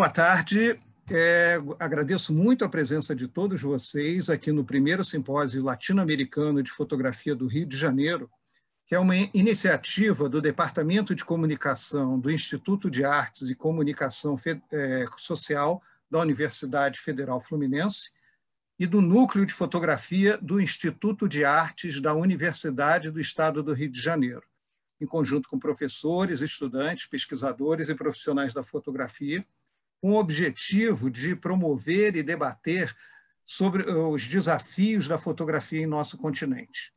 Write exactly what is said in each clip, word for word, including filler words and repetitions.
boa tarde. É, agradeço muito a presença de todos vocês aqui no primeiro Simpósio Latino-Americano de Fotografia do Rio de Janeiro, que é uma iniciativa do Departamento de Comunicação do Instituto de Artes e Comunicação Social da Universidade Federal Fluminense e do Núcleo de Fotografia do Instituto de Artes da Universidade do Estado do Rio de Janeiro, em conjunto com professores, estudantes, pesquisadores e profissionais da fotografia, com o objetivo de promover e debater sobre os desafios da fotografia em nosso continente.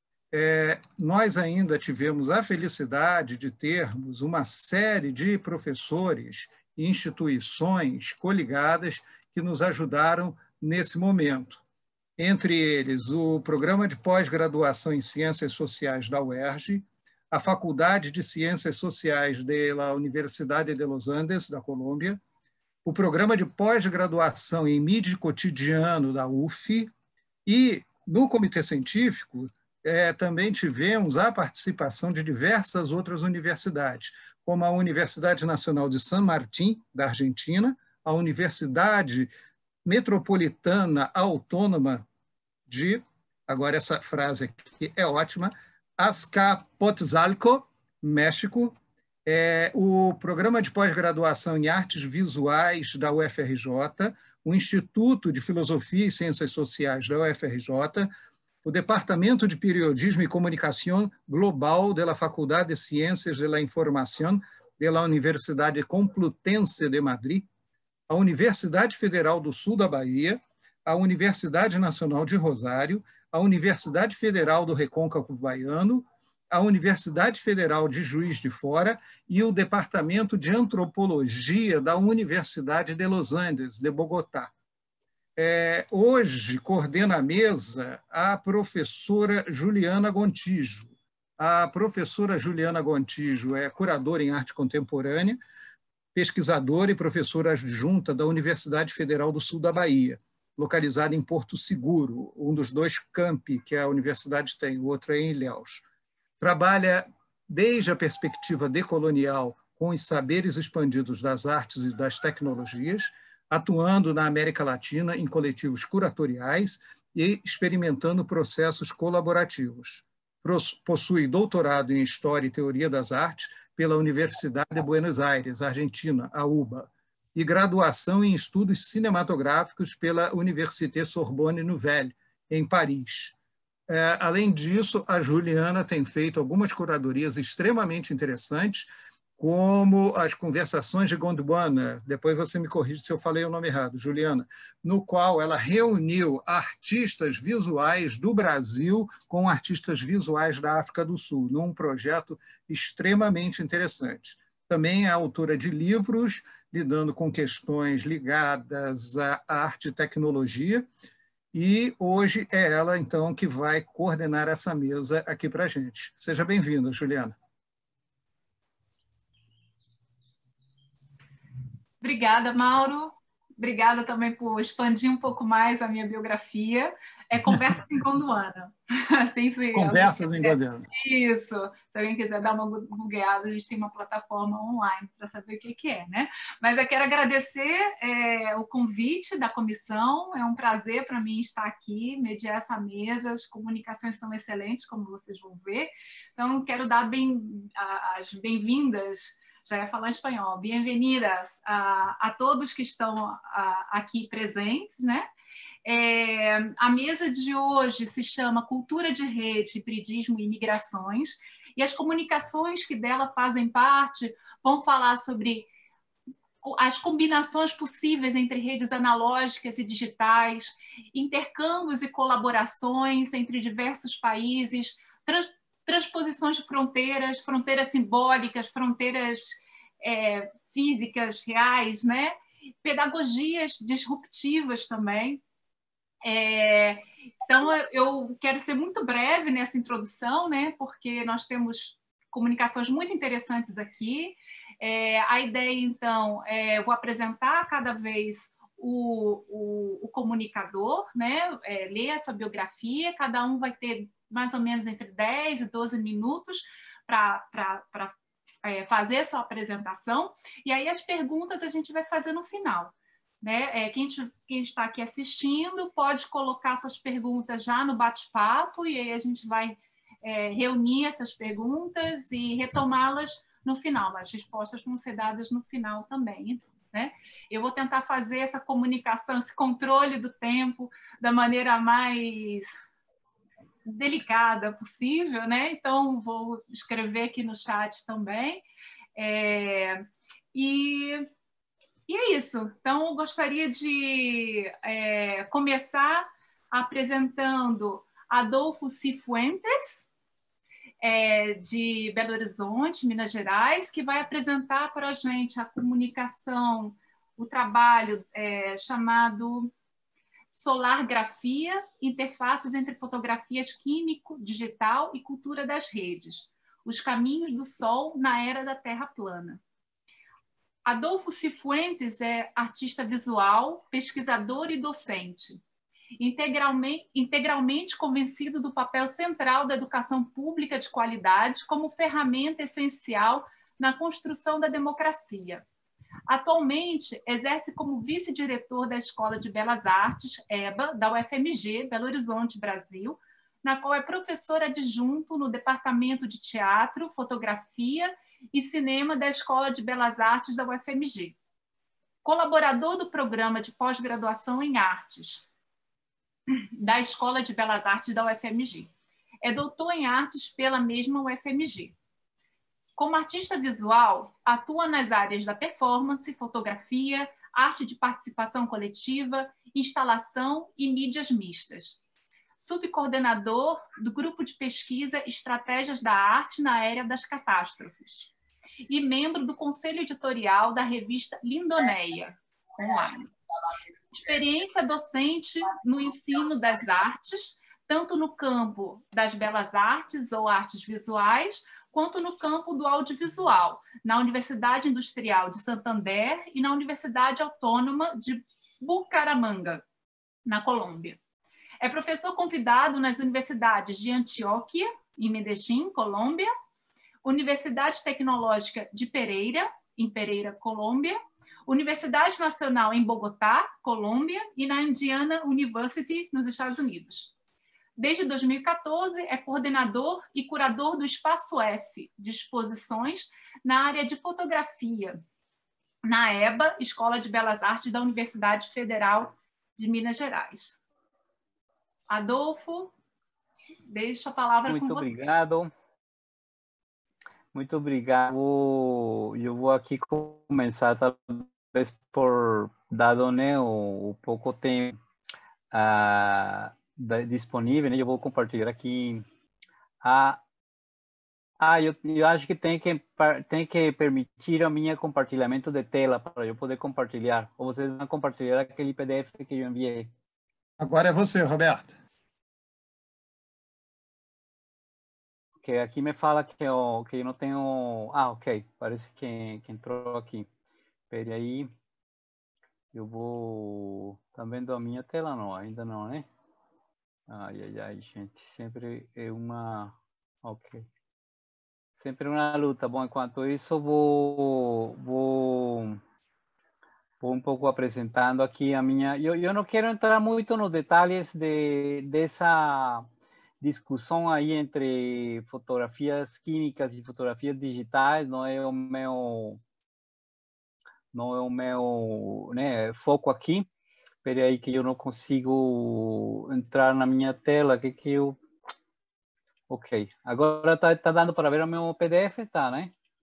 É, nós ainda tivemos a felicidade de termos uma série de professores e instituições coligadas que nos ajudaram nesse momento. Entre eles, o Programa de Pós-Graduação em Ciências Sociais da U E R J, a Faculdade de Ciências Sociais da Universidade de Los Andes, da Colômbia, o Programa de Pós-Graduação em Mídia e Cotidiano da U F e, no Comitê Científico, é, também tivemos a participação de diversas outras universidades, como a Universidade Nacional de San Martín, da Argentina, a Universidade Metropolitana Autônoma de, agora essa frase aqui é ótima, Azcapotzalco, México, é, o Programa de Pós-Graduação em Artes Visuais da U F R J, o Instituto de Filosofia e Ciências Sociais da U F R J, o Departamento de Periodismo e Comunicação Global da Faculdade de Ciências de la Información da Universidade Complutense de Madrid, a Universidade Federal do Sul da Bahia, a Universidade Nacional de Rosário, a Universidade Federal do Recôncavo Baiano, a Universidade Federal de Juiz de Fora e o Departamento de Antropologia da Universidade de Los Andes, de Bogotá. É, hoje coordena a mesa a professora Juliana Gontijo. A professora Juliana Gontijo é curadora em arte contemporânea, pesquisadora e professora adjunta da Universidade Federal do Sul da Bahia, localizada em Porto Seguro, um dos dois campi que a universidade tem, o outro é em Ilhéus. Trabalha desde a perspectiva decolonial com os saberes expandidos das artes e das tecnologias, atuando na América Latina em coletivos curatoriais e experimentando processos colaborativos. Possui doutorado em História e Teoria das Artes pela Universidade de Buenos Aires, Argentina, a U B A, e graduação em Estudos Cinematográficos pela Université Sorbonne Nouvelle, em Paris. É, além disso, a Juliana tem feito algumas curadorias extremamente interessantes, como as Conversações de Gondwana, depois você me corrige se eu falei o nome errado, Juliana, no qual ela reuniu artistas visuais do Brasil com artistas visuais da África do Sul, num projeto extremamente interessante. Também é autora de livros lidando com questões ligadas à arte e tecnologia, e hoje é ela, então, que vai coordenar essa mesa aqui para a gente. Seja bem-vinda, Juliana. Obrigada, Mauro. Obrigada também por expandir um pouco mais a minha biografia. É Conversas em Gondwana. Assim, se Conversas em Gondwana. Isso. Se alguém quiser dar uma googleada, a gente tem uma plataforma online para saber o que, que é, né? Mas eu quero agradecer é, o convite da comissão. É um prazer para mim estar aqui, mediar essa mesa. As comunicações são excelentes, como vocês vão ver. Então, quero dar bem, as bem-vindas. Já ia falar espanhol. Bem-vindas a, a todos que estão a, aqui presentes, né? É, a mesa de hoje se chama Cultura de Rede, Hibridismo e Migrações, e as comunicações que dela fazem parte vão falar sobre as combinações possíveis entre redes analógicas e digitais, intercâmbios e colaborações entre diversos países, trans transposições de fronteiras, fronteiras simbólicas, fronteiras é, físicas, reais, né? Pedagogias disruptivas também. É, então, eu quero ser muito breve nessa introdução, né? Porque nós temos comunicações muito interessantes aqui. É, a ideia, então, é eu vou apresentar cada vez o, o, o comunicador, né? É, ler a sua biografia, cada um vai ter mais ou menos entre dez e doze minutos para é, fazer a sua apresentação, e aí as perguntas a gente vai fazer no final. Né? É, quem está aqui assistindo pode colocar suas perguntas já no bate-papo, e aí a gente vai é, reunir essas perguntas e retomá-las no final. As respostas vão ser dadas no final também. Né? Eu vou tentar fazer essa comunicação, esse controle do tempo da maneira mais delicada possível, né? Então vou escrever aqui no chat também. É, e, e é isso. Então eu gostaria de é, começar apresentando Adolfo Cifuentes, é, de Belo Horizonte, Minas Gerais, que vai apresentar para a gente a comunicação, o trabalho é, chamado Solargrafia, interfaces entre fotografias químico, digital e cultura das redes, os caminhos do Sol na era da Terra plana. Adolfo Cifuentes é artista visual, pesquisador e docente, integralmente, integralmente convencido do papel central da educação pública de qualidade como ferramenta essencial na construção da democracia. Atualmente, exerce como vice-diretor da Escola de Belas Artes, EBA, da U F M G, Belo Horizonte, Brasil, na qual é professor adjunto no Departamento de Teatro, Fotografia e Cinema da Escola de Belas Artes da U F M G. Colaborador do programa de pós-graduação em artes da Escola de Belas Artes da U F M G. É doutor em artes pela mesma U F M G. Como artista visual, atua nas áreas da performance, fotografia, arte de participação coletiva, instalação e mídias mistas. Subcoordenador do Grupo de Pesquisa Estratégias da Arte na Era das Catástrofes. E membro do Conselho Editorial da revista Lindonéia, online. Experiência docente no ensino das artes, tanto no campo das belas artes ou artes visuais, quanto no campo do audiovisual, na Universidade Industrial de Santander e na Universidade Autônoma de Bucaramanga, na Colômbia. É professor convidado nas universidades de Antioquia, em Medellín, Colômbia, Universidade Tecnológica de Pereira, em Pereira, Colômbia, Universidade Nacional em Bogotá, Colômbia, e na Indiana University, nos Estados Unidos. Desde dois mil e quatorze, é coordenador e curador do Espaço F, de exposições na área de fotografia, na EBA, Escola de Belas Artes da Universidade Federal de Minas Gerais. Adolfo, deixo a palavra Muito com você. Muito obrigado. Muito obrigado. Eu vou aqui começar, talvez, por, dado né, o, o pouco tempo uh, disponível, né? Eu vou compartilhar aqui. Ah, ah eu, eu acho que tem que tem que permitir a minha compartilhamento de tela para eu poder compartilhar. Ou vocês vão compartilhar aquele P D F que eu enviei. Agora é você, Roberto. Que aqui me fala que eu, que eu não tenho... Ah, ok. Parece que, que entrou aqui. Espere aí. Eu vou... Tá vendo a minha tela? Não, ainda não, né? Ai, ai, ai, gente. Sempre é uma... Ok. Sempre uma luta. Bom, enquanto isso, vou... Vou... Vou um pouco apresentando aqui a minha... Eu, eu não quero entrar muito nos detalhes de, dessa... discussão aí entre fotografias químicas e fotografias digitais, não é o meu não é o meu né, foco aqui. Espere aí que eu não consigo entrar na minha tela, que que eu ok, agora tá, tá dando para ver o meu P D F, tá, né?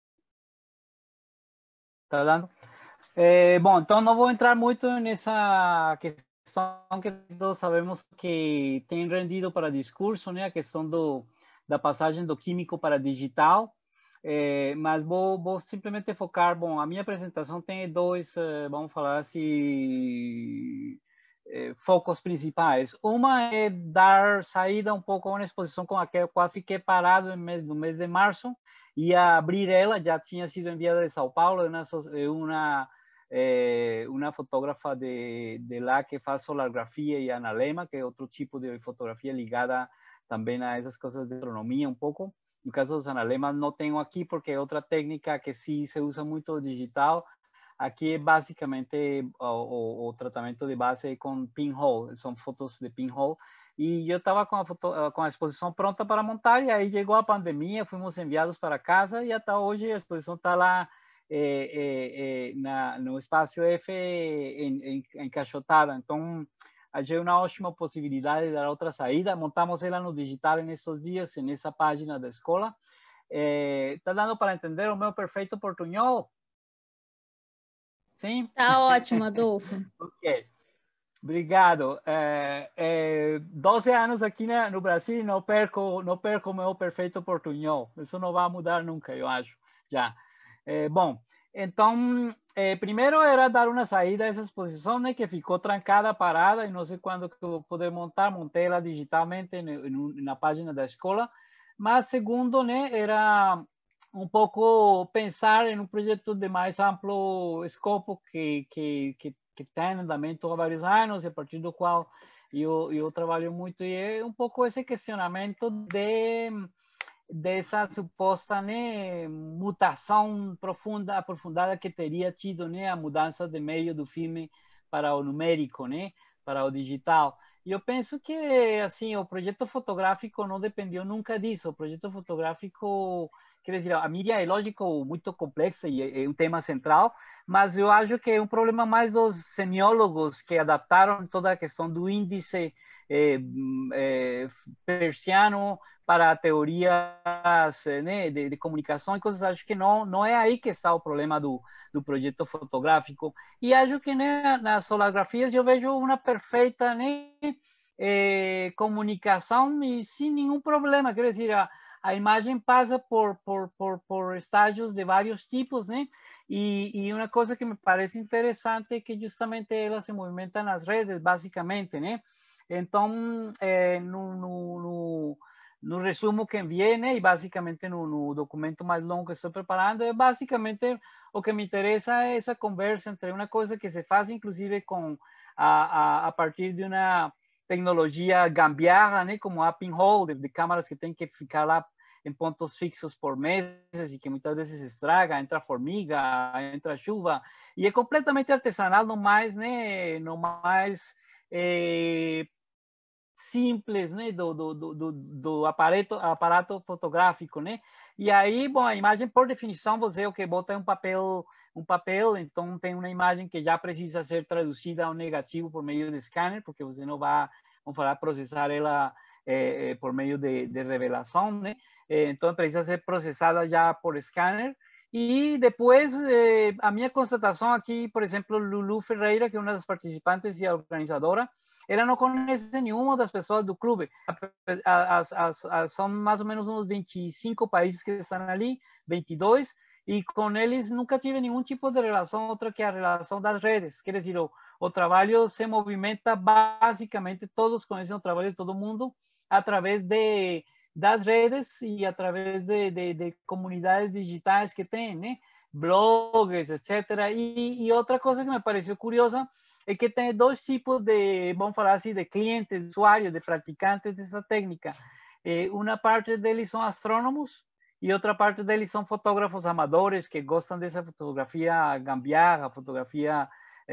Tá dando? É, bom, então não vou entrar muito nessa questão que todos sabemos que tem rendido para discurso, né? A questão do, da passagem do químico para digital, é, mas vou, vou simplesmente focar, bom, a minha apresentação tem dois, é, vamos falar assim, é, focos principais. Uma é dar saída um pouco a uma exposição com a qual fiquei parado no mês, no mês de março, e abrir ela, já tinha sido enviada de São Paulo, é uma, é uma É uma fotógrafa de, de lá que faz solargrafia e analema, que é outro tipo de fotografia ligada também a essas coisas de astronomia um pouco. no caso dos analemas não tenho aqui porque é outra técnica que sim se usa muito digital. Aqui é basicamente o, o, o tratamento de base com pinhole, são fotos de pinhole. E eu estava com a foto, com a exposição pronta para montar e aí chegou a pandemia, fomos enviados para casa e até hoje a exposição está lá é, é, é, na, no espaço F em, em, encaixotada. Então, achei uma ótima possibilidade de dar outra saída. Montamos ela no digital nestes dias, nessa página da escola. Está é, dando para entender o meu perfeito portunhol? Sim? Tá ótimo, Adolfo. Ok. Obrigado. É, é, doze anos aqui na, no Brasil, não perco, não perco o meu perfeito portunhol. Isso não vai mudar nunca, eu acho. Já. É, bom, então, é, primeiro era dar uma saída a essa exposição, né, que ficou trancada, parada, e não sei quando que eu vou poder montar. Montei ela digitalmente na, na página da escola. Mas, segundo, né, era um pouco pensar em um projeto de mais amplo escopo que, que, que que está em andamento há vários anos, e a partir do qual eu, eu trabalho muito, e é um pouco esse questionamento de, dessa suposta, né, mutação profunda, aprofundada que teria tido, né, a mudança de meio do filme para o numérico, né, para o digital. E eu penso que, assim, o projeto fotográfico não dependeu nunca disso. O projeto fotográfico, quer dizer, a mídia é, lógico, muito complexa e é um tema central, mas eu acho que é um problema mais dos semiólogos que adaptaram toda a questão do índice eh, eh, persiano para teorias, né, de, de comunicação e coisas. Acho que não, não é aí que está o problema do, do projeto fotográfico. E acho que, né, nas holografias eu vejo uma perfeita, né, eh, comunicação e sem nenhum problema. Quer dizer, a, a imagem passa por, por, por, por estágios de vários tipos, né? E, e uma coisa que me parece interessante é que justamente ela se movimenta nas redes, basicamente, né? Então, eh, no, no, no, no resumo que enviei, né? E basicamente no, no documento mais longo que estou preparando, é basicamente o que me interessa é essa conversa entre uma coisa que se faz, inclusive, com a, a, a partir de uma tecnologia gambiarra, né? Como a pinhole, de, de câmaras que tem que ficar lá em pontos fixos por meses e que muitas vezes estraga, entra formiga, entra chuva, e é completamente artesanal, no mais, né, no mais é, simples, né, do, do, do, do aparato, aparato fotográfico, né, e aí, bom, a imagem, por definição, você o que bota é um papel, um papel, então tem uma imagem que já precisa ser traduzida ao negativo por meio de scanner, porque você não vai, vamos falar, processar ela eh, por meio de, de revelação, né? Eh, então precisa ser processada já por scanner. E depois, eh, a minha constatação aqui, por exemplo, Lulu Ferreira, que é uma das participantes e a organizadora, ela não conhece nenhuma das pessoas do clube. As, as, as, são mais ou menos uns vinte e cinco países que estão ali, vinte e dois, e com eles nunca tive nenhum tipo de relação outra que a relação das redes. Quer dizer, o, o trabalho se movimenta basicamente, todos conhecem o trabalho de todo mundo através de, das redes e através de, de, de comunidades digitais que tem, né? Blogs, etcétera. E, e outra coisa que me pareceu curiosa é que tem dois tipos de, vamos falar assim, de clientes, de usuários, de praticantes dessa técnica. Eh, uma parte deles são astrônomos e outra parte deles são fotógrafos amadores que gostam dessa fotografia gambiarra, fotografia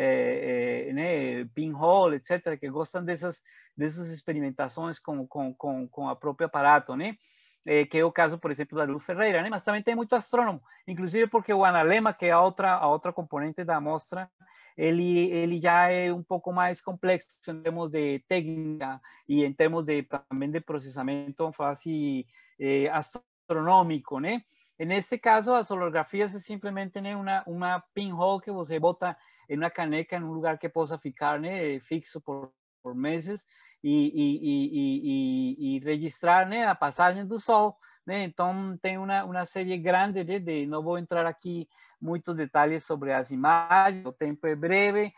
eh, eh, né, pinhole, etcétera, que gostam dessas, dessas experimentações com, com, com, com a próprio aparato, né? Eh, que é o caso, por exemplo, da Lulu Ferreira, né? Mas também tem muito astrônomo, inclusive porque o analema, que é a outra, a outra componente da amostra, ele, ele já é um pouco mais complexo em termos de técnica e em termos de, também de processamento, vamos falar assim, eh, astronômico, né? Nesse caso, as holografias é simplesmente, né, uma, uma pinhole que você bota em uma caneca, em um lugar que possa ficar, né, fixo por, por meses e, e, e, e, e registrar, né, a passagem do Sol, né? Então, tem uma, uma série grande de, de, não vou entrar aqui muitos detalhes sobre as imagens, o tempo é breve,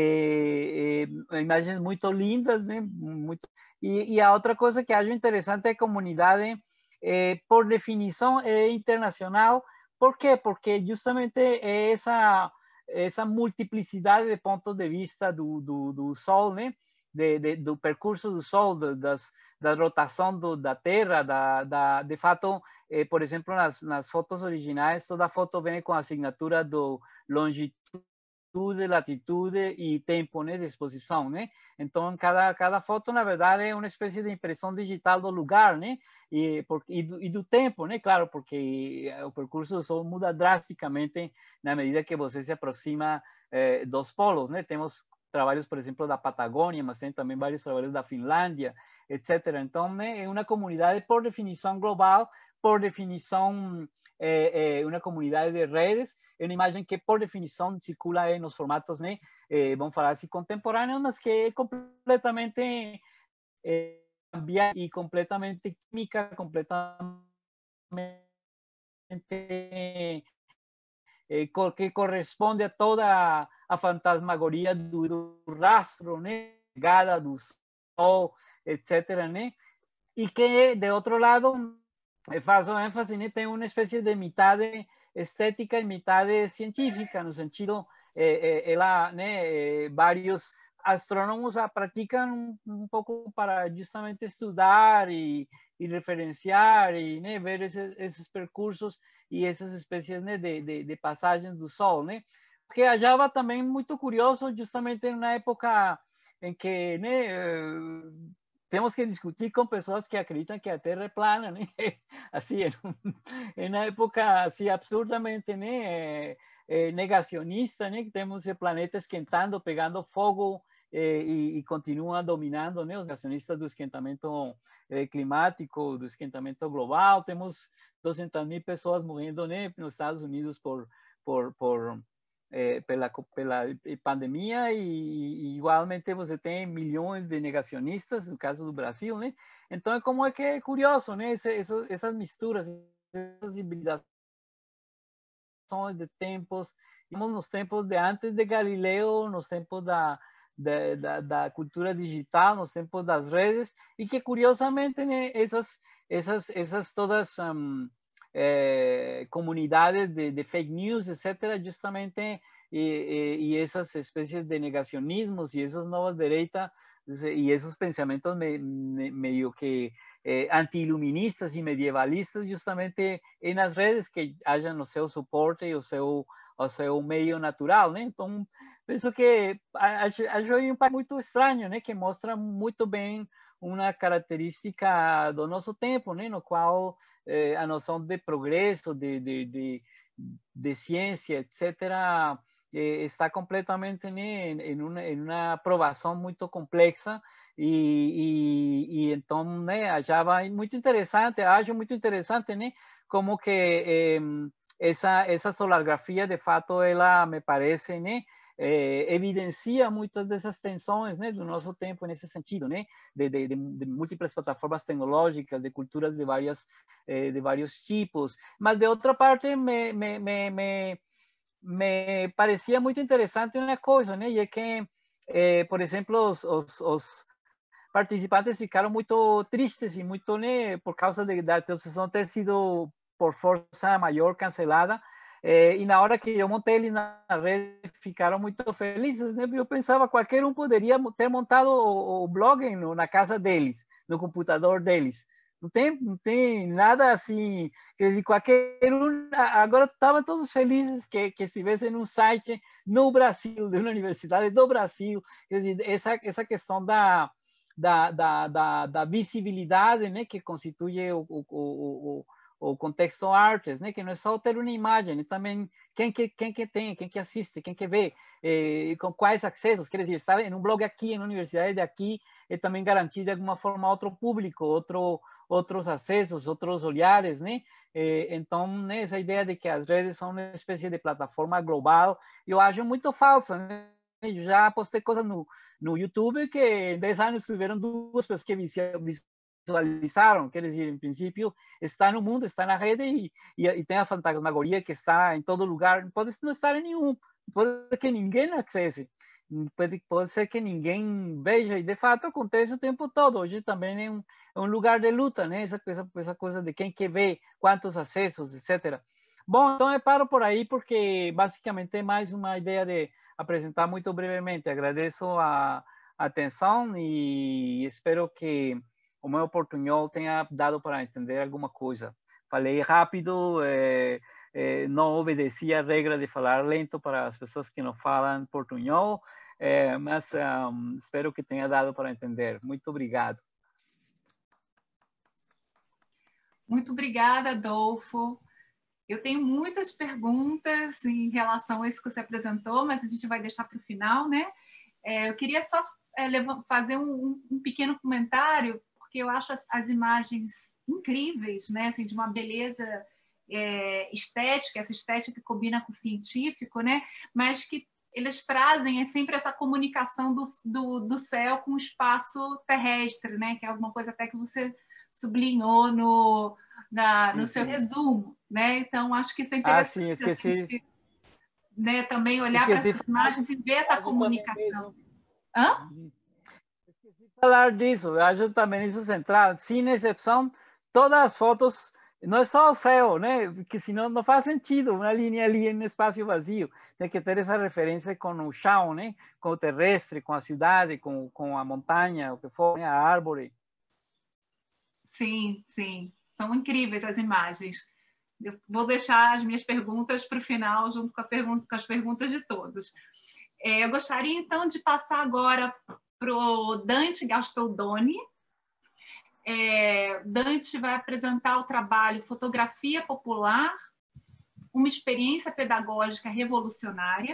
é, é, imagens muito lindas, né? Muito... E, e a outra coisa que acho interessante é a comunidade, é, por definição, é internacional. Por quê? Porque justamente é essa, essa multiplicidade de pontos de vista do, do, do Sol, né? de, de, do percurso do Sol, de, das, da rotação do, da Terra, da, da, de fato, eh, por exemplo, nas, nas fotos originais, toda foto vem com a assinatura do longitude, latitude e tempo, né, de exposição, né? Então, cada, cada foto, na verdade, é uma espécie de impressão digital do lugar, né? E, por, e, do, e do tempo, né? Claro, porque o percurso do Sol muda drasticamente na medida que você se aproxima eh, dos polos, né? Temos trabalhos, por exemplo, da Patagônia, mas tem também vários trabalhos da Finlândia, etcétera. Então, né, é uma comunidade, por definição, global, por definição, é, é uma comunidade de redes, é uma imagem que, por definição, circula nos formatos, né, é, vamos falar assim, contemporâneos, mas que é completamente é, e completamente química, completamente é, que corresponde a toda a fantasmagoria do, do rastro, né, chegada do Sol, etcétera, né? E que, de outro lado, faz o ênfase, né, tem uma espécie de metade estética e metade científica, no sentido, eh, ela, né, vários astrônomos a praticam um, um pouco para justamente estudar e, e referenciar e, né, ver esses, esses percursos e essas espécies, né, de, de, de passagens do Sol, né? Porque achava também muito curioso, justamente na época em que, né, temos que discutir com pessoas que acreditam que a Terra é plana, né? Assim, em uma época assim absurdamente, né, é, negacionista, né? Que temos o planeta esquentando, pegando fogo eh, e, e continua dominando, né? Os negacionistas do esquentamento eh, climático, do esquentamento global. Temos duzentas mil pessoas morrendo, né, nos Estados Unidos por por por É, pela, pela pandemia e, e igualmente você tem milhões de negacionistas, no caso do Brasil, né? Então é como é que é curioso, né? Esse, essas, essas misturas, essas hibridações de tempos, digamos, nos tempos de antes de Galileu, nos tempos da, da, da, da cultura digital, nos tempos das redes, e que curiosamente, né, essas, essas, essas todas um, eh, comunidades de, de fake news, etcétera, justamente, y, y, esas especies de negacionismos y esas nuevas derechas y esos pensamientos me, me, medio que eh, anti-iluministas y medievalistas, justamente en las redes que hayan o seu suporte y o seu, o seu meio natural, né? Então, penso que acho, acho um impacto muito estranho, né? Que mostra muito bem uma característica do nosso tempo, né? No qual eh, a noção de progresso, de, de, de, de ciência, etcétera, eh, está completamente, né, em, uma, em uma aprovação muito complexa e, e, e então, né, achava muito interessante, acho muito interessante, né, como que eh, essa essa solargrafia, de fato, ela me parece, né, eh, evidencia muitas dessas tensões, né, do nosso tempo nesse sentido, né, de, de, de, de múltiplas plataformas tecnológicas, de culturas de várias eh, de vários tipos, mas de outra parte me, me, me, me me parecía muy interesante una cosa, ¿no? Y es que, eh, por ejemplo, los, los, los participantes ficaram muito tristes e muito, né, por causa de, da transmissão ter sido por força maior cancelada. Eh, e na hora que eu montei ele na rede, ficaram muito felizes, né? Eu pensava que qualquer um poderia ter montado o, o blog no, na casa deles, no computador deles. Não tem, não tem nada assim, quer dizer, qualquer um, agora estavam todos felizes que, que estivessem num site no Brasil, de uma universidade do Brasil, quer dizer, essa, essa questão da, da, da, da, da visibilidade, né, que constitui o, o, o, o contexto artes, né, que não é só ter uma imagem, também quem que, quem que tem, quem que assiste, quem que vê, eh, com quais acessos, quer dizer, sabe, em um blog aqui, em uma universidade de aqui, é também garantir de alguma forma outro público, outro, outros acessos, outros olhares, né? Eh, então, né, essa ideia de que as redes são uma espécie de plataforma global, eu acho muito falsa, né? Eu já postei coisas no, no YouTube que em dez anos tiveram duas pessoas que visualizaram, quer dizer, em princípio, está no mundo, está na rede e, e, e tem a fantasmagoria que está em todo lugar, pode não estar em nenhum, pode que ninguém acesse. Pode, pode ser que ninguém veja, e de fato acontece o tempo todo. Hoje também é um, é um lugar de luta, né? Essa, essa, essa coisa de quem quer ver, quantos acessos, etcétera. Bom, então eu paro por aí, porque basicamente é mais uma ideia de apresentar muito brevemente. Agradeço a, atenção e espero que o meu portunhol tenha dado para entender alguma coisa. Falei rápido, é, é, não obedeci a regra de falar lento para as pessoas que não falam portunhol, é, mas um, espero que tenha dado para entender. Muito obrigado. Muito obrigada, Adolfo. Eu tenho muitas perguntas em relação a isso que você apresentou, mas a gente vai deixar para o final, né? É, eu queria só é, fazer um, um pequeno comentário, porque eu acho as, as imagens incríveis, né? Assim, de uma beleza é, estética, essa estética que combina com o científico, né? Mas que eles trazem é sempre essa comunicação do, do, do céu com o espaço terrestre, né? Que é alguma coisa até que você sublinhou no, na, no seu resumo, né? Então, acho que isso é interessante. Ah, sim, esqueci. A gente, né, também olhar para essas imagens e ver essa comunicação. Hã? Esqueci de falar disso, eu acho também isso central. Sem exceção, todas as fotos, não é só o céu, né? Porque senão não faz sentido uma linha ali no espaço vazio. Tem que ter essa referência com o chão, né? Com o terrestre, com a cidade, com, com a montanha, o que for, né? A árvore. Sim, sim. São incríveis as imagens. Eu vou deixar as minhas perguntas para o final, junto com, a pergunta, com as perguntas de todos. É, eu gostaria, então, de passar agora para o Dante Gastoldoni. É, Dante vai apresentar o trabalho Fotografia Popular, uma experiência pedagógica revolucionária.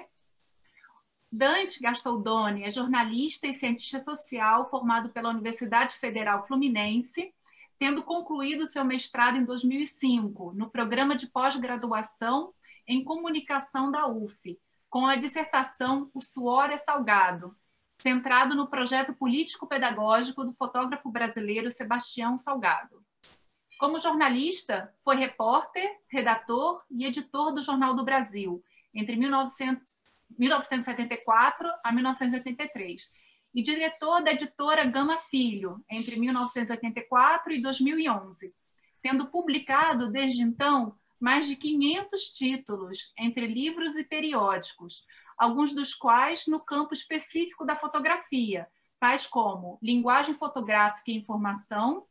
Dante Gastoldoni é jornalista e cientista social formado pela Universidade Federal Fluminense, tendo concluído seu mestrado em dois mil e cinco, no programa de pós-graduação em comunicação da U F, com a dissertação O Suor é Salgado, centrado no projeto político-pedagógico do fotógrafo brasileiro Sebastião Salgado. Como jornalista, foi repórter, redator e editor do Jornal do Brasil, entre mil novecentos e setenta e quatro a mil novecentos e oitenta e três, e diretor da editora Gama Filho, entre mil novecentos e oitenta e quatro e dois mil e onze, tendo publicado, desde então, mais de quinhentos títulos, entre livros e periódicos, alguns dos quais no campo específico da fotografia, tais como Linguagem Fotográfica e Informação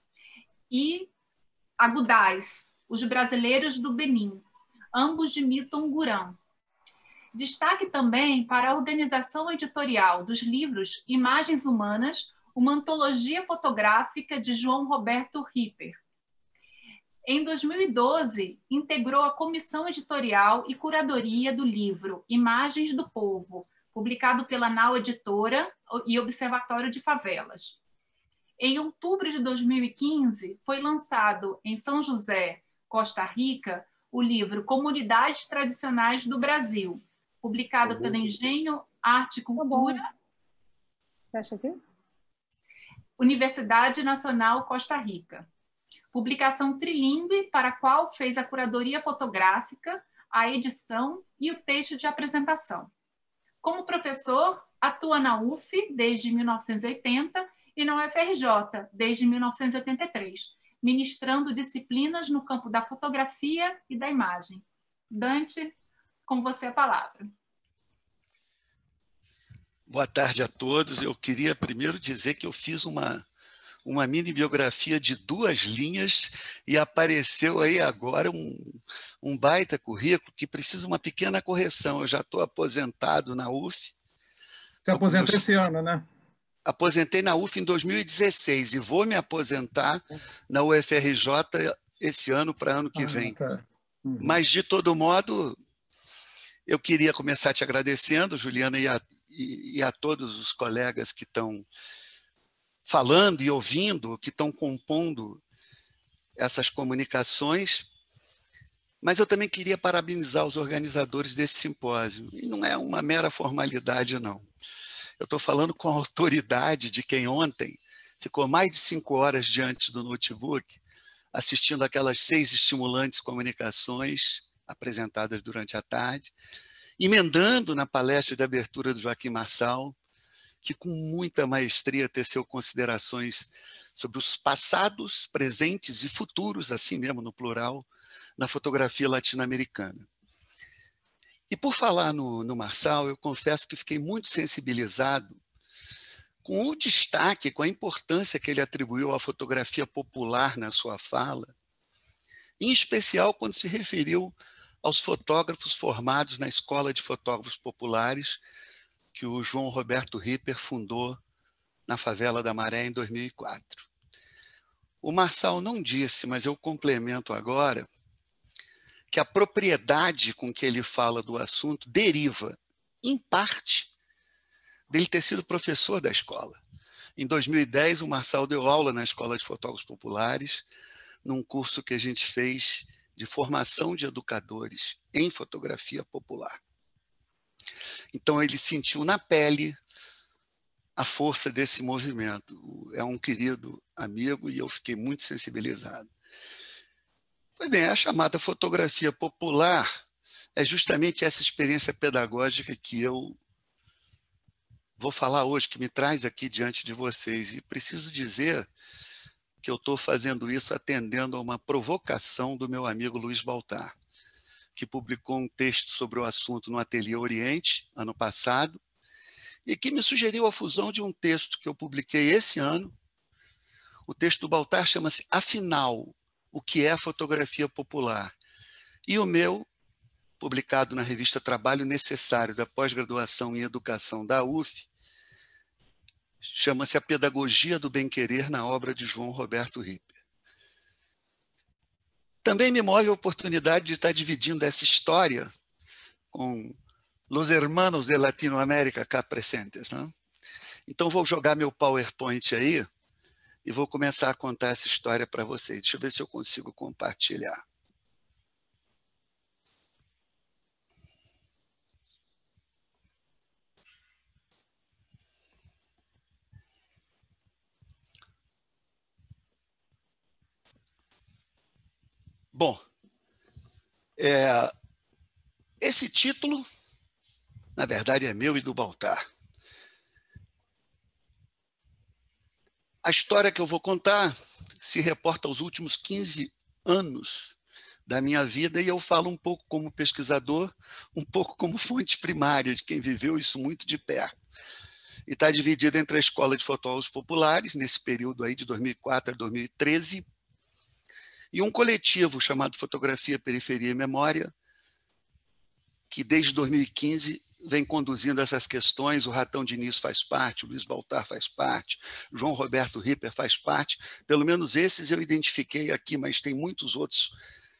e Agudais, Os Brasileiros do Benin, ambos de Milton Guran. Destaque também para a organização editorial dos livros Imagens Humanas, uma antologia fotográfica de João Roberto Ripper. Em dois mil e doze, integrou a comissão editorial e curadoria do livro Imagens do Povo, publicado pela Nau Editora e Observatório de Favelas. Em outubro de dois mil e quinze, foi lançado em São José, Costa Rica, o livro Comunidades Tradicionais do Brasil, publicado uhum. pela Engenho, Arte e Cultura. Tá. Você acha que? Universidade Nacional Costa Rica. Publicação trilingue para a qual fez a curadoria fotográfica, a edição e o texto de apresentação. Como professor, atua na U F desde mil novecentos e oitenta e na U F R J desde mil novecentos e oitenta e três, ministrando disciplinas no campo da fotografia e da imagem. Dante, com você a palavra. Boa tarde a todos. Eu queria primeiro dizer que eu fiz uma, uma mini biografia de duas linhas e apareceu aí agora um, um baita currículo que precisa de uma pequena correção. Eu já estou aposentado na U F. Você aposentou esse ano, né? Aposentei na U F em dois mil e dezesseis e vou me aposentar na U F R J esse ano para ano que vem. Ah, tá. Uhum. Mas, de todo modo, eu queria começar te agradecendo, Juliana, e a, e, e a todos os colegas que estão falando e ouvindo, que estão compondo essas comunicações. Mas eu também queria parabenizar os organizadores desse simpósio. E não é uma mera formalidade, não. Eu estou falando com a autoridade de quem ontem ficou mais de cinco horas diante do notebook, assistindo aquelas seis estimulantes comunicações apresentadas durante a tarde, emendando na palestra de abertura do Joaquim Marçal, que com muita maestria teceu considerações sobre os passados, presentes e futuros, assim mesmo no plural, na fotografia latino-americana. E por falar no, no Marçal, eu confesso que fiquei muito sensibilizado com o destaque, com a importância que ele atribuiu à fotografia popular na sua fala, em especial quando se referiu aos fotógrafos formados na Escola de Fotógrafos Populares, que o João Roberto Ripper fundou na favela da Maré em dois mil e quatro. O Marçal não disse, mas eu complemento agora, que a propriedade com que ele fala do assunto deriva, em parte, dele ter sido professor da escola. Em dois mil e dez, o Marçal deu aula na Escola de Fotógrafos Populares, num curso que a gente fez de formação de educadores em fotografia popular. Então, ele sentiu na pele a força desse movimento. É um querido amigo e eu fiquei muito sensibilizado. Pois bem, a chamada fotografia popular é justamente essa experiência pedagógica que eu vou falar hoje, que me traz aqui diante de vocês. E preciso dizer que eu estou fazendo isso atendendo a uma provocação do meu amigo Luiz Baltar, que publicou um texto sobre o assunto no Ateliê Oriente, ano passado, e que me sugeriu a fusão de um texto que eu publiquei esse ano. O texto do Baltar chama-se Afinal, o que é fotografia popular? E o meu, publicado na revista Trabalho Necessário da Pós-Graduação em Educação da U F, chama-se A Pedagogia do Bem-Querer na obra de João Roberto Ripper. Também me move a oportunidade de estar dividindo essa história com os hermanos de Latinoamérica cá presentes, né? Então vou jogar meu PowerPoint aí e vou começar a contar essa história para vocês. Deixa eu ver se eu consigo compartilhar. Bom, é, esse título, na verdade, é meu e do Baltar. A história que eu vou contar se reporta aos últimos quinze anos da minha vida e eu falo um pouco como pesquisador, um pouco como fonte primária de quem viveu isso muito de perto. E está dividida entre a Escola de Fotógrafos Populares, nesse período aí de dois mil e quatro a dois mil e treze, e um coletivo chamado Fotografia, Periferia e Memória, que desde dois mil e quinze vem conduzindo essas questões. O Ratão Diniz faz parte, o Luiz Baltar faz parte, o João Roberto Ripper faz parte. Pelo menos esses eu identifiquei aqui, mas tem muitos outros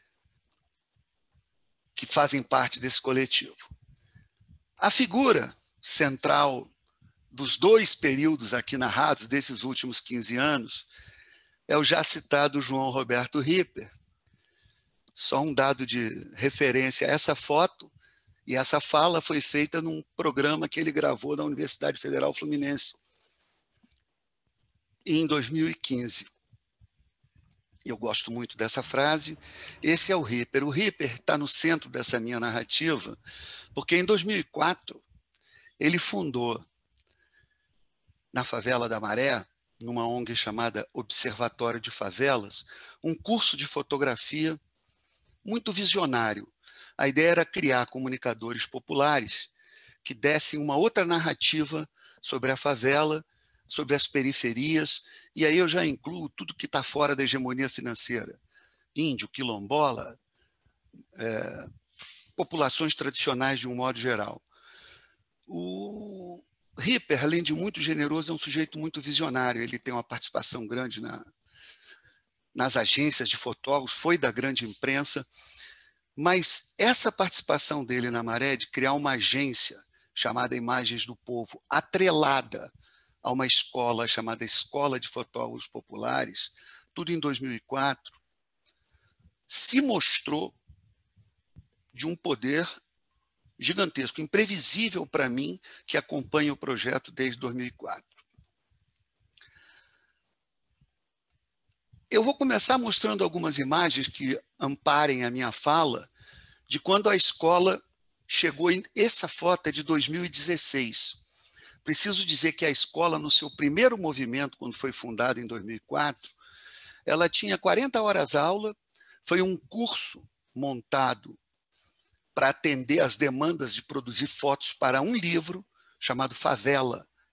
que fazem parte desse coletivo. A figura central dos dois períodos aqui narrados, desses últimos quinze anos, é o já citado João Roberto Ripper. Só um dado de referência, essa foto e essa fala foi feita num programa que ele gravou na Universidade Federal Fluminense em dois mil e quinze. Eu gosto muito dessa frase. Esse é o Ripper. O Ripper está no centro dessa minha narrativa, porque em dois mil e quatro ele fundou, na favela da Maré, numa O N G chamada Observatório de Favelas, um curso de fotografia muito visionário. A ideia era criar comunicadores populares que dessem uma outra narrativa sobre a favela, sobre as periferias, e aí eu já incluo tudo que está fora da hegemonia financeira. Índio, quilombola, é, populações tradicionais de um modo geral. O Ripper, além de muito generoso, é um sujeito muito visionário. Ele tem uma participação grande na, nas agências de fotógrafos, foi da grande imprensa, mas essa participação dele na Maré de criar uma agência chamada Imagens do Povo, atrelada a uma escola chamada Escola de Fotógrafos Populares, tudo em dois mil e quatro, se mostrou de um poder gigantesco, imprevisível para mim, que acompanha o projeto desde dois mil e quatro. Eu vou começar mostrando algumas imagens que amparem a minha fala de quando a escola chegou em... Essa foto é de dois mil e dezesseis. Preciso dizer que a escola, no seu primeiro movimento, quando foi fundada em dois mil e quatro, ela tinha quarenta horas aula, foi um curso montado para atender às demandas de produzir fotos para um livro chamado Favela,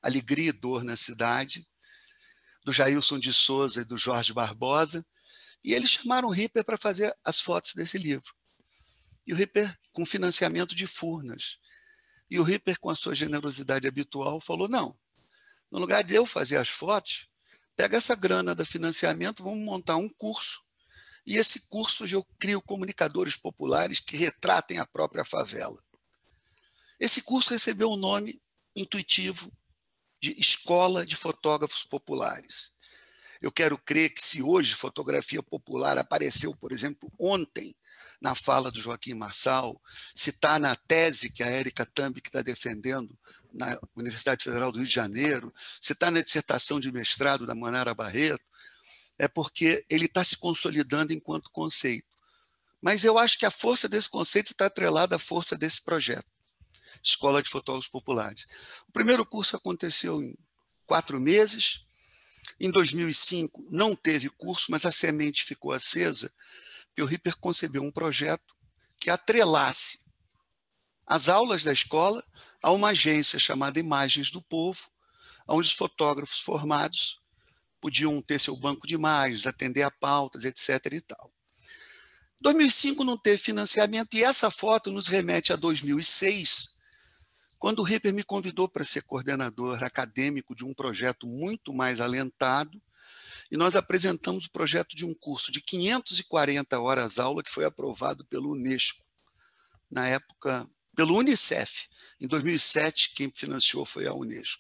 Alegria e Dor na Cidade, do Jailson de Souza e do Jorge Barbosa, e eles chamaram o Ripper para fazer as fotos desse livro. E o Ripper, com financiamento de Furnas. E o Ripper, com a sua generosidade habitual, falou, não, no lugar de eu fazer as fotos, pega essa grana do financiamento, vamos montar um curso, e esse curso eu crio comunicadores populares que retratem a própria favela. Esse curso recebeu o nome intuitivo de Escola de Fotógrafos Populares. Eu quero crer que se hoje fotografia popular apareceu, por exemplo, ontem, na fala do Joaquim Marçal, se está na tese que a Érica Thumb está defendendo na Universidade Federal do Rio de Janeiro, se está na dissertação de mestrado da Manara Barreto, é porque ele está se consolidando enquanto conceito. Mas eu acho que a força desse conceito está atrelada à força desse projeto, Escola de Fotógrafos Populares. O primeiro curso aconteceu em quatro meses. Em dois mil e cinco não teve curso, mas a semente ficou acesa, e o Ripper concebeu um projeto que atrelasse as aulas da escola a uma agência chamada Imagens do Povo, onde os fotógrafos formados podiam ter seu banco de imagens, atender a pautas, etcétera e tal. dois mil e cinco não teve financiamento, e essa foto nos remete a dois mil e seis, quando o Ripper me convidou para ser coordenador acadêmico de um projeto muito mais alentado, e nós apresentamos o projeto de um curso de quinhentas e quarenta horas aula que foi aprovado pelo Unesco, na época, pelo Unicef. Em dois mil e sete, quem financiou foi a Unesco.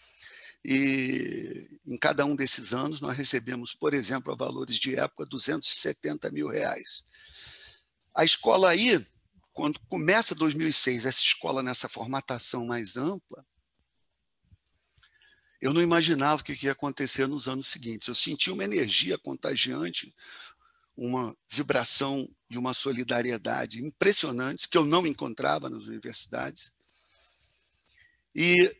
E em cada um desses anos nós recebemos, por exemplo, a valores de época, duzentos e setenta mil reais. A escola aí, quando começa dois mil e seis, essa escola nessa formatação mais ampla, eu não imaginava o que ia acontecer nos anos seguintes. Eu senti uma energia contagiante, uma vibração e uma solidariedade impressionantes que eu não encontrava nas universidades. E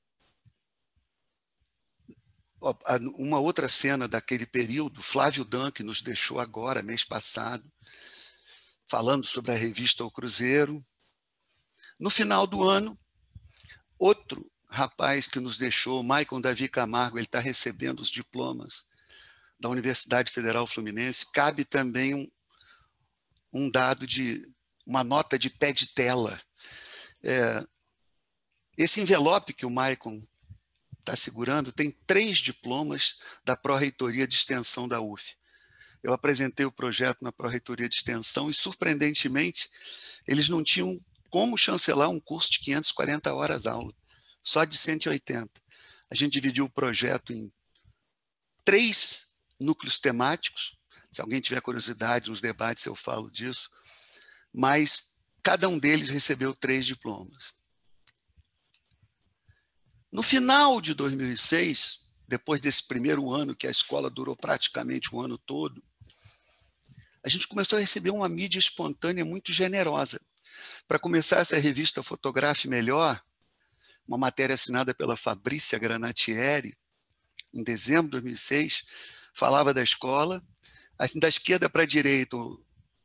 uma outra cena daquele período, Flávio Dan, que nos deixou agora, mês passado, falando sobre a revista O Cruzeiro. No final do ano, outro rapaz que nos deixou, Maicon Davi Camargo, ele está recebendo os diplomas da Universidade Federal Fluminense. Cabe também um, um dado de uma nota de pé de tela. É, esse envelope que o Maicon está segurando tem três diplomas da Pró-Reitoria de Extensão da U F. Eu apresentei o projeto na Pró-Reitoria de Extensão e, surpreendentemente, eles não tinham como chancelar um curso de quinhentas e quarenta horas aula, só de cento e oitenta. A gente dividiu o projeto em três núcleos temáticos. Se alguém tiver curiosidade nos debates, eu falo disso. Mas cada um deles recebeu três diplomas. No final de dois mil e seis, depois desse primeiro ano, que a escola durou praticamente o ano todo, a gente começou a receber uma mídia espontânea muito generosa. Para começar, essa revista Fotografe Melhor, uma matéria assinada pela Fabrícia Granatieri, em dezembro de dois mil e seis, falava da escola. Assim, da esquerda para a direita, o,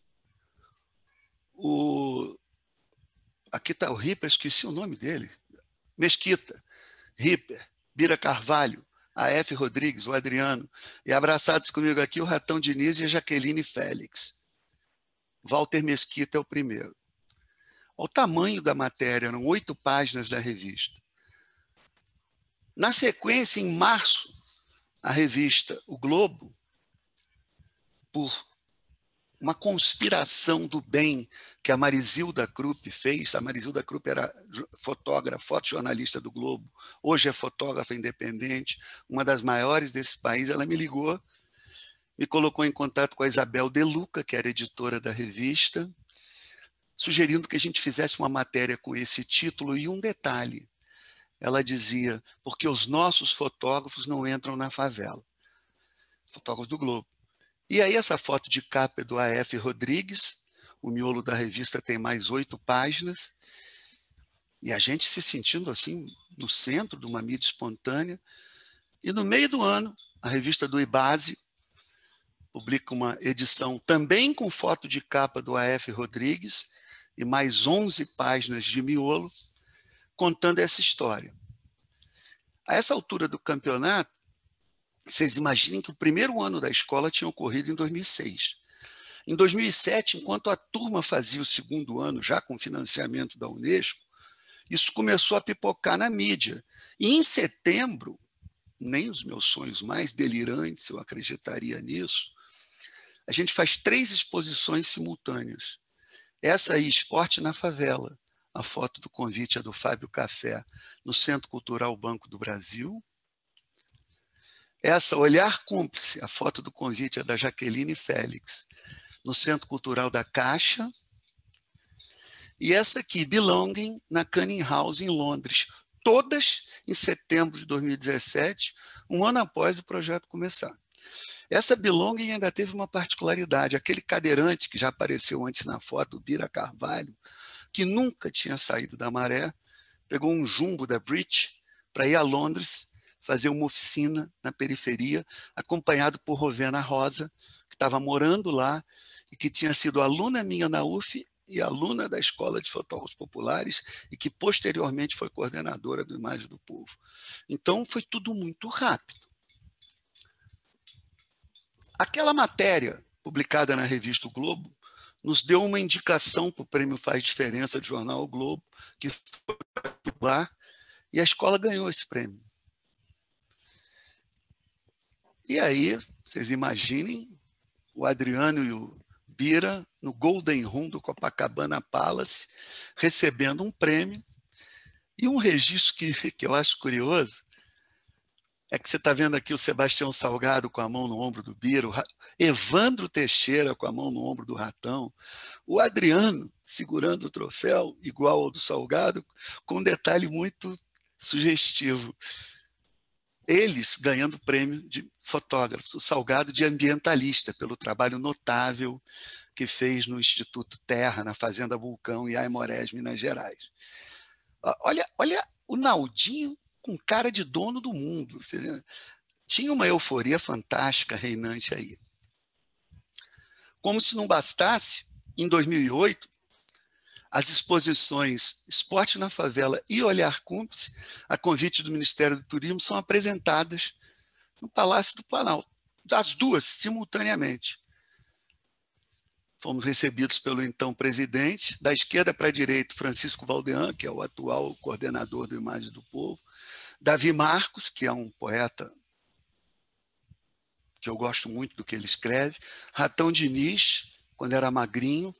o, aqui está o Ripper, esqueci o nome dele, Mesquita, Ripper, Bira Carvalho, a F. Rodrigues, o Adriano, e abraçados comigo aqui o Ratão Diniz e a Jaqueline Félix. Walter Mesquita é o primeiro. O tamanho da matéria, eram oito páginas da revista. Na sequência, em março, a revista O Globo, por uma conspiração do bem que a Marizilda Krupp fez. A Marizilda Krupp era fotógrafa, fotojornalista do Globo, hoje é fotógrafa independente, uma das maiores desse país. Ela me ligou, me colocou em contato com a Isabel De Luca, que era editora da revista, sugerindo que a gente fizesse uma matéria com esse título e um detalhe. Ela dizia, porque os nossos fotógrafos não entram na favela. Fotógrafos do Globo. E aí essa foto de capa é do A F. Rodrigues, o miolo da revista tem mais oito páginas, e a gente se sentindo assim no centro de uma mídia espontânea. E no meio do ano, a revista do IBASE publica uma edição também com foto de capa do A F. Rodrigues e mais onze páginas de miolo, contando essa história. A essa altura do campeonato, vocês imaginem que o primeiro ano da escola tinha ocorrido em dois mil e seis. Em dois mil e sete, enquanto a turma fazia o segundo ano, já com financiamento da Unesco, isso começou a pipocar na mídia. E em setembro, nem os meus sonhos mais delirantes eu acreditaria nisso, a gente faz três exposições simultâneas. Essa aí, Esporte na Favela, a foto do convite é do Fábio Café, no Centro Cultural Banco do Brasil. Essa, Olhar Cúmplice, a foto do convite é da Jaqueline Félix, no Centro Cultural da Caixa. E essa aqui, Belonging, na Cunning House, em Londres. Todas em setembro de dois mil e dezessete, um ano após o projeto começar. Essa Belonging ainda teve uma particularidade. Aquele cadeirante que já apareceu antes na foto, o Bira Carvalho, que nunca tinha saído da Maré, pegou um jumbo da British para ir a Londres fazer uma oficina na periferia, acompanhado por Rovena Rosa, que estava morando lá e que tinha sido aluna minha na U F e aluna da Escola de Fotógrafos Populares e que posteriormente foi coordenadora do Imagem do Povo. Então foi tudo muito rápido. Aquela matéria publicada na revista O Globo nos deu uma indicação para o prêmio Faz Diferença do jornal O Globo, que foi lá, e a escola ganhou esse prêmio. E aí, vocês imaginem o Adriano e o Bira no Golden Room do Copacabana Palace, recebendo um prêmio. E um registro que, que eu acho curioso é que você está vendo aqui o Sebastião Salgado com a mão no ombro do Bira, o Evandro Teixeira com a mão no ombro do Ratão, o Adriano segurando o troféu igual ao do Salgado, com um detalhe muito sugestivo. Eles ganhando o prêmio de fotógrafos, o Salgado de ambientalista, pelo trabalho notável que fez no Instituto Terra, na Fazenda Vulcão e Aimorés, Minas Gerais. Olha, olha o Naldinho com cara de dono do mundo. Tinha uma euforia fantástica reinante aí. Como se não bastasse, em dois mil e oito, as exposições Esporte na Favela e Olhar Cúmplice, a convite do Ministério do Turismo, são apresentadas no Palácio do Planalto, as duas, simultaneamente. Fomos recebidos pelo então presidente, da esquerda para a direita, Francisco Valdean, que é o atual coordenador do Imagem do Povo, Davi Marcos, que é um poeta que eu gosto muito do que ele escreve, Ratão Diniz, quando era magrinho,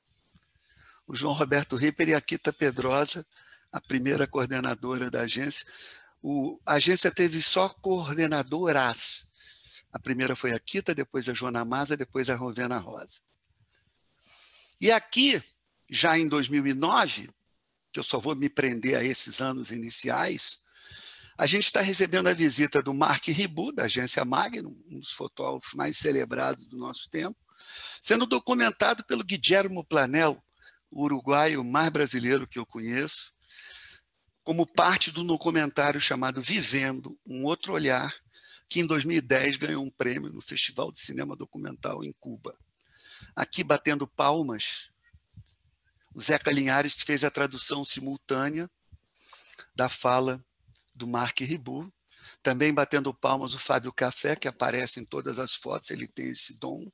o João Roberto Ripper e a Kita Pedrosa, a primeira coordenadora da agência. O, a agência teve só coordenadoras. A primeira foi a Kita, depois a Joana Maza, depois a Rovena Rosa. E aqui, já em dois mil e nove, que eu só vou me prender a esses anos iniciais, a gente está recebendo a visita do Mark Ribot, da agência Magnum, um dos fotógrafos mais celebrados do nosso tempo, sendo documentado pelo Guillermo Planel, o uruguaio mais brasileiro que eu conheço, como parte do documentário chamado Vivendo, um Outro Olhar, que em dois mil e dez ganhou um prêmio no Festival de Cinema Documental em Cuba. Aqui, batendo palmas, o Zeca Linhares, que fez a tradução simultânea da fala do Mark Ribot. Também batendo palmas o Fábio Café, que aparece em todas as fotos, ele tem esse dom.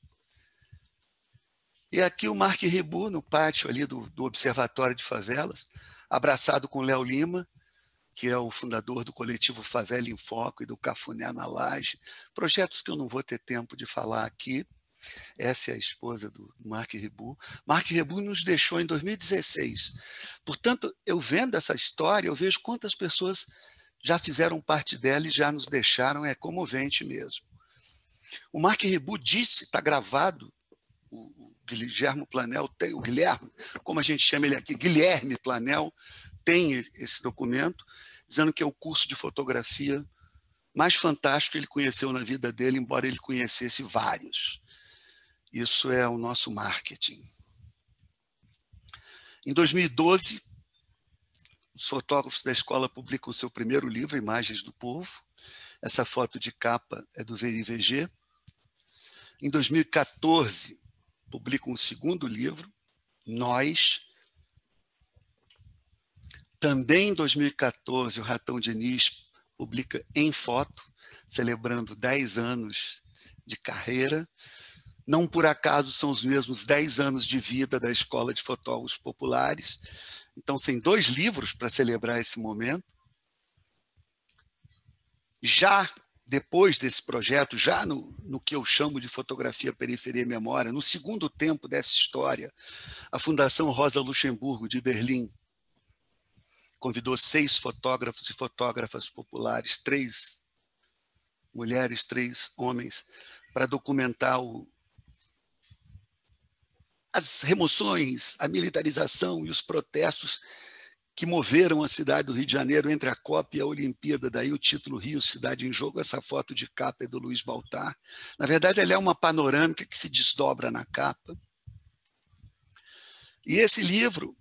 E aqui o Mark Ribot, no pátio ali do, do Observatório de Favelas, abraçado com o Léo Lima, que é o fundador do coletivo Favela em Foco e do Cafuné na Laje, projetos que eu não vou ter tempo de falar aqui. Essa é a esposa do Mark Ribot. Mark Ribot nos deixou em dois mil e dezesseis. Portanto, eu vendo essa história, eu vejo quantas pessoas já fizeram parte dela e já nos deixaram, é comovente mesmo. O Mark Ribot disse, está gravado, o Guilherme Planel tem, o Guilherme, como a gente chama ele aqui, Guilherme Planel, tem esse documento, dizendo que é o curso de fotografia mais fantástico que ele conheceu na vida dele, embora ele conhecesse vários. Isso é o nosso marketing. Em dois mil e doze, os fotógrafos da escola publicam o seu primeiro livro, Imagens do Povo. Essa foto de capa é do V I V G. Em dois mil e quatorze, publicam um segundo livro, Nós. Também em dois mil e quatorze, o Ratão Diniz publica Em Foto, celebrando dez anos de carreira. Não por acaso são os mesmos dez anos de vida da Escola de Fotógrafos Populares. Então, tem dois livros para celebrar esse momento. Já depois desse projeto, já no, no que eu chamo de fotografia, periferia e memória, no segundo tempo dessa história, a Fundação Rosa Luxemburgo, de Berlim, convidou seis fotógrafos e fotógrafas populares, três mulheres, três homens, para documentar o, as remoções, a militarização e os protestos que moveram a cidade do Rio de Janeiro entre a Copa e a Olimpíada, daí o título Rio, Cidade em Jogo. Essa foto de capa é do Luiz Baltar. Na verdade, ela é uma panorâmica que se desdobra na capa. E esse livro,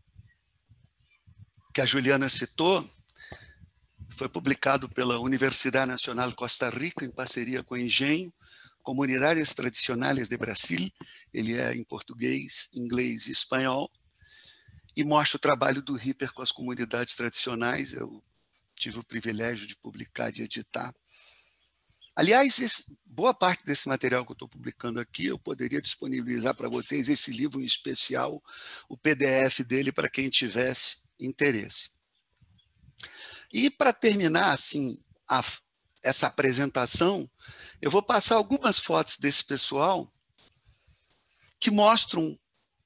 que a Juliana citou, foi publicado pela Universidade Nacional de Costa Rica, em parceria com a Engenho, Comunidades Tradicionais de Brasil. Ele é em português, inglês e espanhol, e mostra o trabalho do Ripper com as comunidades tradicionais. Eu tive o privilégio de publicar, de editar. Aliás, esse, boa parte desse material que eu estou publicando aqui, eu poderia disponibilizar para vocês, esse livro em especial, o P D F dele, para quem tivesse interesse. E para terminar assim, a, essa apresentação, eu vou passar algumas fotos desse pessoal que mostram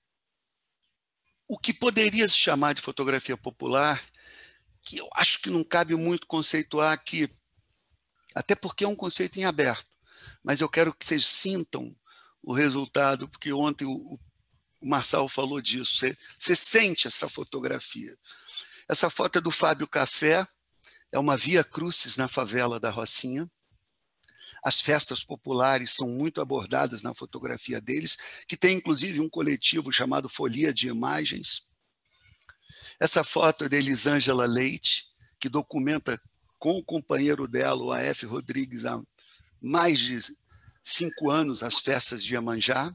o que poderia se chamar de fotografia popular, que eu acho que não cabe muito conceituar aqui, até porque é um conceito em aberto, mas eu quero que vocês sintam o resultado, porque ontem o, o Marçal falou disso, você, você sente essa fotografia. Essa foto é do Fábio Café, é uma via crucis na favela da Rocinha. As festas populares são muito abordadas na fotografia deles, que tem inclusive um coletivo chamado Folia de Imagens. Essa foto é da Elisângela Leite, que documenta com o companheiro dela, o A F Rodrigues, há mais de cinco anos, as festas de Iemanjá.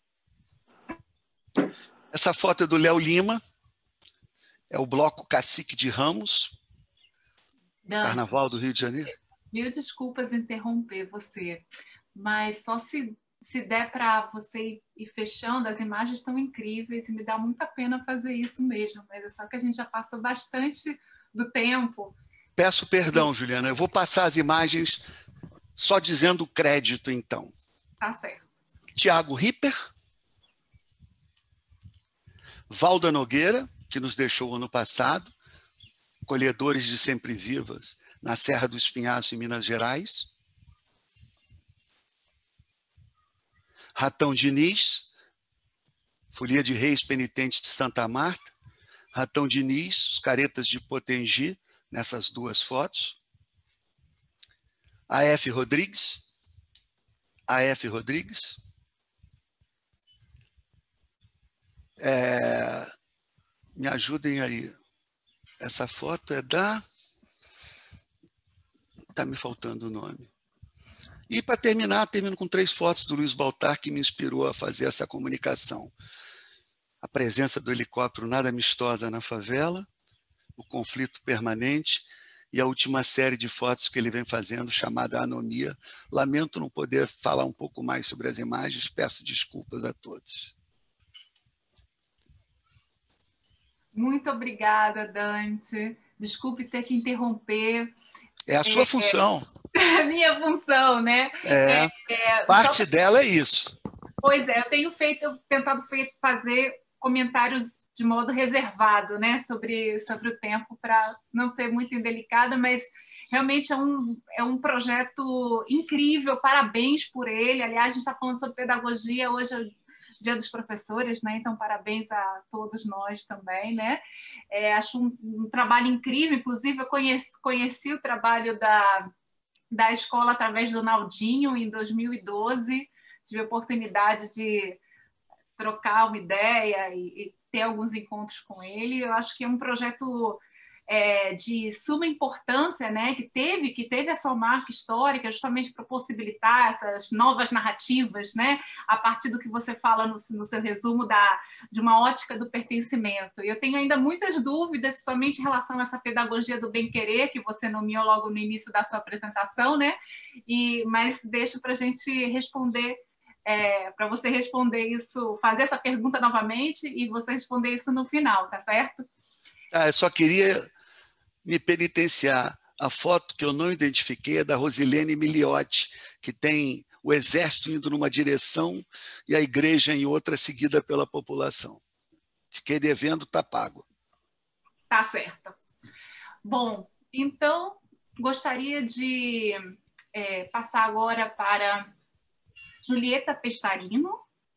Essa foto é do Léo Lima, é o bloco Cacique de Ramos, Não. Carnaval do Rio de Janeiro. Mil desculpas interromper você, mas só se, se der para você ir fechando, as imagens estão incríveis e me dá muita pena fazer isso mesmo, mas é só que a gente já passou bastante do tempo. Peço perdão, Juliana, eu vou passar as imagens só dizendo o crédito, então. Tá certo. Tiago Ripper, Valda Nogueira, que nos deixou ano passado, colhedores de sempre vivas, na Serra do Espinhaço, em Minas Gerais. Ratão Diniz, Folia de Reis Penitentes de Santa Marta. Ratão Diniz, os Caretas de Potengi, nessas duas fotos. A F Rodrigues. A F Rodrigues. É, me ajudem aí. Essa foto é da... Está me faltando o nome. E, para terminar, termino com três fotos do Luiz Baltar, que me inspirou a fazer essa comunicação. A presença do helicóptero nada amistosa na favela, o conflito permanente e a última série de fotos que ele vem fazendo, chamada Anomia. Lamento não poder falar um pouco mais sobre as imagens, peço desculpas a todos. Muito obrigada, Dante. Desculpe ter que interromper. É a sua é, função. É a minha função, né? É, é, parte só... dela é isso. Pois é, eu tenho feito, eu tentado fazer comentários de modo reservado, né, sobre, sobre o tempo, para não ser muito indelicada, mas realmente é um, é um projeto incrível, parabéns por ele. Aliás, a gente está falando sobre pedagogia, hoje é Dia dos Professores, né? Então parabéns a todos nós também, né? É, acho um, um trabalho incrível, inclusive eu conheci, conheci o trabalho da, da escola através do Naldinho em dois mil e doze, tive a oportunidade de trocar uma ideia e, e ter alguns encontros com ele. Eu acho que é um projeto é, de suma importância, né, que teve, que teve a sua marca histórica justamente para possibilitar essas novas narrativas, né, a partir do que você fala no, no seu resumo da, de uma ótica do pertencimento. E eu tenho ainda muitas dúvidas, principalmente em relação a essa pedagogia do bem-querer, que você nomeou logo no início da sua apresentação, né, e, mas deixo para a gente responder, é, para você responder isso, fazer essa pergunta novamente e você responder isso no final, tá certo? Ah, eu só queria me penitenciar. A foto que eu não identifiquei é da Rosilene Miliotti, que tem o exército indo numa direção e a igreja em outra, seguida pela população. Fiquei devendo, tá pago. Tá certo. Bom, então, gostaria de é, passar agora para Julieta Pestarino.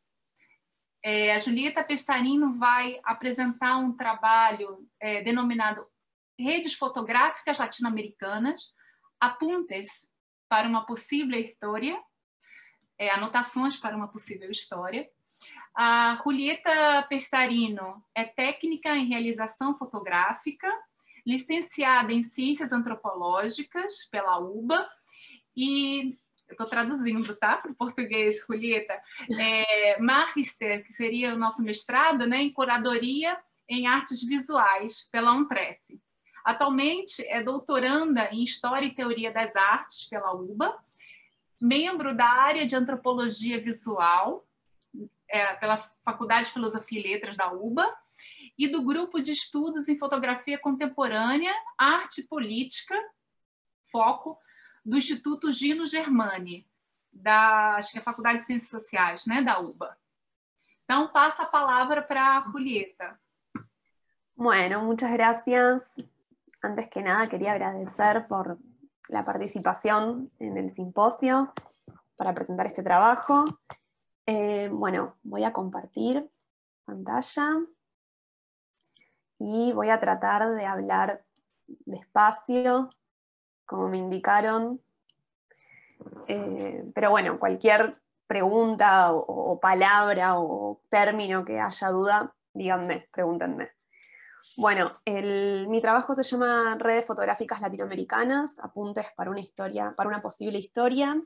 É, a Julieta Pestarino vai apresentar um trabalho é, denominado Redes Fotográficas Latino-Americanas, Apuntes para uma Possível História, é, Anotações para uma Possível História. A Julieta Pestarino é técnica em realização fotográfica, licenciada em Ciências Antropológicas pela U B A e... eu estou traduzindo, tá? Para o português, Julieta. É, Magister, que seria o nosso mestrado, né, em Curadoria em Artes Visuais pela Untref. Atualmente é doutoranda em História e Teoria das Artes pela U B A, membro da área de Antropologia Visual é, pela Faculdade de Filosofia e Letras da U B A e do Grupo de Estudos em Fotografia Contemporânea, Arte e Política, foco do Instituto Gino Germani, da, acho que é a Faculdade de Ciências Sociais, né, da U B A. Então, passa a palavra para a Julieta. Bueno, muchas gracias. Antes que nada, quería agradecer por la participación en el simposio para presentar este trabajo. Eh, bueno, voy a compartir pantalla y voy a tratar de hablar despacio, como me indicaron, eh, pero bueno, cualquier pregunta o, o palabra o término que haya duda, díganme, pregúntenme. Bueno, el, mi trabajo se llama Redes Fotográficas Latinoamericanas, Apuntes para una historia, para una posible historia.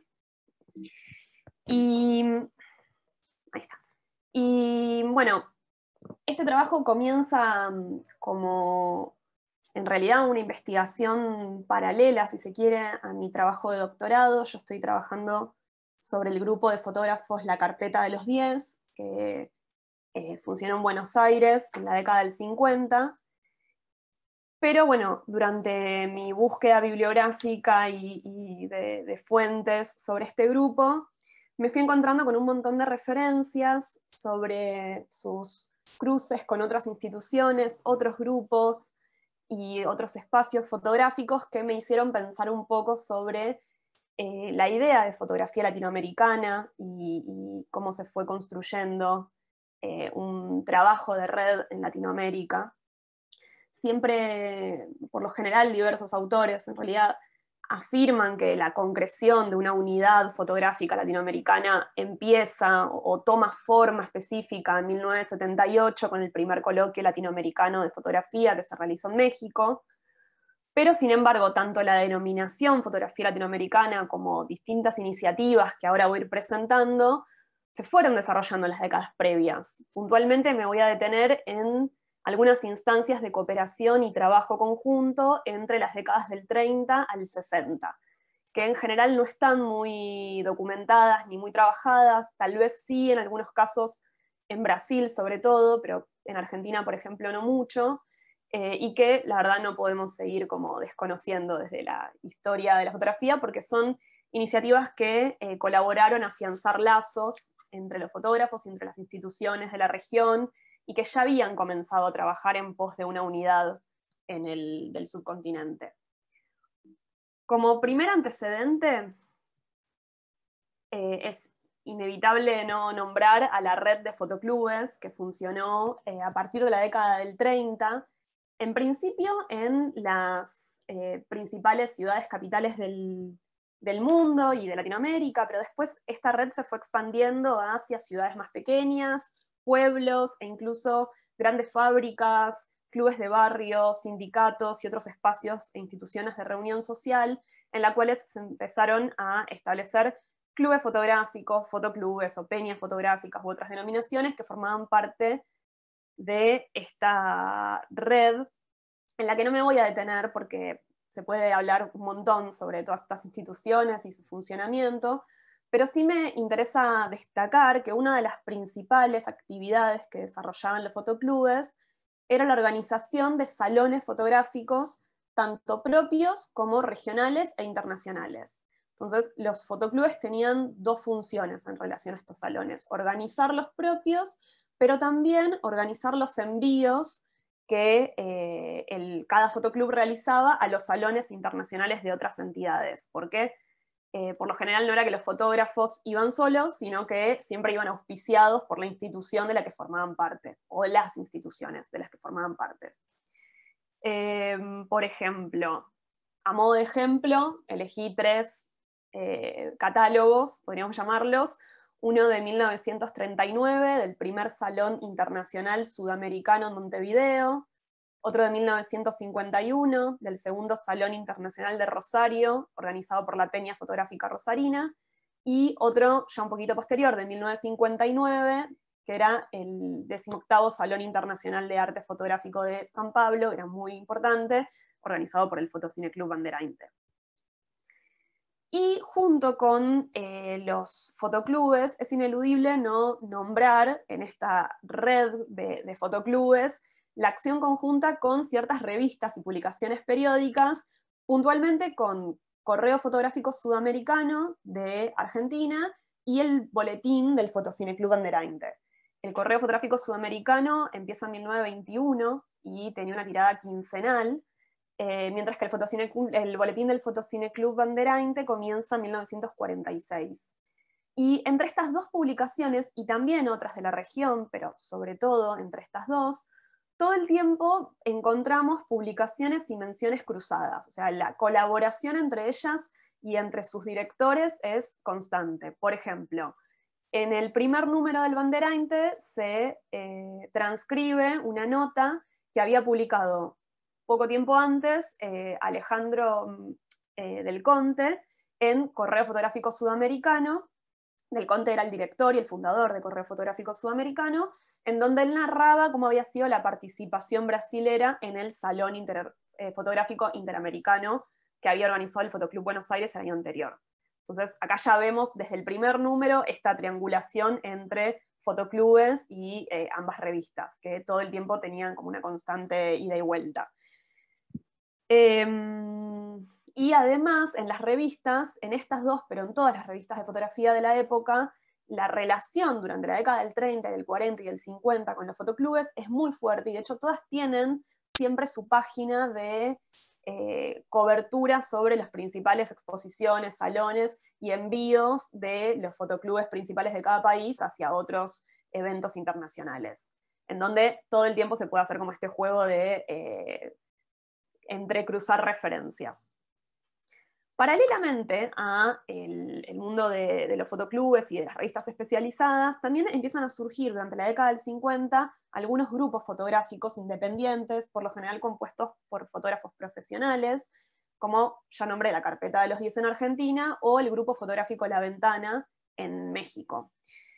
Y ahí está. Y bueno, este trabajo comienza como en realidad una investigación paralela, si se quiere, a mi trabajo de doctorado. Yo estoy trabajando sobre el grupo de fotógrafos La Carpeta de los diez, que eh, funcionó en Buenos Aires en la década del cincuenta. Pero bueno, durante mi búsqueda bibliográfica y, y de, de fuentes sobre este grupo, me fui encontrando con un montón de referencias sobre sus cruces con otras instituciones, otros grupos y otros espacios fotográficos que me hicieron pensar un poco sobre eh, la idea de fotografía latinoamericana y, y cómo se fue construyendo eh, un trabajo de red en Latinoamérica. Siempre, por lo general, diversos autores en realidad afirman que la concreción de una unidad fotográfica latinoamericana empieza o, o toma forma específica en mil novecientos setenta y ocho con el primer coloquio latinoamericano de fotografía que se realizó en México, pero sin embargo tanto la denominación fotografía latinoamericana como distintas iniciativas que ahora voy a ir presentando se fueron desarrollando en las décadas previas. Puntualmente me voy a detener en algunas instancias de cooperación y trabajo conjunto entre las décadas del treinta al sesenta, que en general no están muy documentadas ni muy trabajadas, tal vez sí en algunos casos en Brasil sobre todo, pero en Argentina, por ejemplo, no mucho, eh, y que la verdad no podemos seguir como desconociendo desde la historia de la fotografía, porque son iniciativas que eh, colaboraron a afianzar lazos entre los fotógrafos y entre las instituciones de la región, y que ya habían comenzado a trabajar en pos de una unidad en el del subcontinente. Como primer antecedente, eh, es inevitable no nombrar a la red de fotoclubes que funcionó eh, a partir de la década del treinta, en principio en las eh, principales ciudades capitales del, del mundo y de Latinoamérica, pero después esta red se fue expandiendo hacia ciudades más pequeñas, pueblos e incluso grandes fábricas clubes de barrio, sindicatos y otros espacios e instituciones de reunión social, en las cuales se empezaron a establecer clubes fotográficos, fotoclubes o peñas fotográficas u otras denominaciones que formaban parte de esta red, en la que no me voy a detener porque se puede hablar un montón sobre todas estas instituciones y su funcionamiento, pero sí me interesa destacar que una de las principales actividades que desarrollaban los fotoclubes era la organización de salones fotográficos, tanto propios como regionales e internacionales. Entonces, los fotoclubes tenían dos funciones en relación a estos salones: organizar los propios, pero también organizar los envíos que eh, el, cada fotoclub realizaba a los salones internacionales de otras entidades, porque eh, por lo general no era que los fotógrafos iban solos, sino que siempre iban auspiciados por la institución de la que formaban parte, o las instituciones de las que formaban parte. Eh, por ejemplo, a modo de ejemplo, elegí tres eh, catálogos, podríamos llamarlos. Uno de mil novecientos treinta y nueve, del primer Salón Internacional Sudamericano en Montevideo. Otro de mil novecientos cincuenta y uno, del segundo Salón Internacional de Rosario, organizado por la Peña Fotográfica Rosarina. Y otro, ya un poquito posterior, de mil novecientos cincuenta y nueve, que era el decimoctavo Salón Internacional de Arte Fotográfico de San Pablo, era muy importante, organizado por el Fotocine Club Banderainte. Y junto con eh, los fotoclubes, es ineludible no nombrar en esta red de, de fotoclubes la acción conjunta con ciertas revistas y publicaciones periódicas, puntualmente con Correo Fotográfico Sudamericano de Argentina y el boletín del Fotocine Club Banderainte. El Correo Fotográfico Sudamericano empieza en mil novecientos veintiuno y tenía una tirada quincenal, Eh, mientras que el, Fotocine, el boletín del Fotocine Club Banderainte comienza en mil novecientos cuarenta y seis. Y entre estas dos publicaciones, y también otras de la región, pero sobre todo entre estas dos, todo el tiempo encontramos publicaciones y menciones cruzadas. O sea, la colaboración entre ellas y entre sus directores es constante. Por ejemplo, en el primer número del Banderainte se eh, transcribe una nota que había publicado poco tiempo antes eh, Alejandro eh, Del Conte en Correo Fotográfico Sudamericano. Del Conte era el director y el fundador de Correo Fotográfico Sudamericano, en donde él narraba cómo había sido la participación brasilera en el Salón Inter, eh, Fotográfico Interamericano que había organizado el Fotoclub Buenos Aires el año anterior. Entonces acá ya vemos desde el primer número esta triangulación entre fotoclubes y eh, ambas revistas, que todo el tiempo tenían como una constante ida y vuelta. Eh, y además, en las revistas, en estas dos, pero en todas las revistas de fotografía de la época, la relación durante la década del treinta, del cuarenta y del cincuenta con los fotoclubes es muy fuerte, y de hecho todas tienen siempre su página de eh, cobertura sobre las principales exposiciones, salones y envíos de los fotoclubes principales de cada país hacia otros eventos internacionales, en donde todo el tiempo se puede hacer como este juego de eh, entrecruzar referencias. Paralelamente a el, el mundo de, de los fotoclubes y de las revistas especializadas, también empiezan a surgir durante la década del cincuenta algunos grupos fotográficos independientes, por lo general compuestos por fotógrafos profesionales, como ya nombré la Carpeta de los diez en Argentina, o el Grupo Fotográfico La Ventana en México.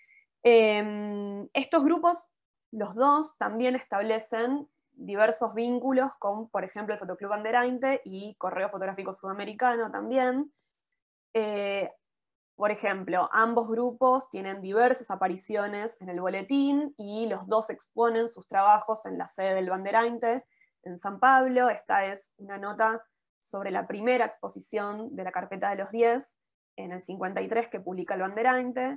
Eh, estos grupos, los dos, también establecen diversos vínculos con, por ejemplo, el Fotoclub Banderainte y Correo Fotográfico Sudamericano también. Eh, por ejemplo, ambos grupos tienen diversas apariciones en el boletín y los dos exponen sus trabajos en la sede del Banderainte en San Pablo. Esta es una nota sobre la primera exposición de la Carpeta de los diez en el cincuenta y tres que publica el Banderainte.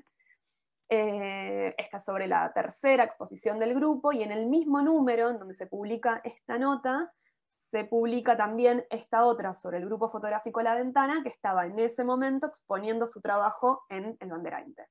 Eh, esta es sobre la tercera exposición del grupo, y en el mismo número en donde se publica esta nota, se publica también esta otra sobre el Grupo Fotográfico La Ventana, que estaba en ese momento exponiendo su trabajo en el Banderainte.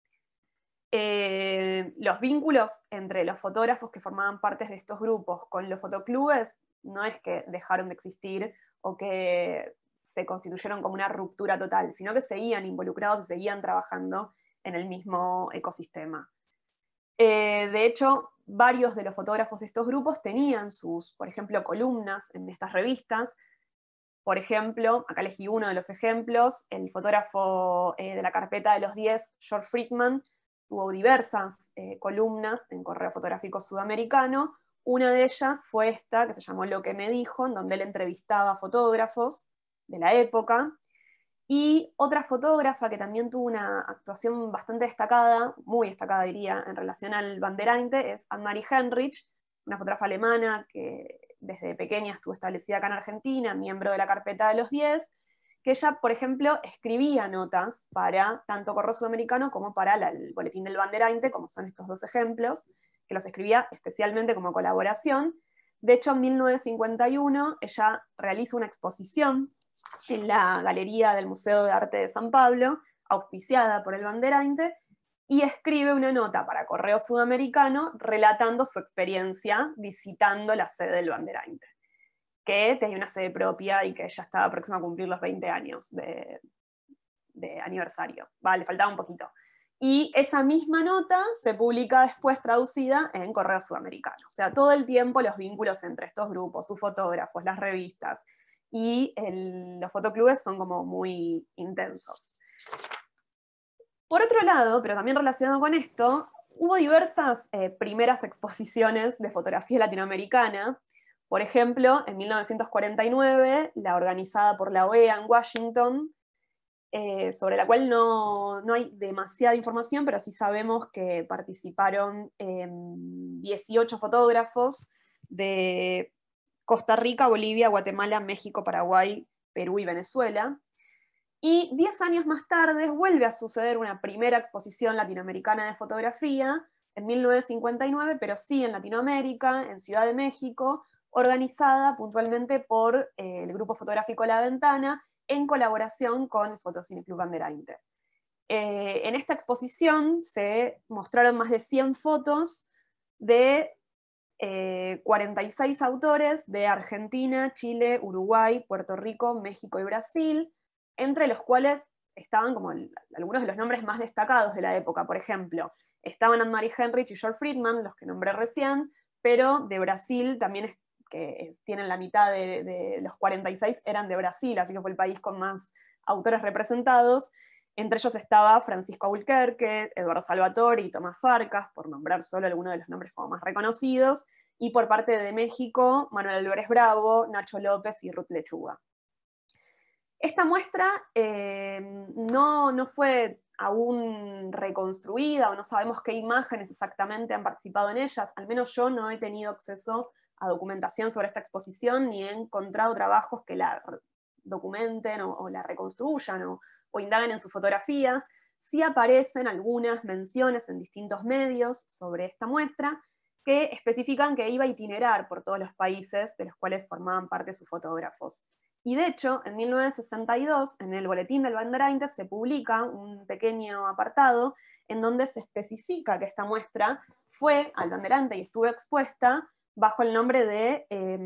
Eh, los vínculos entre los fotógrafos que formaban parte de estos grupos con los fotoclubes no es que dejaron de existir o que se constituyeron como una ruptura total, sino que seguían involucrados y seguían trabajando en el mismo ecosistema. Eh, de hecho, varios de los fotógrafos de estos grupos tenían sus, por ejemplo, columnas en estas revistas. Por ejemplo, acá elegí uno de los ejemplos, el fotógrafo eh, de la carpeta de los diez, George Friedman, tuvo diversas eh, columnas en Correo Fotográfico Sudamericano. Una de ellas fue esta, que se llamó Lo que me dijo, en donde él entrevistaba fotógrafos de la época. Y otra fotógrafa que también tuvo una actuación bastante destacada, muy destacada diría, en relación al Banderainte, es Anne-Marie Henrich, una fotógrafa alemana que desde pequeña estuvo establecida acá en Argentina, miembro de la carpeta de los diez, que ella, por ejemplo, escribía notas para tanto Correo Sudamericano como para la, el Boletín del Banderainte, como son estos dos ejemplos, que los escribía especialmente como colaboración. De hecho, en mil novecientos cincuenta y uno ella realiza una exposición en la Galería del Museo de Arte de San Pablo, auspiciada por el Banderainte, y escribe una nota para Correo Sudamericano relatando su experiencia visitando la sede del Banderainte, que tenía una sede propia y que ya estaba próxima a cumplir los veinte años de, de aniversario. Vale, le faltaba un poquito. Y esa misma nota se publica después traducida en Correo Sudamericano. O sea, todo el tiempo los vínculos entre estos grupos, sus fotógrafos, las revistas y el, los fotoclubes son como muy intensos. Por otro lado, pero también relacionado con esto, hubo diversas eh, primeras exposiciones de fotografía latinoamericana. Por ejemplo, en mil novecientos cuarenta y nueve, la organizada por la O E A en Washington, eh, sobre la cual no, no hay demasiada información, pero sí sabemos que participaron eh, dieciocho fotógrafos de Costa Rica, Bolivia, Guatemala, México, Paraguay, Perú y Venezuela. Y diez años más tarde vuelve a suceder una primera exposición latinoamericana de fotografía, en mil novecientos cincuenta y nueve, pero sí en Latinoamérica, en Ciudad de México, organizada puntualmente por eh, el grupo fotográfico La Ventana, en colaboración con el Fotocine Club Banderainte. Eh, en esta exposición se mostraron más de cien fotos de eh, cuarenta y seis autores de Argentina, Chile, Uruguay, Puerto Rico, México y Brasil, entre los cuales estaban como el, algunos de los nombres más destacados de la época. Por ejemplo, estaban Anne-Marie Henrich y George Friedman, los que nombré recién, pero de Brasil también, es, que es, tienen la mitad de, de los cuarenta y seis, eran de Brasil, así que fue el país con más autores representados. Entre ellos estaba Francisco Albuquerque, Eduardo Salvatore y Tomás Farcas, por nombrar solo algunos de los nombres como más reconocidos, y por parte de México, Manuel Álvarez Bravo, Nacho López y Ruth Lechuga. Esta muestra eh, no, no fue aún reconstruida, o no sabemos qué imágenes exactamente han participado en ellas, al menos yo no he tenido acceso a documentación sobre esta exposición, ni he encontrado trabajos que la documenten o, o la reconstruyan, o, o indaguen en sus fotografías. Sí aparecen algunas menciones en distintos medios sobre esta muestra, que especifican que iba a itinerar por todos los países de los cuales formaban parte sus fotógrafos. Y de hecho, en mil novecientos sesenta y dos, en el Boletín del Banderainte, se publica un pequeño apartado en donde se especifica que esta muestra fue al Banderainte y estuvo expuesta bajo el nombre de eh,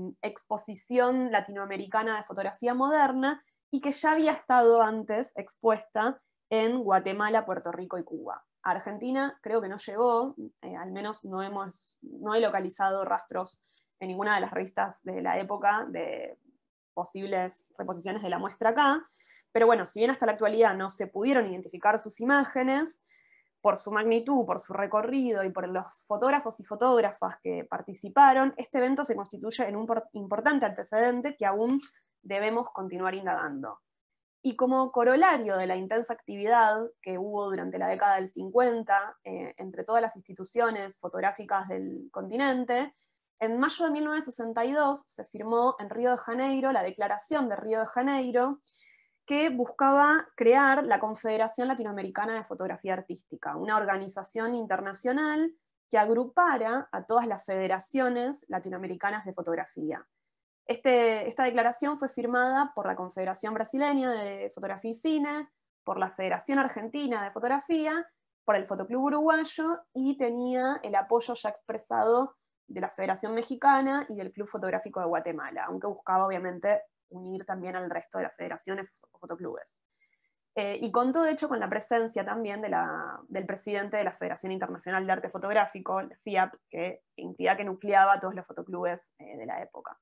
Exposición Latinoamericana de Fotografía Moderna, y que ya había estado antes expuesta en Guatemala, Puerto Rico y Cuba. A Argentina creo que no llegó, eh, al menos no, hemos, no he localizado rastros en ninguna de las revistas de la época de posibles reposiciones de la muestra acá, pero bueno, si bien hasta la actualidad no se pudieron identificar sus imágenes, por su magnitud, por su recorrido y por los fotógrafos y fotógrafas que participaron, este evento se constituye en un importante antecedente que aún debemos continuar indagando. Y como corolario de la intensa actividad que hubo durante la década del cincuenta eh, entre todas las instituciones fotográficas del continente, en mayo de mil novecientos sesenta y dos se firmó en Río de Janeiro la Declaración de Río de Janeiro, que buscaba crear la Confederación Latinoamericana de Fotografía Artística, una organización internacional que agrupara a todas las federaciones latinoamericanas de fotografía. Este, esta declaración fue firmada por la Confederación Brasileña de Fotografía y Cine, por la Federación Argentina de Fotografía, por el Fotoclub Uruguayo, y tenía el apoyo ya expresado de la Federación Mexicana y del Club Fotográfico de Guatemala, aunque buscaba obviamente unir también al resto de las federaciones o fotoclubes. Eh, y contó, de hecho, con la presencia también de la, del presidente de la Federación Internacional de Arte Fotográfico, la F I A P, que entidad que nucleaba a todos los fotoclubes eh, de la época.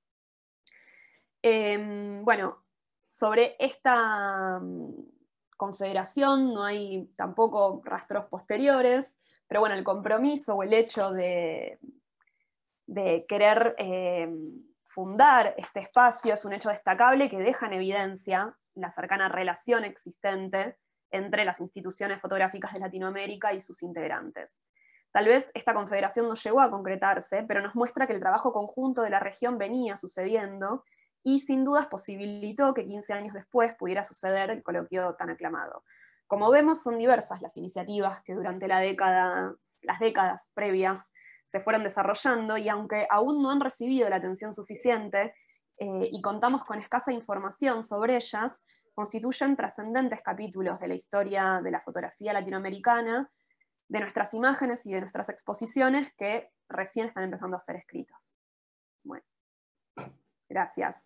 Eh, bueno, sobre esta um, confederación no hay tampoco rastros posteriores, pero bueno, el compromiso o el hecho de, de querer eh, fundar este espacio es un hecho destacable que deja en evidencia la cercana relación existente entre las instituciones fotográficas de Latinoamérica y sus integrantes. Tal vez esta confederación no llegó a concretarse, pero nos muestra que el trabajo conjunto de la región venía sucediendo y sin dudas posibilitó que quince años después pudiera suceder el coloquio tan aclamado. Como vemos, son diversas las iniciativas que durante la década, las décadas previas se fueron desarrollando, y aunque aún no han recibido la atención suficiente, Eh, y contamos con escasa información sobre ellas, constituyen trascendentes capítulos de la historia de la fotografía latinoamericana, de nuestras imágenes y de nuestras exposiciones que recién están empezando a ser escritas. Bueno, gracias.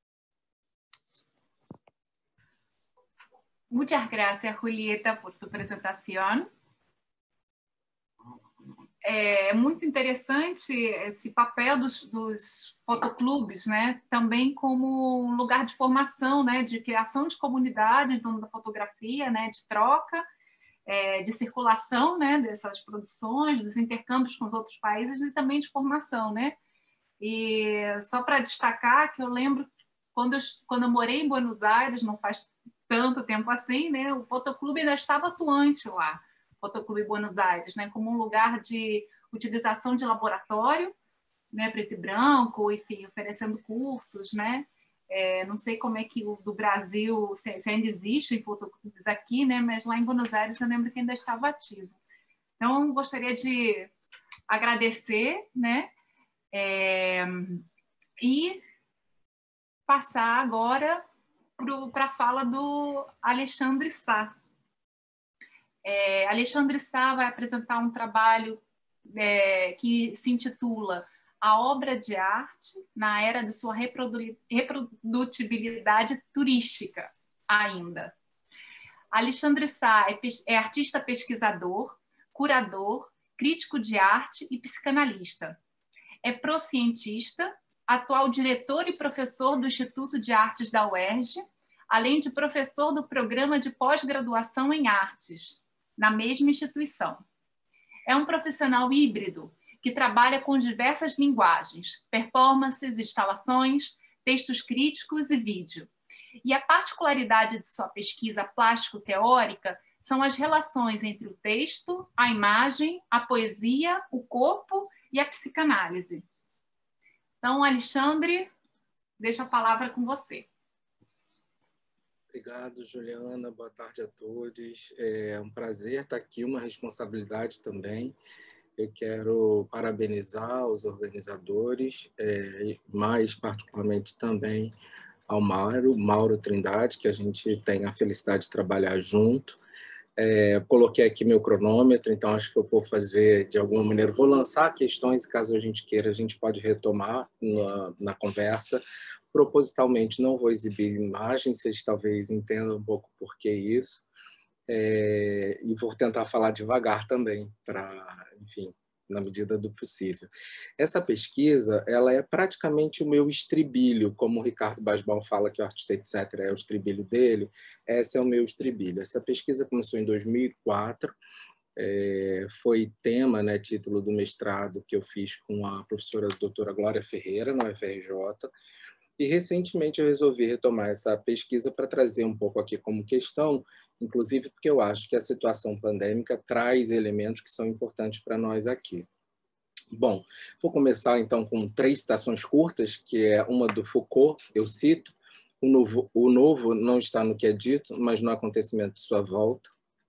Muchas gracias, Julieta, por tu presentação. É muito interessante esse papel dos, dos fotoclubes, né? Também como um lugar de formação, né? De criação de comunidade em torno da fotografia, né? De troca, é, de circulação, né? Dessas produções, dos intercâmbios com os outros países e também de formação, né? E só para destacar que eu lembro quando eu, quando eu morei em Buenos Aires, não faz tanto tempo assim, né? O fotoclube ainda estava atuante lá. Fotoclube Buenos Aires, né, como um lugar de utilização de laboratório, né, preto e branco, enfim, oferecendo cursos, né, é, não sei como é que o do Brasil, se, se ainda existem fotoclubes aqui, né, mas lá em Buenos Aires eu lembro que ainda estava ativo. Então, gostaria de agradecer, né, é, e passar agora para a fala do Alexandre Sá. É, Alexandre Sá vai apresentar um trabalho é, que se intitula A Obra de Arte na Era de Sua Reprodu- Reprodutibilidade Turística, ainda. Alexandre Sá é, é artista pesquisador, curador, crítico de arte e psicanalista. É pró-cientista, atual diretor e professor do Instituto de Artes da U E R J, além de professor do Programa de Pós-Graduação em Artes, na mesma instituição. É um profissional híbrido que trabalha com diversas linguagens, performances, instalações, textos críticos e vídeo. E a particularidade de sua pesquisa plástico-teórica são as relações entre o texto, a imagem, a poesia, o corpo e a psicanálise. Então, Alexandre, deixo a palavra com você. Obrigado, Juliana. Boa tarde a todos. É um prazer estar aqui, uma responsabilidade também. Eu quero parabenizar os organizadores, é, mais particularmente também ao Mauro, Mauro Trindade, que a gente tem a felicidade de trabalhar junto. É, coloquei aqui meu cronômetro, então acho que eu vou fazer de alguma maneira, vou lançar questões, caso a gente queira, a gente pode retomar na, na conversa. Propositalmente não vou exibir imagens, vocês talvez entendam um pouco por que isso, é, e vou tentar falar devagar também, para, enfim, na medida do possível. Essa pesquisa, ela é praticamente o meu estribilho, como o Ricardo Basbal fala que o artista, etcétera, é o estribilho dele, esse é o meu estribilho. Essa pesquisa começou em dois mil e quatro, é, foi tema, né, título do mestrado que eu fiz com a professora doutora Glória Ferreira, na U F R J, e recentemente eu resolvi retomar essa pesquisa para trazer um pouco aqui como questão, inclusive porque eu acho que a situação pandêmica traz elementos que são importantes para nós aqui. Bom, vou começar então com três citações curtas, que é uma do Foucault, eu cito, o novo, o novo não está no que é dito, mas no acontecimento de sua volta.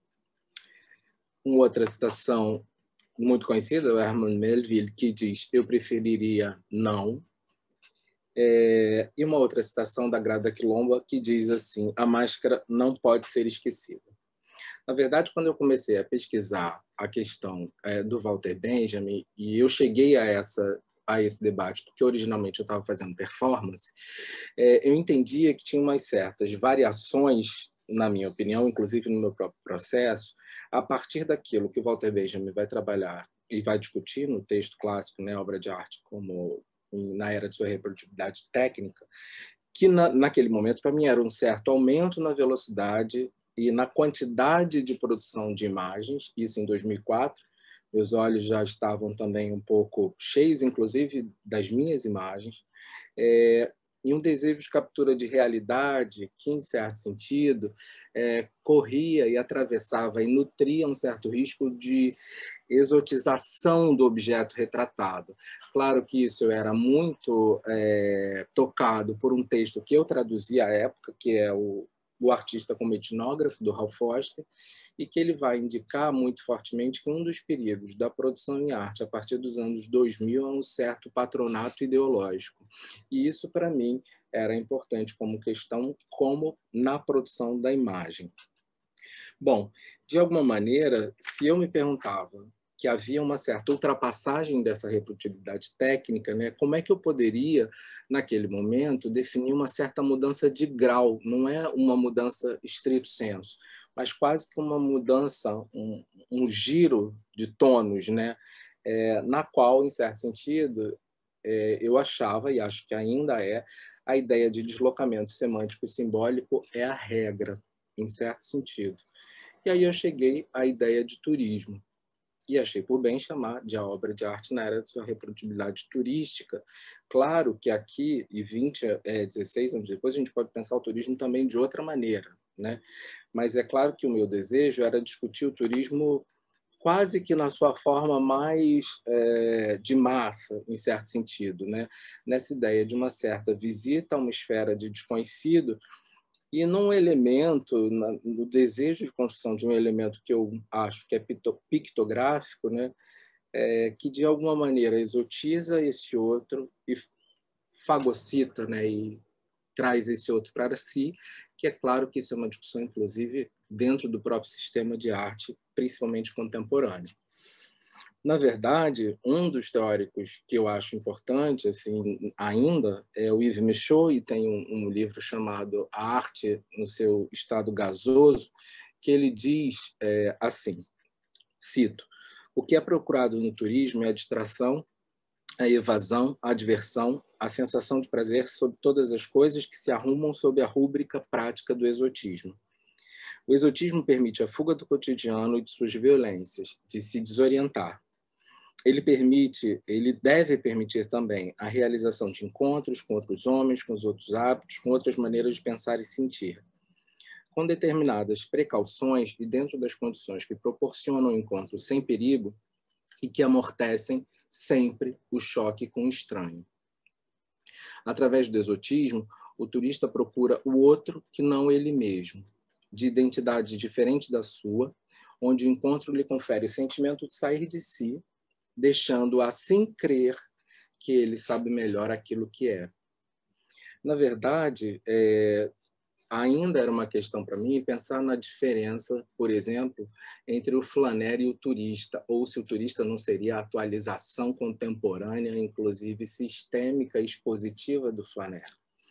Uma outra citação muito conhecida, o Herman Melville, que diz, eu preferiria não. É, e uma outra citação da Grada Quilomba que diz assim, a máscara não pode ser esquecida. Na verdade, quando eu comecei a pesquisar a questão é, do Walter Benjamin, e eu cheguei a, essa, a esse debate, porque originalmente eu estava fazendo performance, é, eu entendia que tinha umas certas variações na minha opinião, inclusive no meu próprio processo, a partir daquilo que o Walter Benjamin vai trabalhar e vai discutir no texto clássico, né, obra de arte, como na era de sua reprodutibilidade técnica, que na, naquele momento, para mim, era um certo aumento na velocidade e na quantidade de produção de imagens, isso em dois mil e quatro. Meus olhos já estavam também um pouco cheios, inclusive, das minhas imagens, é, e um desejo de captura de realidade que, em certo sentido, é, corria e atravessava e nutria um certo risco de exotização do objeto retratado. Claro que isso era muito é, tocado por um texto que eu traduzi à época, que é o, o Artista como Etnógrafo, do Ralph Foster, e que ele vai indicar muito fortemente que um dos perigos da produção em arte a partir dos anos dois mil é um certo patronato ideológico. E isso, para mim, era importante como questão, como na produção da imagem. Bom, de alguma maneira, se eu me perguntava que havia uma certa ultrapassagem dessa reprodutibilidade técnica, né, como é que eu poderia, naquele momento, definir uma certa mudança de grau? Não é uma mudança estrito sensu, mas quase que uma mudança, um, um giro de tônus, né? É, na qual, em certo sentido, é, eu achava, e acho que ainda é, a ideia de deslocamento semântico e simbólico é a regra, em certo sentido. E aí eu cheguei à ideia de turismo, e achei por bem chamar de a obra de arte na era de sua reprodutibilidade turística. Claro que aqui, e vinte, é, dezesseis anos depois, a gente pode pensar o turismo também de outra maneira, né? Mas é claro que o meu desejo era discutir o turismo quase que na sua forma mais é, de massa, em certo sentido, né? Nessa ideia de uma certa visita a uma esfera de desconhecido e num elemento, no desejo de construção de um elemento que eu acho que é pictográfico, né? É, que de alguma maneira exotiza esse outro e fagocita, né? E traz esse outro para si, que é claro que isso é uma discussão, inclusive, dentro do próprio sistema de arte, principalmente contemporâneo. Na verdade, um dos teóricos que eu acho importante, assim, ainda, é o Yves Michaud, e tem um, um livro chamado A Arte no seu Estado Gasoso, que ele diz é, assim, cito, o que é procurado no turismo é a distração, a evasão, a diversão, a sensação de prazer sobre todas as coisas que se arrumam sob a rúbrica prática do exotismo. O exotismo permite a fuga do cotidiano e de suas violências, de se desorientar. Ele permite, ele deve permitir também a realização de encontros com outros homens, com os outros hábitos, com outras maneiras de pensar e sentir. Com determinadas precauções e dentro das condições que proporcionam o encontro sem perigo e que amortecem sempre o choque com o estranho. Através do exotismo, o turista procura o outro que não ele mesmo, de identidade diferente da sua, onde o encontro lhe confere o sentimento de sair de si, deixando-o assim crer que ele sabe melhor aquilo que é. Na verdade, é, ainda era uma questão para mim pensar na diferença, por exemplo, entre o flaner e o turista, ou se o turista não seria a atualização contemporânea, inclusive sistêmica e expositiva do flaner.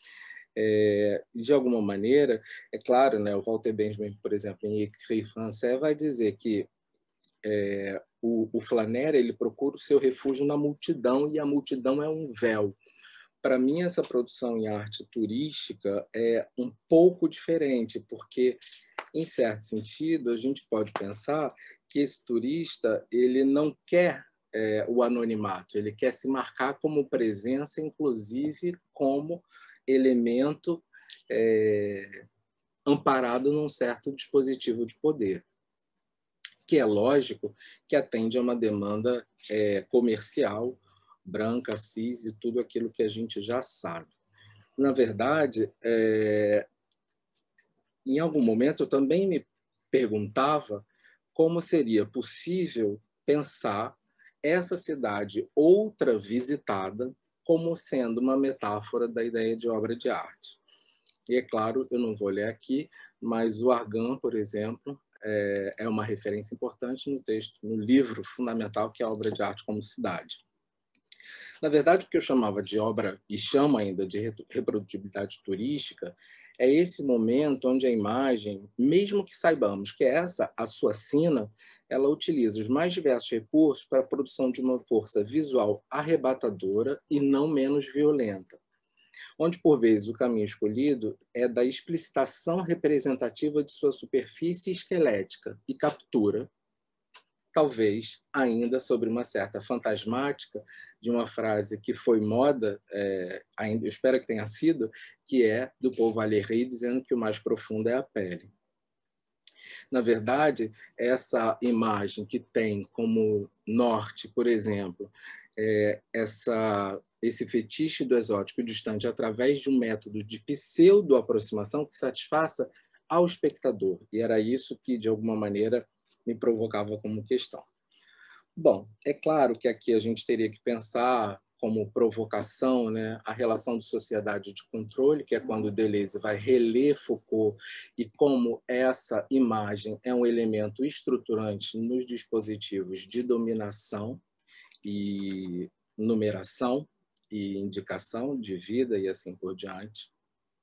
É, de alguma maneira, é claro, né, o Walter Benjamin, por exemplo, em Écrit Français, vai dizer que é, o, o flaner ele procura o seu refúgio na multidão, e a multidão é um véu. Para mim, essa produção em arte turística é um pouco diferente, porque, em certo sentido, a gente pode pensar que esse turista ele não quer é, o anonimato, ele quer se marcar como presença, inclusive como elemento é, amparado num certo dispositivo de poder, que é lógico que atende a uma demanda é, comercial, branca, cis e tudo aquilo que a gente já sabe. Na verdade, é, em algum momento eu também me perguntava como seria possível pensar essa cidade outra visitada como sendo uma metáfora da ideia de obra de arte. E é claro, eu não vou ler aqui, mas o Argan, por exemplo, é, é uma referência importante no texto, no livro fundamental que é a obra de arte como cidade. Na verdade, o que eu chamava de obra, e chamo ainda de reprodutibilidade turística, é esse momento onde a imagem, mesmo que saibamos que essa, a sua sina, ela utiliza os mais diversos recursos para a produção de uma força visual arrebatadora e não menos violenta, onde, por vezes, o caminho escolhido é da explicitação representativa de sua superfície esquelética e captura, talvez, ainda sobre uma certa fantasmática de uma frase que foi moda, é, ainda, eu espero que tenha sido, que é do Paul Valéry dizendo que o mais profundo é a pele. Na verdade, essa imagem que tem como norte, por exemplo, é essa, esse fetiche do exótico distante através de um método de pseudo-aproximação que satisfaça ao espectador. E era isso que, de alguma maneira, me provocava como questão. Bom, é claro que aqui a gente teria que pensar como provocação, né, a relação de sociedade de controle, que é quando Deleuze vai reler Foucault, e como essa imagem é um elemento estruturante nos dispositivos de dominação e numeração e indicação de vida e assim por diante.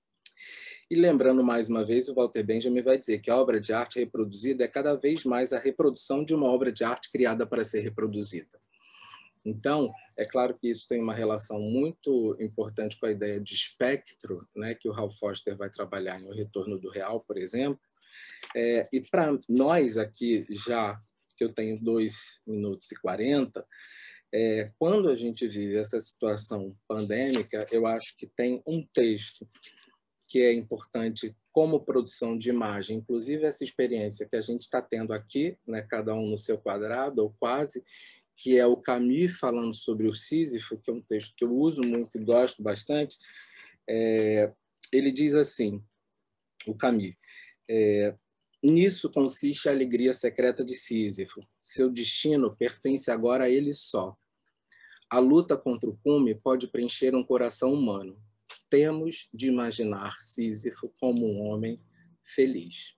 E lembrando mais uma vez, o Walter Benjamin vai dizer que a obra de arte reproduzida é cada vez mais a reprodução de uma obra de arte criada para ser reproduzida. Então, é claro que isso tem uma relação muito importante com a ideia de espectro, né, que o Ralph Foster vai trabalhar em O Retorno do Real, por exemplo. É, e para nós aqui, já que eu tenho dois minutos e quarenta, é, quando a gente vive essa situação pandêmica, eu acho que tem um texto que é importante como produção de imagem, inclusive essa experiência que a gente está tendo aqui, né, cada um no seu quadrado, ou quase, que é o Camus falando sobre o Sísifo, que é um texto que eu uso muito e gosto bastante. É, ele diz assim, o Camus, é, nisso consiste a alegria secreta de Sísifo. Seu destino pertence agora a ele só. A luta contra o cume pode preencher um coração humano. Temos de imaginar Sísifo como um homem feliz.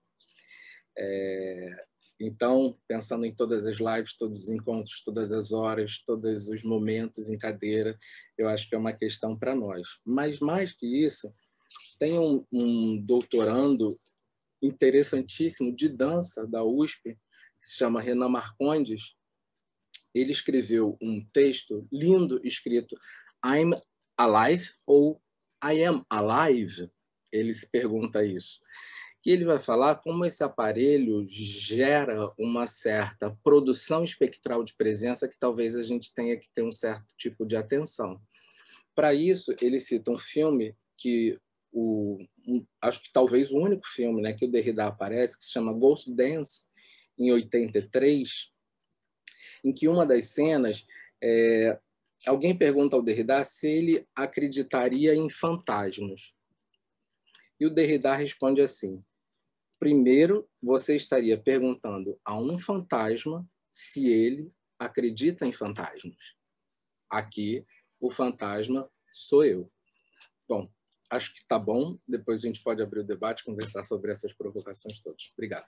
É, então, pensando em todas as lives, todos os encontros, todas as horas, todos os momentos em cadeira, eu acho que é uma questão para nós. Mas, mais que isso, tem um, um doutorando interessantíssimo de dança da U S P, que se chama Renan Marcondes. Ele escreveu um texto lindo escrito I'm Alive ou I am alive, ele se pergunta isso. E ele vai falar como esse aparelho gera uma certa produção espectral de presença que talvez a gente tenha que ter um certo tipo de atenção. Para isso, ele cita um filme que, o, um, acho que talvez o único filme, né, que o Derrida aparece, que se chama Ghost Dance, em oitenta e três, em que uma das cenas... É, alguém pergunta ao Derrida se ele acreditaria em fantasmas. E o Derrida responde assim, primeiro, você estaria perguntando a um fantasma se ele acredita em fantasmas. Aqui, o fantasma sou eu. Bom, acho que está bom. Depois a gente pode abrir o debate e conversar sobre essas provocações todas. Obrigado.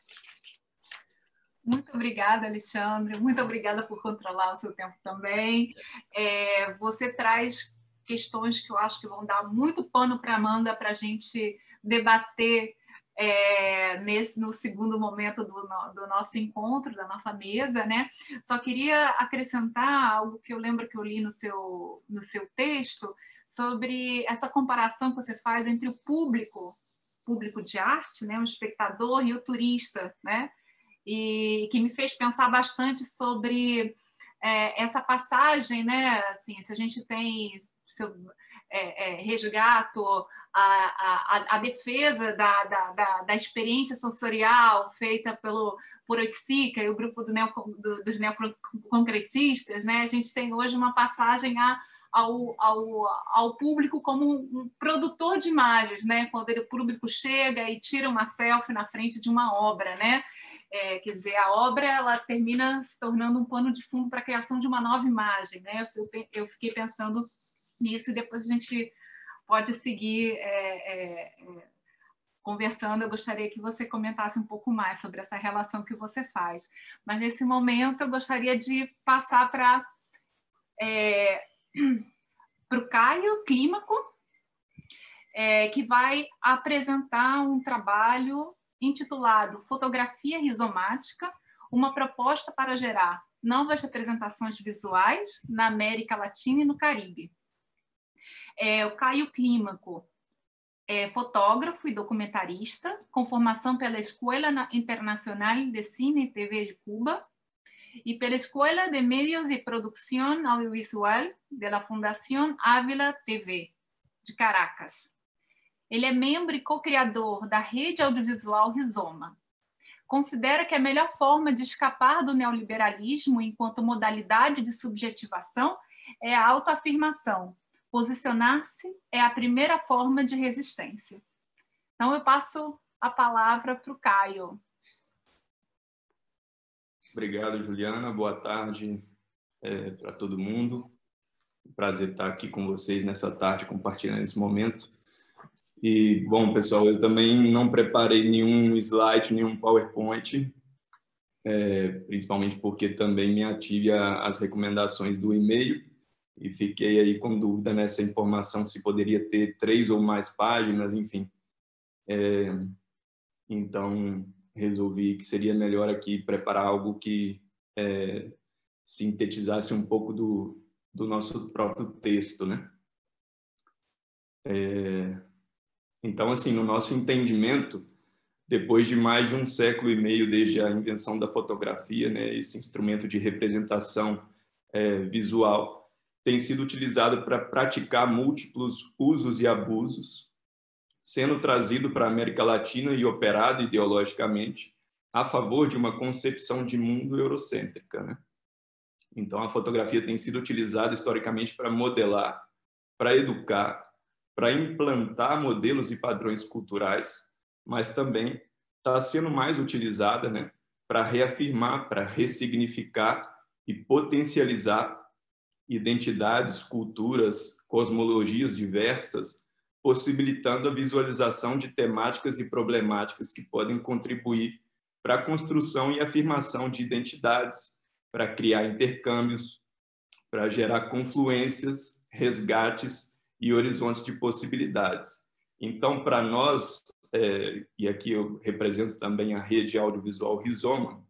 Muito obrigada, Alexandre. Muito obrigada por controlar o seu tempo também. É, você traz questões que eu acho que vão dar muito pano para a manga para a gente debater é, nesse, no segundo momento do, do nosso encontro, da nossa mesa, né? Só queria acrescentar algo que eu lembro que eu li no seu, no seu texto sobre essa comparação que você faz entre o público, público de arte, né? O espectador e o turista, né? E que me fez pensar bastante sobre é, essa passagem, né? Assim, se a gente tem, se eu, é, é, resgato a, a, a defesa da, da, da, da experiência sensorial feita pelo, por Oiticica e o grupo do neo, do, dos neoconcretistas, né? A gente tem hoje uma passagem a Ao, ao, ao público como um produtor de imagens, né? Quando ele, o público chega e tira uma selfie na frente de uma obra, né? É, quer dizer, a obra ela termina se tornando um pano de fundo para a criação de uma nova imagem, né? Eu, eu fiquei pensando nisso e depois a gente pode seguir é, é, conversando. Eu gostaria que você comentasse um pouco mais sobre essa relação que você faz. Mas nesse momento eu gostaria de passar para é, para o Caio Clímaco, é, que vai apresentar um trabalho intitulado Fotografia Rizomática, uma proposta para gerar novas representações visuais na América Latina e no Caribe. É, o Caio Clímaco é fotógrafo e documentarista, com formação pela Escuela Internacional de Cine e T V de Cuba e pela Escuela de Medios e Produção Audiovisual da Fundação Ávila T V, de Caracas. Ele é membro e co-criador da rede audiovisual Rizoma. Considera que a melhor forma de escapar do neoliberalismo enquanto modalidade de subjetivação é a autoafirmação. Posicionar-se é a primeira forma de resistência. Então, eu passo a palavra para o Caio. Obrigado, Juliana. Boa tarde é, para todo mundo. Prazer estar aqui com vocês nessa tarde, compartilhando esse momento. E, bom, pessoal, eu também não preparei nenhum slide, nenhum PowerPoint, é, principalmente porque também me ative às recomendações do e-mail. E fiquei aí com dúvida nessa informação, se poderia ter três ou mais páginas, enfim. É, então, resolvi que seria melhor aqui preparar algo que é, sintetizasse um pouco do, do nosso próprio texto, né? É, então, assim, no nosso entendimento, depois de mais de um século e meio desde a invenção da fotografia, né, esse instrumento de representação é, visual, tem sido utilizado para praticar múltiplos usos e abusos, sendo trazido para a América Latina e operado ideologicamente a favor de uma concepção de mundo eurocêntrica, né? Então, a fotografia tem sido utilizada historicamente para modelar, para educar, para implantar modelos e padrões culturais, mas também está sendo mais utilizada, né, para reafirmar, para ressignificar e potencializar identidades, culturas, cosmologias diversas, possibilitando a visualização de temáticas e problemáticas que podem contribuir para a construção e afirmação de identidades, para criar intercâmbios, para gerar confluências, resgates e horizontes de possibilidades. Então, para nós, é, e aqui eu represento também a rede audiovisual Rizoma,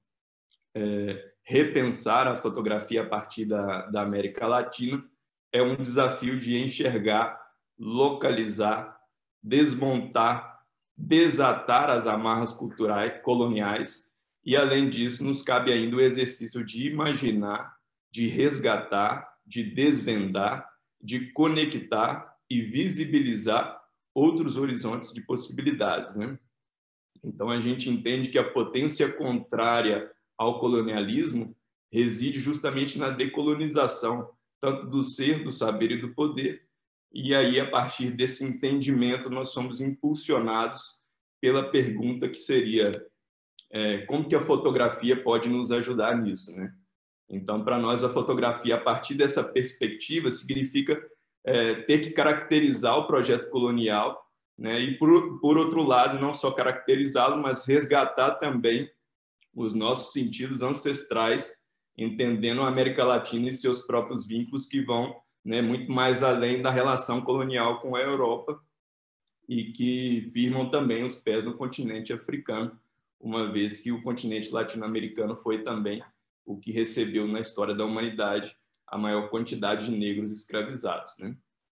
é, repensar a fotografia a partir da, da América Latina é um desafio de enxergar, localizar, desmontar, desatar as amarras culturais coloniais e, além disso, nos cabe ainda o exercício de imaginar, de resgatar, de desvendar, de conectar e visibilizar outros horizontes de possibilidades, né? Então, a gente entende que a potência contrária ao colonialismo reside justamente na decolonização, tanto do ser, do saber e do poder. E aí, a partir desse entendimento, nós somos impulsionados pela pergunta que seria é, como que a fotografia pode nos ajudar nisso, né? Então, para nós, a fotografia, a partir dessa perspectiva, significa é, ter que caracterizar o projeto colonial, né? E, por, por outro lado, não só caracterizá-lo, mas resgatar também os nossos sentidos ancestrais, entendendo a América Latina e seus próprios vínculos que vão, né, muito mais além da relação colonial com a Europa e que firmam também os pés no continente africano, uma vez que o continente latino-americano foi também o que recebeu na história da humanidade a maior quantidade de negros escravizados, né?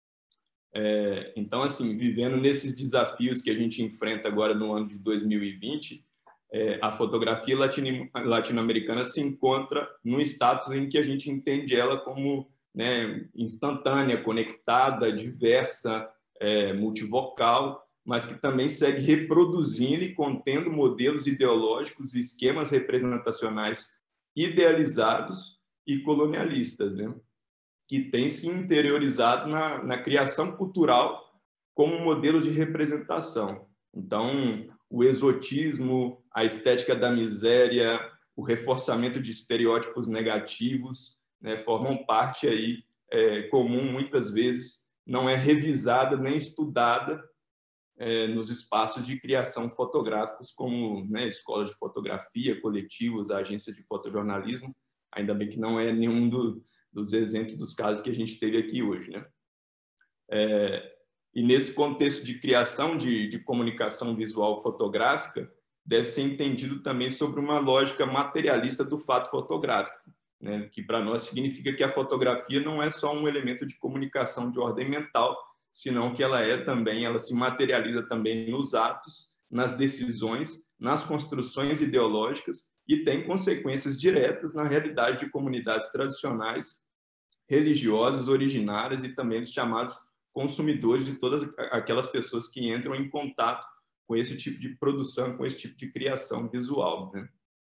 É, então, assim, vivendo nesses desafios que a gente enfrenta agora no ano de dois mil e vinte, É, a fotografia latino-americana se encontra num status em que a gente entende ela como, né, instantânea, conectada, diversa, é, multivocal, mas que também segue reproduzindo e contendo modelos ideológicos e esquemas representacionais idealizados e colonialistas, né, que têm se interiorizado na, na criação cultural como modelos de representação. Então, o exotismo, a estética da miséria, o reforçamento de estereótipos negativos, né, formam parte aí é, comum, muitas vezes não é revisada nem estudada é, nos espaços de criação fotográficos, como, né, escolas de fotografia, coletivos, agências de fotojornalismo. Ainda bem que não é nenhum do, dos exemplos dos casos que a gente teve aqui hoje, né? É, E nesse contexto de criação de, de comunicação visual fotográfica, deve ser entendido também sobre uma lógica materialista do fato fotográfico, né? Que para nós significa que a fotografia não é só um elemento de comunicação de ordem mental, senão que ela é também, ela se materializa também nos atos, nas decisões, nas construções ideológicas e tem consequências diretas na realidade de comunidades tradicionais, religiosas, originárias e também dos chamados consumidores, de todas aquelas pessoas que entram em contato com esse tipo de produção, com esse tipo de criação visual, né?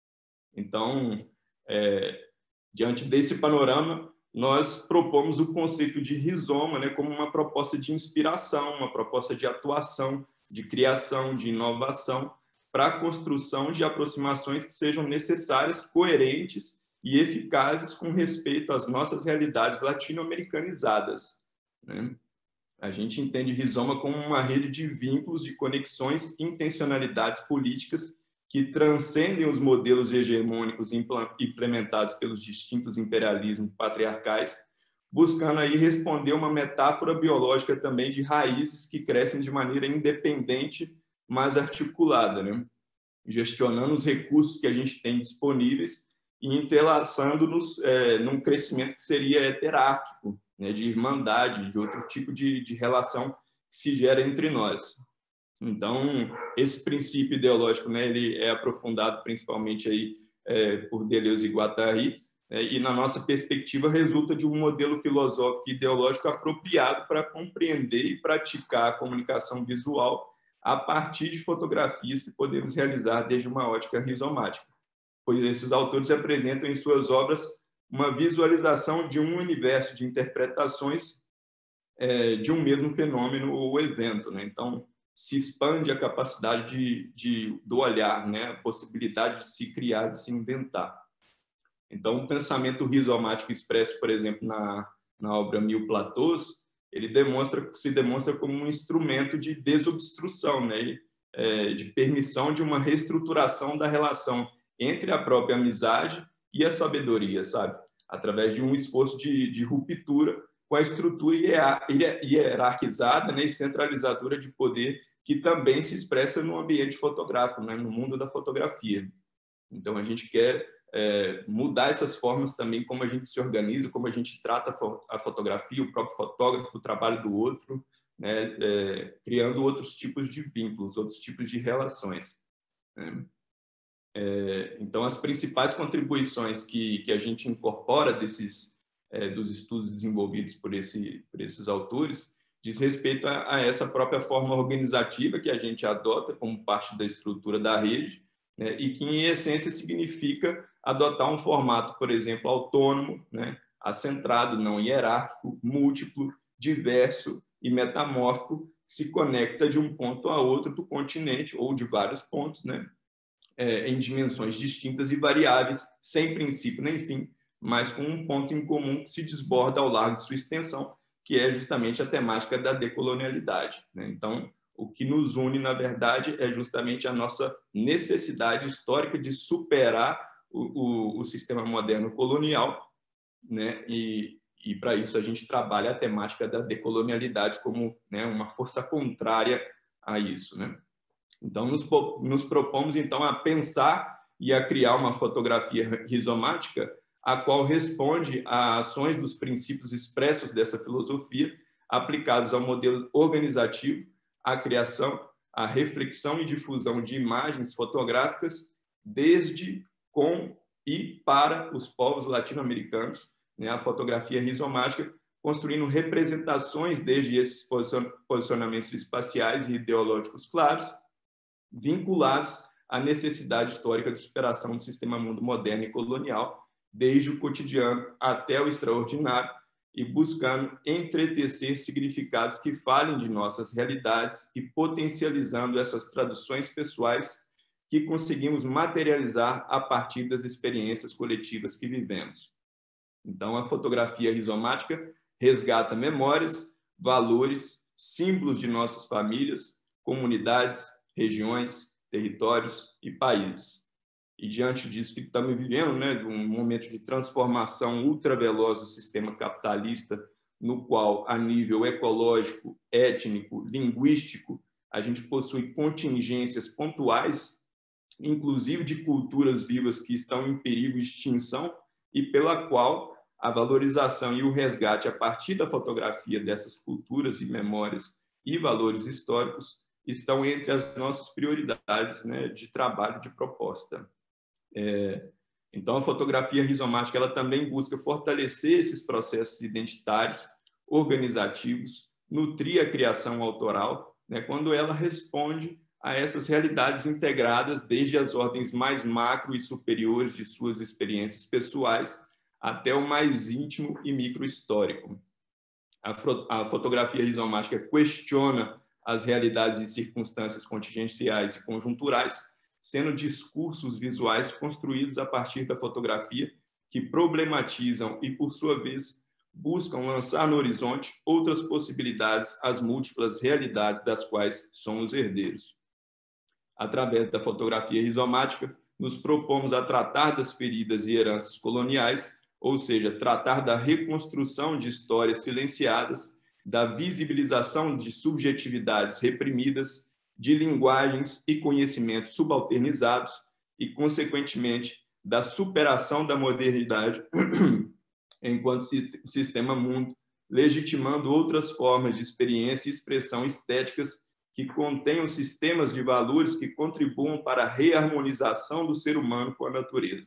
Então, é, diante desse panorama, nós propomos o conceito de rizoma, né, como uma proposta de inspiração, uma proposta de atuação, de criação, de inovação, para a construção de aproximações que sejam necessárias, coerentes e eficazes com respeito às nossas realidades latino-americanizadas, né? A gente entende rizoma como uma rede de vínculos, de conexões, intencionalidades políticas que transcendem os modelos hegemônicos implementados pelos distintos imperialismos patriarcais, buscando aí responder uma metáfora biológica também de raízes que crescem de maneira independente, mas articulada, né? Gestionando os recursos que a gente tem disponíveis e entrelaçando-nos é, num crescimento que seria heterárquico, né, de irmandade, de outro tipo de, de relação que se gera entre nós. Então, esse princípio ideológico, né, ele é aprofundado principalmente aí, é, por Deleuze e Guattari, né, e, na nossa perspectiva, resulta de um modelo filosófico e ideológico apropriado para compreender e praticar a comunicação visual a partir de fotografias que podemos realizar desde uma ótica rizomática, pois esses autores apresentam em suas obras uma visualização de um universo de interpretações é, de um mesmo fenômeno ou evento, né? Então, se expande a capacidade de, de, do olhar, né? A possibilidade de se criar, de se inventar. Então, o pensamento rizomático expresso, por exemplo, na, na obra Mil Platôs, ele demonstra, se demonstra como um instrumento de desobstrução, né? É, de permissão de uma reestruturação da relação entre a própria amizade e a sabedoria, sabe? Através de um esforço de, de ruptura com a estrutura hierarquizada, né, e centralizadora de poder que também se expressa no ambiente fotográfico, né, no mundo da fotografia. Então, a gente quer é, mudar essas formas também, como a gente se organiza, como a gente trata a fotografia, o próprio fotógrafo, o trabalho do outro, né, é, criando outros tipos de vínculos, outros tipos de relações, né? É, então, as principais contribuições que, que a gente incorpora desses, é, dos estudos desenvolvidos por, esse, por esses autores diz respeito a, a essa própria forma organizativa que a gente adota como parte da estrutura da rede, né, e que, em essência, significa adotar um formato, por exemplo, autônomo, né, acentrado, não hierárquico, múltiplo, diverso e metamórfico, que se conecta de um ponto a outro do continente, ou de vários pontos, né, É, em dimensões distintas e variáveis, sem princípio nem fim, mas com um ponto em comum que se desborda ao largo de sua extensão, que é justamente a temática da decolonialidade, né? Então, o que nos une, na verdade, é justamente a nossa necessidade histórica de superar o, o, o sistema moderno colonial, né? E, e para isso a gente trabalha a temática da decolonialidade como, né, uma força contrária a isso, né? Então, nos, nos propomos, então, a pensar e a criar uma fotografia rizomática, a qual responde a ações dos princípios expressos dessa filosofia, aplicados ao modelo organizativo, à criação, à reflexão e difusão de imagens fotográficas, desde, com e para os povos latino-americanos, né, a fotografia rizomática, construindo representações desde esses posicionamentos espaciais e ideológicos claros, vinculados à necessidade histórica de superação do sistema mundo moderno e colonial, desde o cotidiano até o extraordinário, e buscando entretecer significados que falem de nossas realidades e potencializando essas traduções pessoais que conseguimos materializar a partir das experiências coletivas que vivemos. Então, a fotografia rizomática resgata memórias, valores, símbolos de nossas famílias, comunidades, regiões, territórios e países. E diante disso que estamos vivendo, né, de um momento de transformação ultraveloz do sistema capitalista no qual, a nível ecológico, étnico, linguístico, a gente possui contingências pontuais, inclusive de culturas vivas que estão em perigo de extinção, e pela qual a valorização e o resgate a partir da fotografia dessas culturas e memórias e valores históricos estão entre as nossas prioridades, né, de trabalho, de proposta. É, então, a fotografia rizomática ela também busca fortalecer esses processos identitários, organizativos, nutrir a criação autoral, né, quando ela responde a essas realidades integradas desde as ordens mais macro e superiores de suas experiências pessoais até o mais íntimo e microhistórico. A fotografia rizomática questiona as realidades e circunstâncias contingenciais e conjunturais, sendo discursos visuais construídos a partir da fotografia que problematizam e, por sua vez, buscam lançar no horizonte outras possibilidades às múltiplas realidades das quais somos herdeiros. Através da fotografia rizomática, nos propomos a tratar das feridas e heranças coloniais, ou seja, tratar da reconstrução de histórias silenciadas, da visibilização de subjetividades reprimidas, de linguagens e conhecimentos subalternizados e, consequentemente, da superação da modernidade enquanto sistema mundo, legitimando outras formas de experiência e expressão estéticas que contenham sistemas de valores que contribuam para a reharmonização do ser humano com a natureza.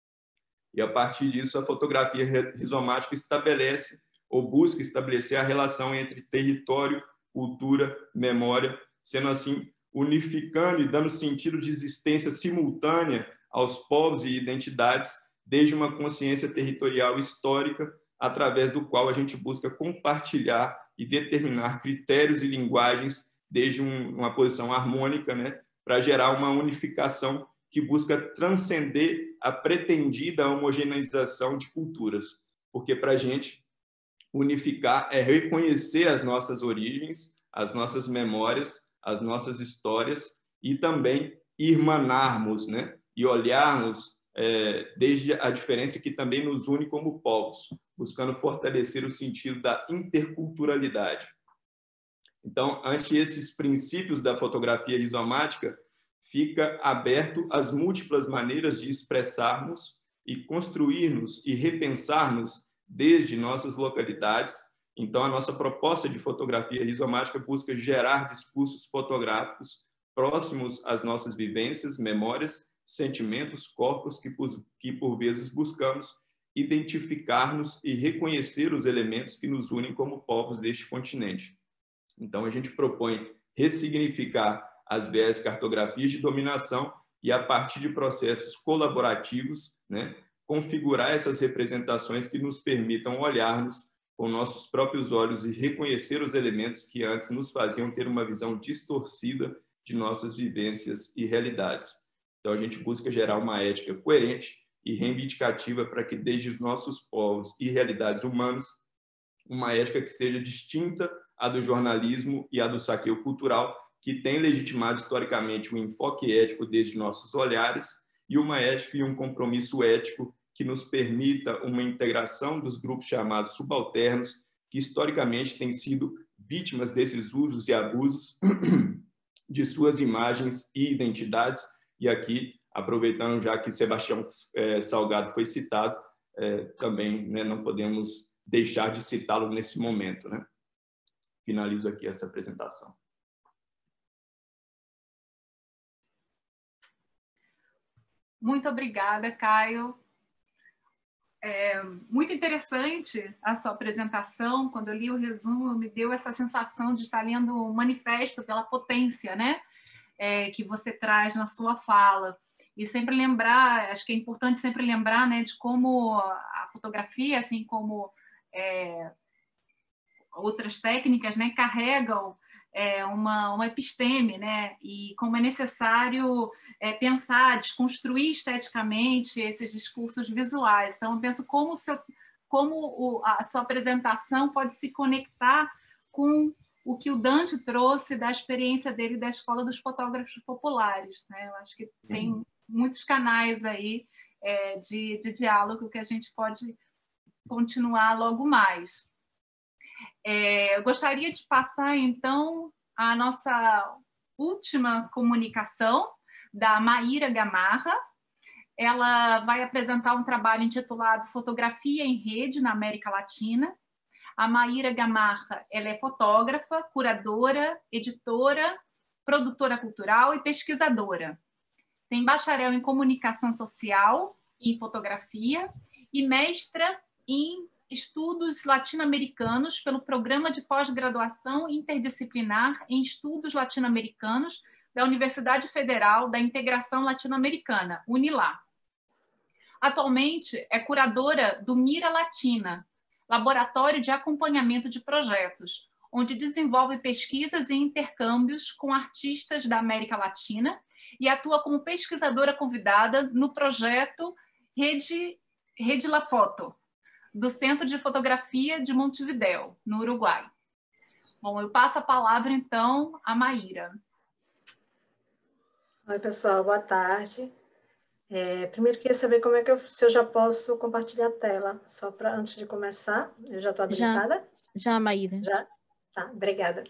E, a partir disso, a fotografia rizomática estabelece ou busca estabelecer a relação entre território, cultura, memória, sendo assim unificando e dando sentido de existência simultânea aos povos e identidades, desde uma consciência territorial histórica, através do qual a gente busca compartilhar e determinar critérios e linguagens desde um, uma posição harmônica, né, para gerar uma unificação que busca transcender a pretendida homogeneização de culturas. Porque, para a gente, unificar é reconhecer as nossas origens, as nossas memórias, as nossas histórias e também irmanarmos, né, e olharmos é, desde a diferença que também nos une como povos, buscando fortalecer o sentido da interculturalidade. Então, ante esses princípios da fotografia rizomática, fica aberto às múltiplas maneiras de expressarmos e construirmos e repensarmos desde nossas localidades. Então, a nossa proposta de fotografia rizomática busca gerar discursos fotográficos próximos às nossas vivências, memórias, sentimentos, corpos que, que por vezes buscamos identificar-nos e reconhecer os elementos que nos unem como povos deste continente. Então, a gente propõe ressignificar as velhas cartografias de dominação e, a partir de processos colaborativos, né, configurar essas representações que nos permitam olhar-nos com nossos próprios olhos e reconhecer os elementos que antes nos faziam ter uma visão distorcida de nossas vivências e realidades. Então, a gente busca gerar uma ética coerente e reivindicativa para que, desde os nossos povos e realidades humanas, uma ética que seja distinta à do jornalismo e à do saqueio cultural, que tem legitimado historicamente o enfoque ético desde nossos olhares, e uma ética e um compromisso ético que nos permita uma integração dos grupos chamados subalternos, que historicamente têm sido vítimas desses usos e abusos de suas imagens e identidades. E aqui, aproveitando já que Sebastião é, Salgado foi citado, é, também, né, não podemos deixar de citá-lo nesse momento, né? Finalizo aqui essa apresentação. Muito obrigada, Caio. É muito interessante a sua apresentação. Quando eu li o resumo, me deu essa sensação de estar lendo um manifesto pela potência, né? É, que você traz na sua fala. E sempre lembrar, acho que é importante sempre lembrar, né, de como a fotografia, assim como é, outras técnicas, né, carregam é, uma, uma episteme, né, e como é necessário é, pensar, desconstruir esteticamente esses discursos visuais. Então, eu penso como, o seu, como o, a sua apresentação pode se conectar com o que o Dante trouxe da experiência dele da Escola dos Fotógrafos Populares, né? Eu acho que tem uhum. muitos canais aí é, de, de diálogo que a gente pode continuar logo mais. É, eu gostaria de passar, então, a nossa última comunicação da Maíra Gamarra. Ela vai apresentar um trabalho intitulado Fotografia em Rede na América Latina. A Maíra Gamarra, ela é fotógrafa, curadora, editora, produtora cultural e pesquisadora. Tem bacharel em comunicação social e em fotografia e mestra em estudos latino-americanos pelo Programa de Pós-Graduação Interdisciplinar em Estudos Latino-Americanos da Universidade Federal da Integração Latino-Americana, UNILA. Atualmente é curadora do Mira Latina, Laboratório de Acompanhamento de Projetos, onde desenvolve pesquisas e intercâmbios com artistas da América Latina e atua como pesquisadora convidada no projeto Rede, Rede La Foto, do Centro de Fotografia de Montevidéu, no Uruguai. Bom, eu passo a palavra, então, a Maíra. Oi, pessoal, boa tarde. É, primeiro, queria saber como é que eu, se eu já posso compartilhar a tela, só para antes de começar. Eu já estou habilitada? Já, já, Maíra. Já? Tá, obrigada.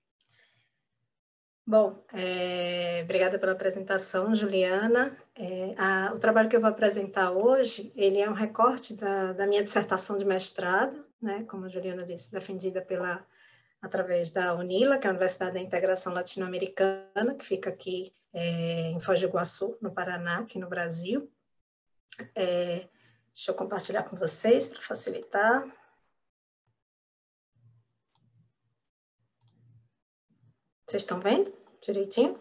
Bom, é, obrigada pela apresentação, Juliana. É, a, o trabalho que eu vou apresentar hoje, ele é um recorte da, da minha dissertação de mestrado, né, como a Juliana disse, defendida pela, através da UNILA, que é a Universidade da Integração Latino-Americana, que fica aqui é, em Foz do Iguaçu, no Paraná, aqui no Brasil. É, deixa eu compartilhar com vocês para facilitar. Vocês estão vendo direitinho?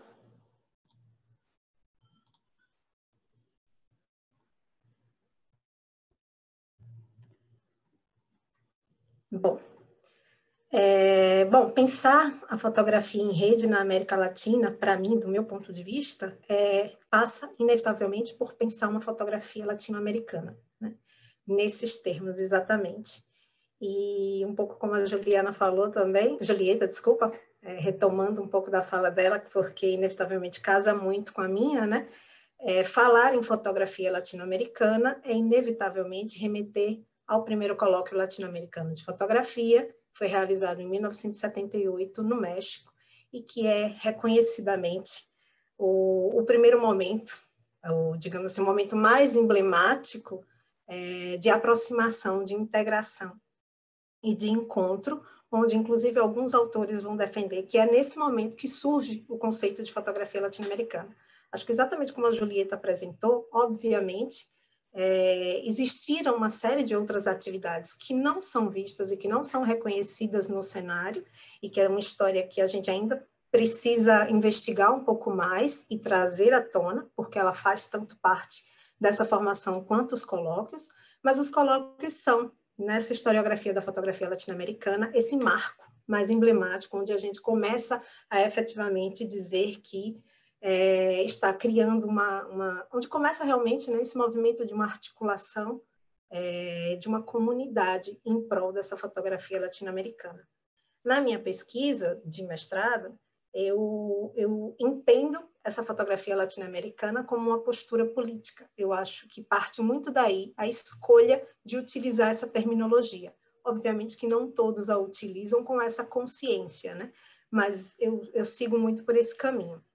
Bom, é, bom, pensar a fotografia em rede na América Latina, para mim, do meu ponto de vista, é, passa inevitavelmente por pensar uma fotografia latino-americana, né? Nesses termos, exatamente. E um pouco como a Juliana falou também, Julieta, desculpa, é, retomando um pouco da fala dela, porque inevitavelmente casa muito com a minha, né? É, falar em fotografia latino-americana é inevitavelmente remeter ao primeiro colóquio latino-americano de fotografia, que foi realizado em mil novecentos e setenta e oito no México, e que é reconhecidamente o, o primeiro momento, o, digamos assim, o momento mais emblemático é, de aproximação, de integração e de encontro, onde inclusive alguns autores vão defender que é nesse momento que surge o conceito de fotografia latino-americana. Acho que exatamente como a Julieta apresentou, obviamente, é, existiram uma série de outras atividades que não são vistas e que não são reconhecidas no cenário, e que é uma história que a gente ainda precisa investigar um pouco mais e trazer à tona, porque ela faz tanto parte dessa formação quanto os colóquios, mas os colóquios são, nessa historiografia da fotografia latino-americana, esse marco mais emblemático, onde a gente começa a efetivamente dizer que é, está criando uma, uma... onde começa realmente, né, esse movimento de uma articulação é, de uma comunidade em prol dessa fotografia latino-americana. Na minha pesquisa de mestrado, eu, eu entendo essa fotografia latino-americana como uma postura política. Eu acho que parte muito daí a escolha de utilizar essa terminologia. Obviamente que não todos a utilizam com essa consciência, né? Mas eu, eu sigo muito por esse caminho.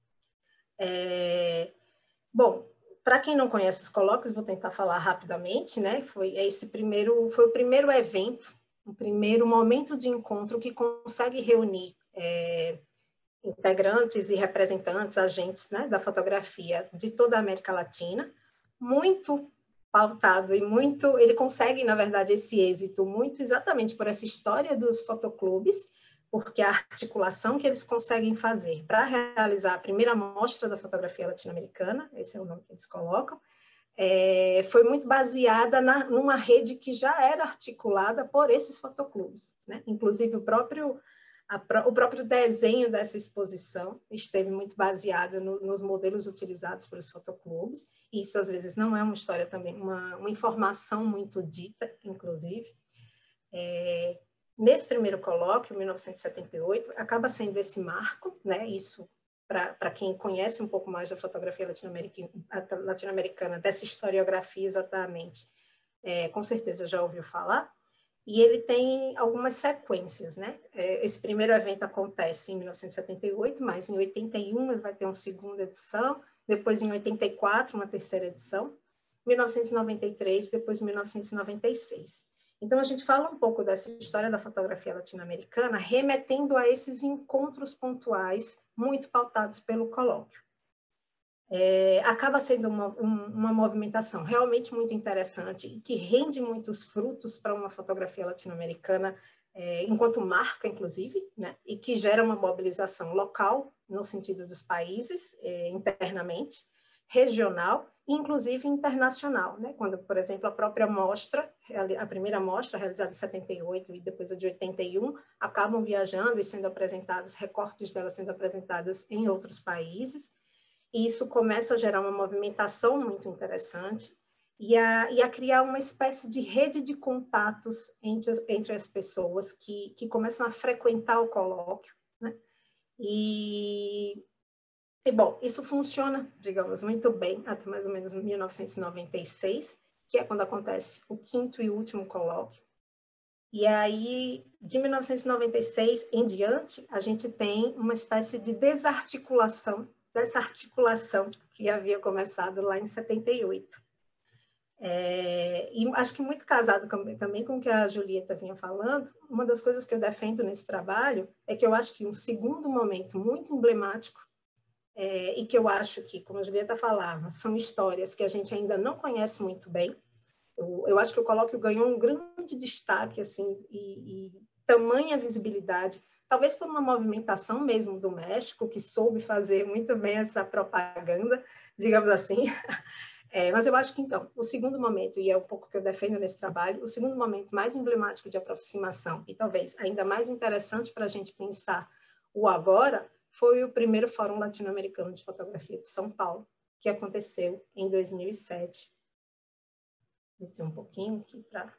É... Bom, para quem não conhece os colóquios, vou tentar falar rapidamente, né? Foi esse primeiro, foi o primeiro evento, o primeiro momento de encontro que consegue reunir é, integrantes e representantes, agentes, né, da fotografia de toda a América Latina, muito pautado e muito, ele consegue, na verdade, esse êxito muito exatamente por essa história dos fotoclubes, porque a articulação que eles conseguem fazer para realizar a primeira mostra da fotografia latino-americana, esse é o nome que eles colocam, é, foi muito baseada na, numa rede que já era articulada por esses fotoclubes, né? Inclusive o próprio, a, o próprio desenho dessa exposição esteve muito baseado no, nos modelos utilizados pelos fotoclubes, e isso às vezes não é uma história também, uma, uma informação muito dita, inclusive. É, nesse primeiro colóquio, mil novecentos e setenta e oito, acaba sendo esse marco, né? Isso para quem conhece um pouco mais da fotografia latino-americana, latino-americana dessa historiografia exatamente, é, com certeza já ouviu falar. e ele tem algumas sequências, né? Esse primeiro evento acontece em mil novecentos e setenta e oito, mas em oitenta e um ele vai ter uma segunda edição, depois em oitenta e quatro uma terceira edição, mil novecentos e noventa e três, depois mil novecentos e noventa e seis. Então, a gente fala um pouco dessa história da fotografia latino-americana, remetendo a esses encontros pontuais, muito pautados pelo colóquio. É, acaba sendo uma, um, uma movimentação realmente muito interessante e que rende muitos frutos para uma fotografia latino-americana, é, enquanto marca, inclusive, né, e que gera uma mobilização local, no sentido dos países, é, internamente, regional, inclusive internacional, né? Quando, por exemplo, a própria mostra, a primeira mostra, realizada em setenta e oito e depois a de oitenta e um, acabam viajando e sendo apresentados, recortes delas sendo apresentadas em outros países, e isso começa a gerar uma movimentação muito interessante e a, e a criar uma espécie de rede de contatos entre, entre as pessoas que, que começam a frequentar o colóquio, né? E... E, bom, isso funciona, digamos, muito bem até mais ou menos mil novecentos e noventa e seis, que é quando acontece o quinto e último colóquio. E aí, de mil novecentos e noventa e seis em diante, a gente tem uma espécie de desarticulação, dessa articulação que havia começado lá em setenta e oito. É, e acho que muito casado também com o que a Julieta vinha falando, uma das coisas que eu defendo nesse trabalho é que eu acho que um segundo momento muito emblemático, É, e que eu acho que, como a Julieta falava, são histórias que a gente ainda não conhece muito bem. Eu, eu acho que o colóquio ganhou um grande destaque, assim, e, e tamanha visibilidade, talvez por uma movimentação mesmo do México, que soube fazer muito bem essa propaganda, digamos assim. É, mas eu acho que, então, o segundo momento, e é um pouco que eu defendo nesse trabalho, o segundo momento mais emblemático de aproximação, e talvez ainda mais interessante para a gente pensar o agora, foi o primeiro Fórum Latino-Americano de Fotografia de São Paulo, que aconteceu em dois mil e sete. Descer um pouquinho aqui para...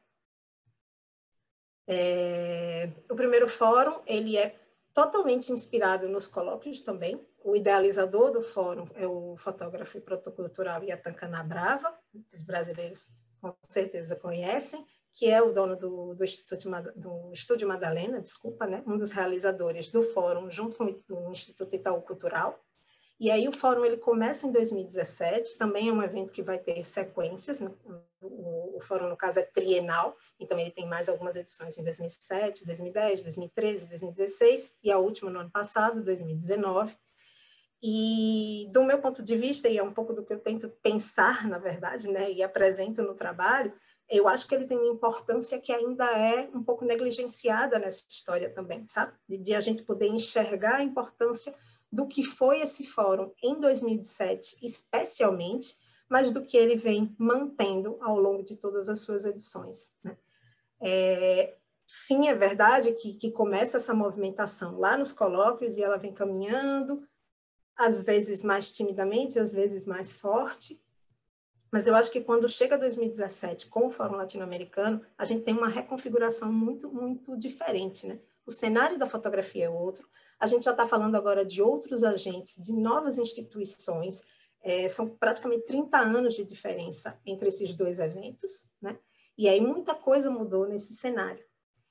É... O primeiro fórum, ele é totalmente inspirado nos colóquios também. O idealizador do fórum é o fotógrafo e protocultural Yatan Canabrava, os brasileiros com certeza conhecem, que é o dono do, do, Instituto, do Estúdio Madalena, desculpa, né? Um dos realizadores do fórum, junto com o Instituto Itaú Cultural. E aí o fórum ele começa em dois mil e dezessete, também é um evento que vai ter sequências, né? o, o fórum, no caso, é trienal, então ele tem mais algumas edições em dois mil e sete, dois mil e dez, dois mil e treze, dois mil e dezesseis, e a última no ano passado, dois mil e dezenove. E, do meu ponto de vista, e é um pouco do que eu tento pensar, na verdade, né? E apresento no trabalho, eu acho que ele tem uma importância que ainda é um pouco negligenciada nessa história também, sabe? De, de a gente poder enxergar a importância do que foi esse fórum em dois mil e sete, especialmente, mas do que ele vem mantendo ao longo de todas as suas edições, né? É, sim, é verdade que, que começa essa movimentação lá nos colóquios e ela vem caminhando, às vezes mais timidamente, às vezes mais forte, mas eu acho que quando chega dois mil e dezessete com o Fórum Latino-Americano, a gente tem uma reconfiguração muito, muito diferente, né? O cenário da fotografia é outro, a gente já está falando agora de outros agentes, de novas instituições, é, são praticamente trinta anos de diferença entre esses dois eventos, né? E aí muita coisa mudou nesse cenário.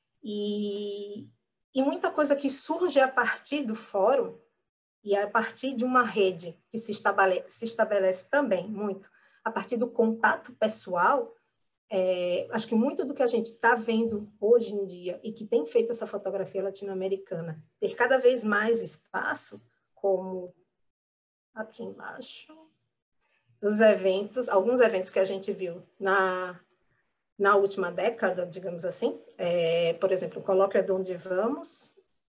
E, e muita coisa que surge a partir do fórum, e a partir de uma rede que se estabelece, se estabelece também muito, a partir do contato pessoal, é, acho que muito do que a gente está vendo hoje em dia e que tem feito essa fotografia latino-americana ter cada vez mais espaço, como aqui embaixo, os eventos, alguns eventos que a gente viu na, na última década, digamos assim, é, por exemplo, o Colóquio É Donde Vamos.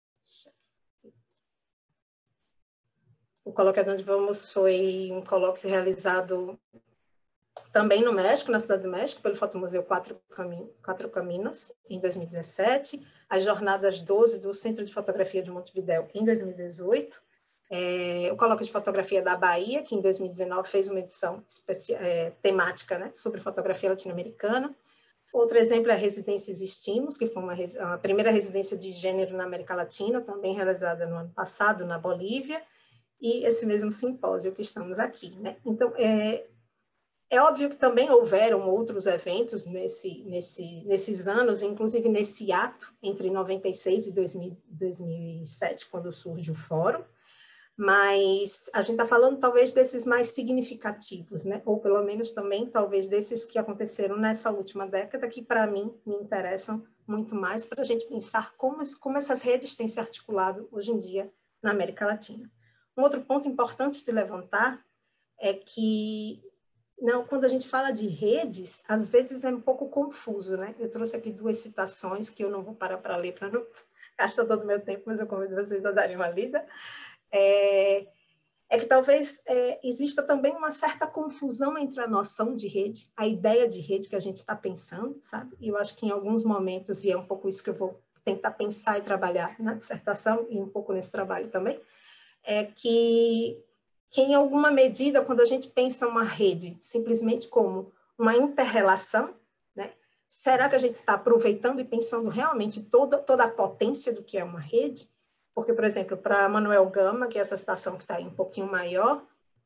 O Colóquio É Donde Vamos foi um colóquio realizado também no México, na Cidade do México, pelo Fotomuseu Quatro, Cami Quatro Caminos, em dois mil e dezessete, as Jornadas doze do Centro de Fotografia de Montevidéu, em dois mil e dezoito, é, o Colóquio de Fotografia da Bahia, que em dois mil e dezenove fez uma edição é, temática, né, sobre fotografia latino-americana. Outro exemplo é a Residências Estimos, que foi uma, a primeira residência de gênero na América Latina, também realizada no ano passado, na Bolívia, e esse mesmo simpósio que estamos aqui, né? Então, é, É óbvio que também houveram outros eventos nesse, nesse, nesses anos, inclusive nesse ato entre noventa e seis e dois mil e sete, quando surge o fórum, mas a gente está falando talvez desses mais significativos, né? Ou pelo menos também talvez desses que aconteceram nessa última década, que para mim me interessam muito mais para a gente pensar como, como essas redes têm se articulado hoje em dia na América Latina. Um outro ponto importante de levantar é que não, quando a gente fala de redes, às vezes é um pouco confuso, né? Eu trouxe aqui duas citações que eu não vou parar para ler, para não gastar todo o meu tempo, mas eu convido vocês a darem uma lida. É, é que talvez é, exista também uma certa confusão entre a noção de rede, a ideia de rede que a gente está pensando, sabe? E eu acho que em alguns momentos, e é um pouco isso que eu vou tentar pensar e trabalhar na dissertação, e um pouco nesse trabalho também, é que, que em alguma medida, quando a gente pensa uma rede simplesmente como uma inter-relação, né? Será que a gente está aproveitando e pensando realmente toda, toda a potência do que é uma rede? Porque, por exemplo, para Manuel Gama, que é essa citação que está aí um pouquinho maior,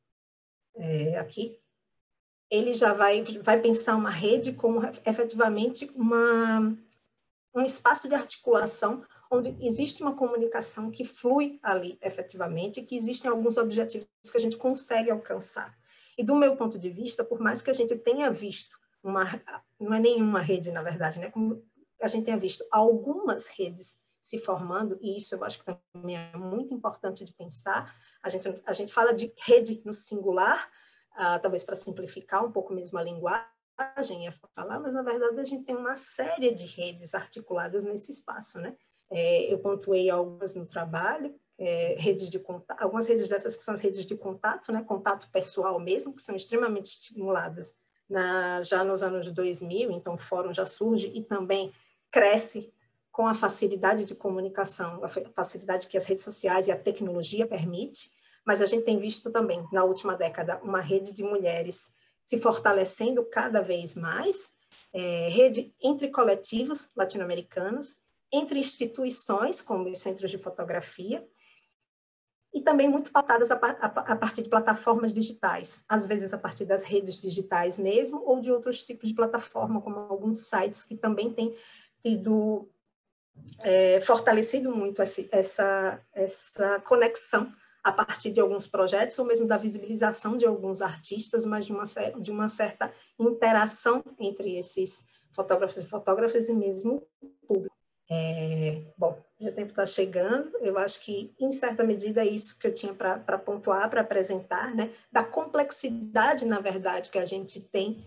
é, aqui, ele já vai, vai pensar uma rede como efetivamente uma, um espaço de articulação onde existe uma comunicação que flui ali efetivamente, e que existem alguns objetivos que a gente consegue alcançar. E do meu ponto de vista, por mais que a gente tenha visto, uma, não é nenhuma rede, na verdade, né? Como a gente tenha visto algumas redes se formando, e isso eu acho que também é muito importante de pensar. A gente, a gente fala de rede no singular, uh, talvez para simplificar um pouco mesmo a linguagem, é falar, mas na verdade a gente tem uma série de redes articuladas nesse espaço, né? É, eu pontuei algumas no trabalho, é, redes de contato, algumas redes dessas que são as redes de contato, né? Contato pessoal mesmo, que são extremamente estimuladas na, já nos anos dois mil, então o fórum já surge e também cresce com a facilidade de comunicação, a facilidade que as redes sociais e a tecnologia permite, mas a gente tem visto também, na última década, uma rede de mulheres se fortalecendo cada vez mais, é, rede entre coletivos latino-americanos, entre instituições, como os centros de fotografia, e também muito pautadas a, a, a partir de plataformas digitais, às vezes a partir das redes digitais mesmo, ou de outros tipos de plataforma, como alguns sites que também têm tido É, fortalecido muito essa, essa, essa conexão a partir de alguns projetos, ou mesmo da visibilização de alguns artistas, mas de uma, de uma certa interação entre esses fotógrafos e fotógrafas e mesmo o público. É, bom, o tempo está chegando, eu acho que, em certa medida, é isso que eu tinha para pontuar, para apresentar, né? Da complexidade, na verdade, que a gente tem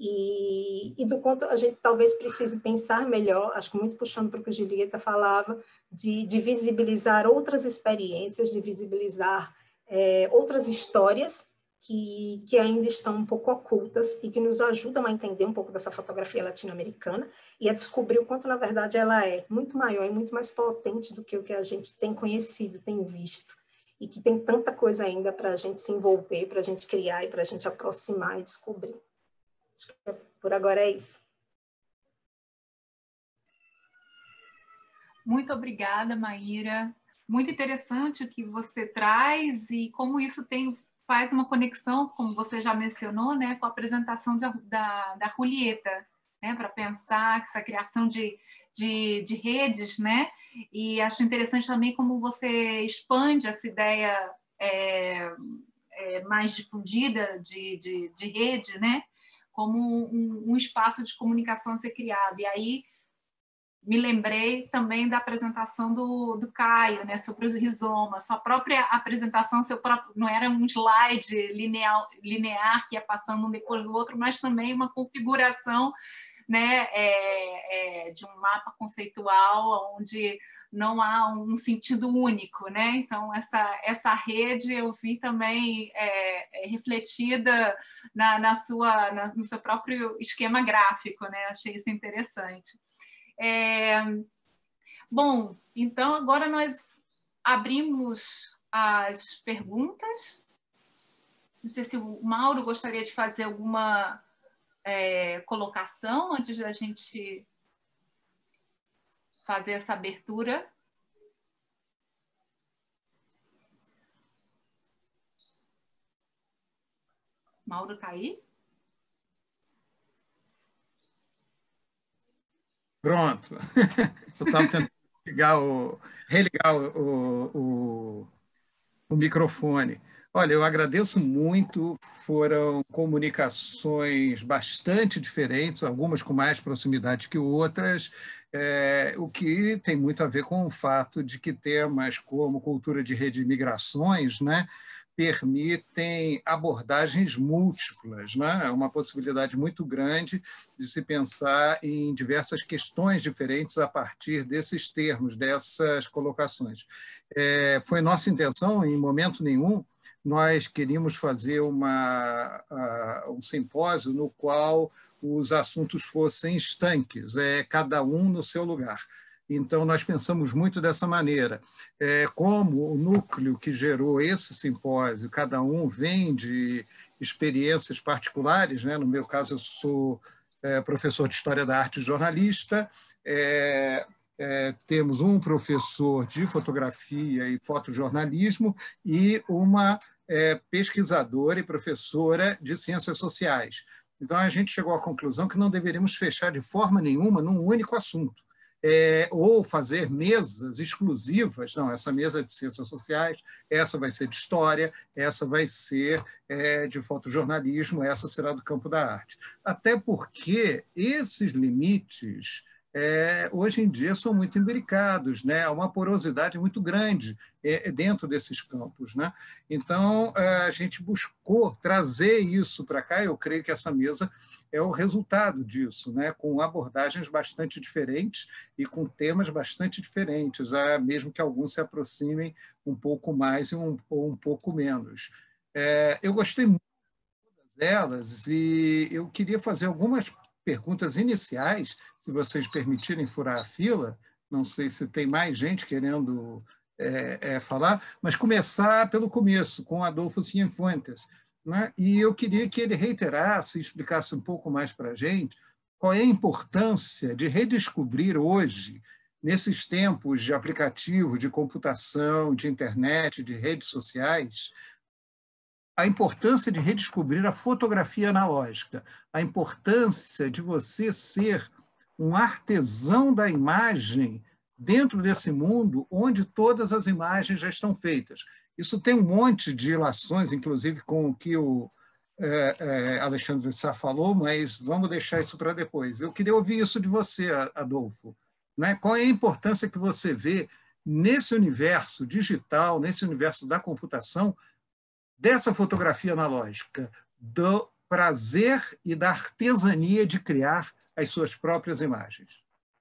E, e do quanto a gente talvez precise pensar melhor, acho que muito puxando para o que o Julieta falava, de, de visibilizar outras experiências, de visibilizar é, outras histórias que, que ainda estão um pouco ocultas e que nos ajudam a entender um pouco dessa fotografia latino-americana e a descobrir o quanto, na verdade, ela é muito maior e muito mais potente do que o que a gente tem conhecido, tem visto, e que tem tanta coisa ainda para a gente se envolver, para a gente criar e para a gente aproximar e descobrir. Acho que por agora é isso. Muito obrigada, Maíra. Muito interessante o que você traz e como isso tem, faz uma conexão, como você já mencionou, né, com a apresentação da, da, da Julieta, né, para pensar essa criação de, de, de redes, né? E acho interessante também como você expande essa ideia é, é, mais difundida de, de, de rede, né? Como um, um espaço de comunicação a ser criado. E aí me lembrei também da apresentação do, do Caio, né, sobre o rizoma, sua própria apresentação, seu próprio, não era um slide linear, linear que ia passando um depois do outro, mas também uma configuração, né, é, é, de um mapa conceitual onde não há um sentido único, né? Então, essa, essa rede eu vi também é, é, refletida na, na sua, na, no seu próprio esquema gráfico, né? Achei isso interessante. É, bom, então agora nós abrimos as perguntas. Não sei se o Mauro gostaria de fazer alguma é, colocação antes da gente fazer essa abertura. Mauro está aí? Pronto. Eu estava tentando ligar o, religar o, o, o microfone. Olha, eu agradeço muito, foram comunicações bastante diferentes, algumas com mais proximidade que outras, é, o que tem muito a ver com o fato de que temas como cultura de rede de migrações, né, permitem abordagens múltiplas, né? É uma possibilidade muito grande de se pensar em diversas questões diferentes a partir desses termos, dessas colocações. É, foi nossa intenção, em momento nenhum, nós queríamos fazer uma, uh, um simpósio no qual os assuntos fossem estanques, é, cada um no seu lugar. Então, nós pensamos muito dessa maneira. É, como o núcleo que gerou esse simpósio, cada um vem de experiências particulares, né? No meu caso, eu sou é, professor de História da Arte e jornalista, é, é, temos um professor de fotografia e fotojornalismo e uma é, pesquisadora e professora de ciências sociais. Então, a gente chegou à conclusão que não deveríamos fechar de forma nenhuma num único assunto. É, ou fazer mesas exclusivas, não, essa mesa é de ciências sociais, essa vai ser de história, essa vai ser é, de fotojornalismo, essa será do campo da arte. Até porque esses limites, é, hoje em dia, são muito imbricados, né? Há uma porosidade muito grande é, dentro desses campos, né? Então, a gente buscou trazer isso para cá, eu creio que essa mesa é o resultado disso, né? Com abordagens bastante diferentes e com temas bastante diferentes, mesmo que alguns se aproximem um pouco mais um, ou um pouco menos. É, eu gostei muito delas e eu queria fazer algumas perguntas iniciais, se vocês permitirem furar a fila, não sei se tem mais gente querendo é, é, falar, mas começar pelo começo, com Adolfo Cienfuentes, né? E eu queria que ele reiterasse, explicasse um pouco mais para a gente qual é a importância de redescobrir hoje, nesses tempos de aplicativos, de computação, de internet, de redes sociais, a importância de redescobrir a fotografia analógica, a importância de você ser um artesão da imagem dentro desse mundo onde todas as imagens já estão feitas. Isso tem um monte de relações, inclusive com o que o é, é, Alexandre Sá falou, mas vamos deixar isso para depois. Eu queria ouvir isso de você, Adolfo. Né? Qual é a importância que você vê nesse universo digital, nesse universo da computação, dessa fotografia analógica, do prazer e da artesania de criar as suas próprias imagens?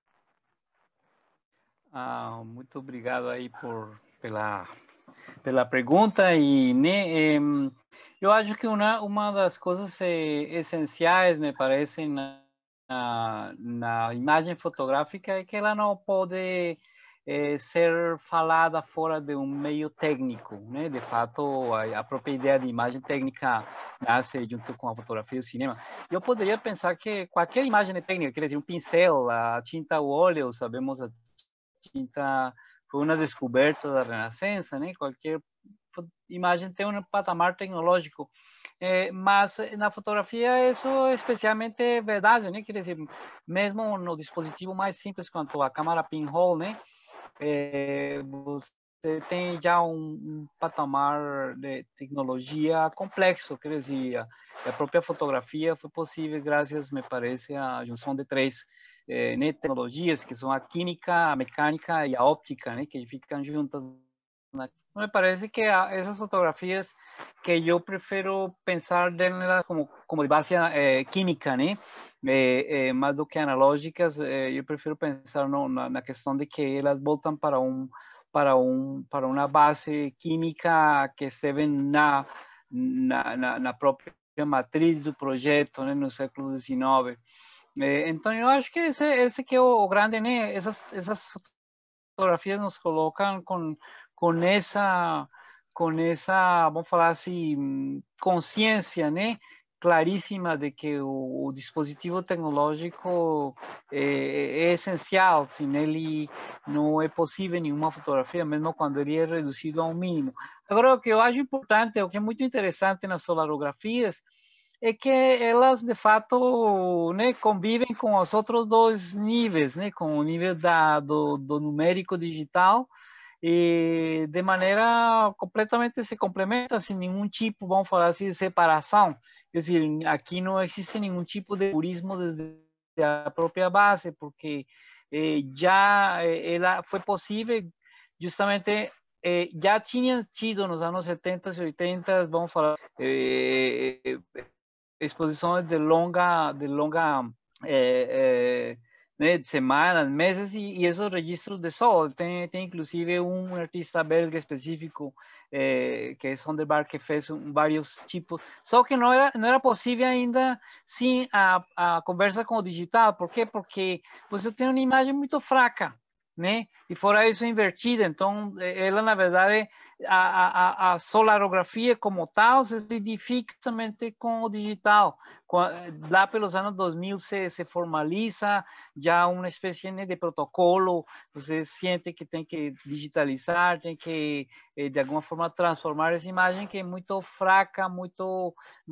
Ah, muito obrigado aí por pela pela pergunta e né, eu acho que uma uma das coisas essenciais me parece na, na, na imagem fotográfica é que ela não pode é, ser falada fora de um meio técnico, né? De fato, a, a própria ideia de imagem técnica nasce junto com a fotografia e o cinema. Eu poderia pensar que qualquer imagem é técnica, quer dizer, um pincel, a tinta ao óleo, sabemos a tinta foi uma descoberta da Renascença, né? Qualquer imagem tem um patamar tecnológico, é, mas na fotografia isso é especialmente verdade, né? Quer dizer, mesmo no dispositivo mais simples quanto a câmera pinhole, né? É, você tem já um, um patamar de tecnologia complexo, quer dizer, a, a própria fotografia foi possível graças, me parece, à junção de três eh, né, tecnologias, que são a química, a mecânica e a óptica, né, que ficam juntas. Na... Me parece que a, essas fotografias que eu prefiro pensar nelas como, como de base eh, química, né, eh, eh, mais do que analógicas, eh, eu prefiro pensar no, na, na questão de que elas voltam para um para um para uma base química que esteve na na, na, na própria matriz do projeto, né, no século dezenove. Eh, então eu acho que esse esse que é o grande, né, essas essas fotografias nos colocam com com essa com essa, vamos falar assim, consciência, né, claríssima de que o, o dispositivo tecnológico é, é essencial. Sem ele não é possível nenhuma fotografia, mesmo quando ele é reduzido a um mínimo. Agora, o que eu acho importante, o que é muito interessante nas solarografias, é que elas, de fato, né, convivem com os outros dois níveis, né, com o nível da, do, do numérico digital, e de maneira completamente se complementam, sem nenhum tipo, vamos falar assim, de separação. Quer dizer, aqui não existe nenhum tipo de purismo desde a própria base, porque eh, já eh, ela foi possível justamente... Eh, já tinham tido nos anos setenta e oitenta, vamos falar, eh, exposições de longa, de longa eh, eh, né, de semanas, meses, e, e esses registros de sol. Tem, tem inclusive um artista belga específico, eh, que é Sonderberg, que fez um, vários tipos, só que não era, não era possível ainda, sim, a, a conversa com o digital. Por quê? Porque você tem uma imagem muito fraca, né? E fora isso invertida, então ela na verdade a, a, a solarografia como tal se identifica somente com o digital. Lá pelos anos dois mil se, se formaliza já uma espécie de protocolo, você sente que tem que digitalizar, tem que de alguma forma transformar essa imagem que é muito fraca, muito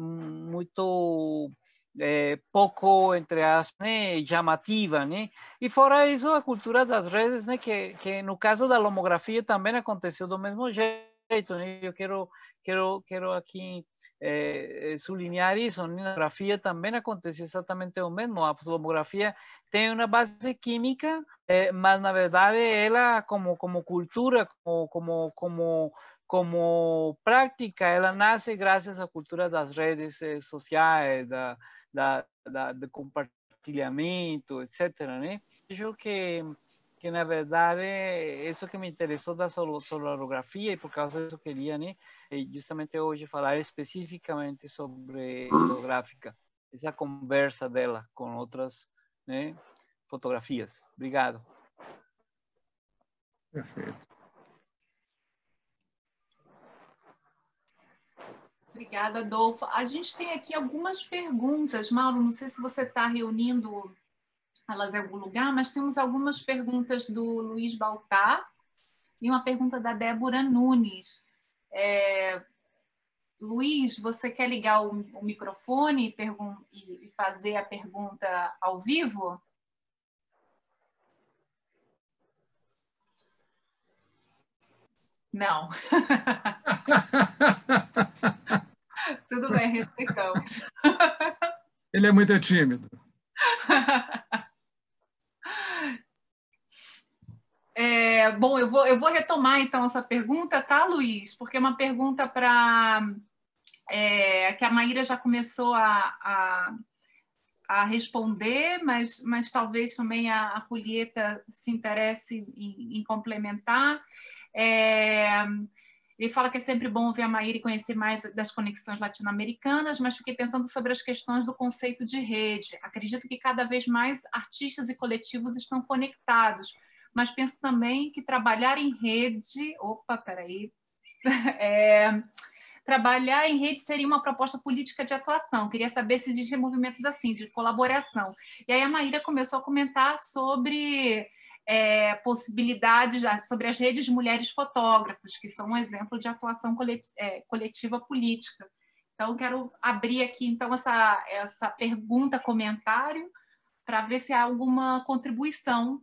muito É, pouco, entre aspas, né, chamativa, né? E fora isso, a cultura das redes, né, que, que no caso da lomografia também aconteceu do mesmo jeito, né? Eu quero, quero, quero aqui é, sublinhar isso, né? Na lomografia também aconteceu exatamente o mesmo. A lomografia tem uma base química, é, mas na verdade ela, como, como cultura, como, como, como como prática, ela nasce graças à cultura das redes sociais, da, da, da, de compartilhamento, etcétera, né? Vejo que, que, na verdade, isso que me interessou da solarografia, e por causa disso eu queria, né, justamente hoje falar especificamente sobre fotográfica, essa conversa dela com outras, né, fotografias. Obrigado. Perfeito. Obrigada, Adolfo. A gente tem aqui algumas perguntas. Mauro, não sei se você está reunindo elas em algum lugar, mas temos algumas perguntas do Luiz Baltar e uma pergunta da Débora Nunes. É... Luiz, você quer ligar o, o microfone e, e fazer a pergunta ao vivo? Não. Tudo bem, respeitamos. Ele é muito tímido. É, bom, eu vou, eu vou retomar então essa pergunta, tá, Luiz? Porque é uma pergunta para é, que a Maíra já começou a, a, a responder, mas, mas talvez também a, a Julieta se interesse em, em complementar. É, ele fala que é sempre bom ver a Maíra e conhecer mais das conexões latino-americanas, mas fiquei pensando sobre as questões do conceito de rede. Acredito que cada vez mais artistas e coletivos estão conectados, mas penso também que trabalhar em rede... Opa, peraí... É, trabalhar em rede seria uma proposta política de atuação. Queria saber se existem movimentos assim, de colaboração. E aí a Maíra começou a comentar sobre... É, possibilidades sobre as redes de mulheres fotógrafos, que são um exemplo de atuação coletiva política. Então, quero abrir aqui então essa, essa pergunta, comentário, para ver se há alguma contribuição.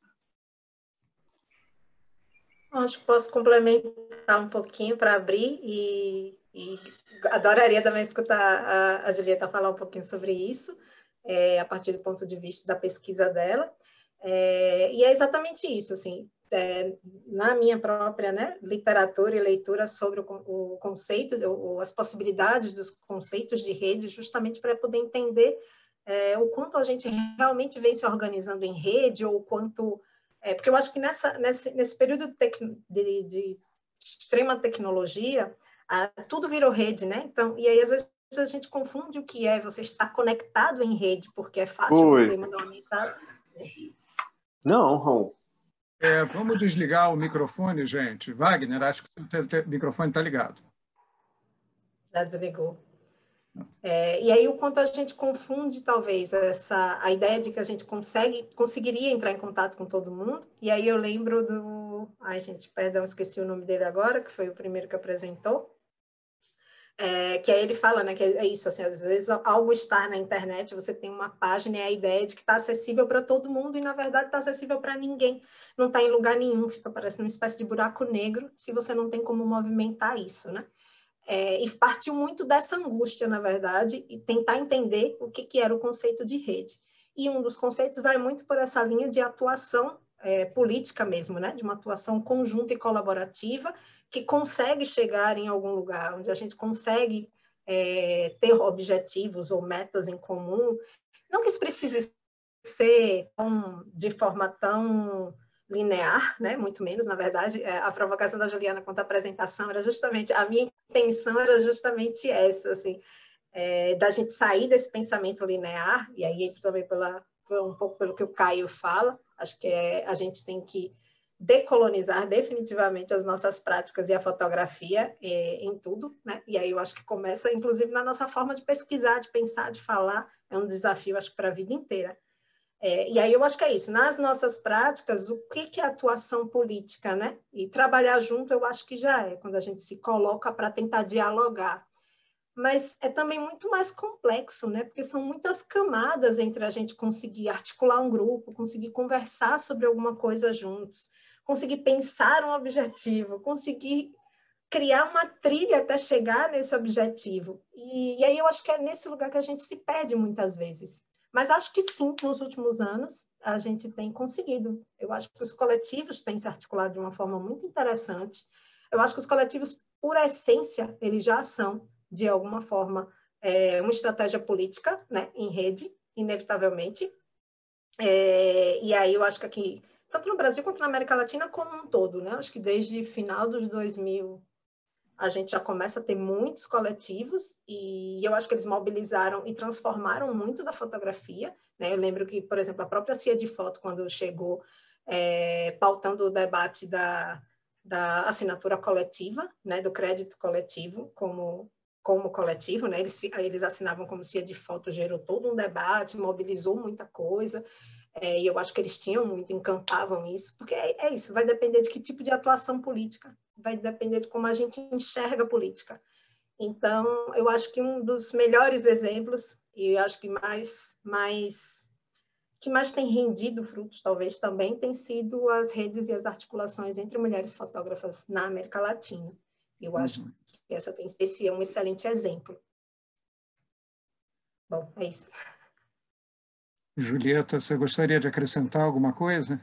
Acho que posso complementar um pouquinho para abrir e, e adoraria também escutar a, a Julieta falar um pouquinho sobre isso, é, a partir do ponto de vista da pesquisa dela. É, e é exatamente isso, assim, é, na minha própria, né, literatura e leitura sobre o, o conceito, o, as possibilidades dos conceitos de rede, justamente para poder entender é, o quanto a gente realmente vem se organizando em rede, ou quanto... É, porque eu acho que nessa, nesse, nesse período de, tec, de, de extrema tecnologia, ah, tudo virou rede, né? Então, e aí, às vezes, a gente confunde o que é você estar conectado em rede, porque é fácil Oi. Você mandar uma mensagem... Não, Raul. É, vamos desligar o microfone, gente. Wagner, acho que o microfone está ligado. Já desligou. É, e aí, o quanto a gente confunde, talvez, essa, a ideia de que a gente consegue, conseguiria entrar em contato com todo mundo. E aí eu lembro do... Ai, gente, perdão, esqueci o nome dele agora, que foi o primeiro que apresentou. É, que aí ele fala, né, que é isso, assim, às vezes algo está na internet, você tem uma página e a ideia de que está acessível para todo mundo e, na verdade, está acessível para ninguém. Não está em lugar nenhum, fica parecendo uma espécie de buraco negro se você não tem como movimentar isso, né? É, e partiu muito dessa angústia, na verdade, e tentar entender o que, que era o conceito de rede. E um dos conceitos vai muito por essa linha de atuação é, política mesmo, né? De uma atuação conjunta e colaborativa que consegue chegar em algum lugar, onde a gente consegue é, ter objetivos ou metas em comum. Não que isso precise ser tão, de forma tão linear, né? Muito menos, na verdade, a provocação da Juliana quanto à apresentação era justamente, a minha intenção era justamente essa, assim, é, da gente sair desse pensamento linear, e aí entra também pela, um pouco pelo que o Caio fala, acho que é, a gente tem que decolonizar definitivamente as nossas práticas e a fotografia é, em tudo, né? E aí eu acho que começa, inclusive, na nossa forma de pesquisar, de pensar, de falar, é um desafio, acho que para a vida inteira. É, e aí eu acho que é isso, nas nossas práticas, o que, que é atuação política, né? E trabalhar junto eu acho que já é, quando a gente se coloca para tentar dialogar. Mas é também muito mais complexo, né? Porque são muitas camadas entre a gente conseguir articular um grupo, conseguir conversar sobre alguma coisa juntos, conseguir pensar um objetivo, conseguir criar uma trilha até chegar nesse objetivo. E, e aí eu acho que é nesse lugar que a gente se perde muitas vezes. Mas acho que sim, nos últimos anos, a gente tem conseguido. Eu acho que os coletivos têm se articulado de uma forma muito interessante. Eu acho que os coletivos, por essência, eles já são, de alguma forma, é, uma estratégia política, né, em rede, inevitavelmente. É, e aí eu acho que aqui, tanto no Brasil quanto na América Latina como um todo, né? Acho que desde final dos dois mil a gente já começa a ter muitos coletivos e eu acho que eles mobilizaram e transformaram muito da fotografia, né? Eu lembro que, por exemplo, a própria C I A de Foto, quando chegou é, pautando o debate da, da assinatura coletiva, né? Do crédito coletivo como, como coletivo, né? Eles, eles assinavam como C I A de Foto, gerou todo um debate, mobilizou muita coisa. É, e eu acho que eles tinham muito, encampavam isso, porque é, é isso, vai depender de que tipo de atuação política, vai depender de como a gente enxerga a política. Então, eu acho que um dos melhores exemplos, e eu acho que mais, mais, que mais tem rendido frutos, talvez, também, tem sido as redes e as articulações entre mulheres fotógrafas na América Latina. Eu uhum. acho que essa tem, esse é um excelente exemplo. Bom, é isso. Julieta, ¿você gostaria de acrescentar alguna cosa?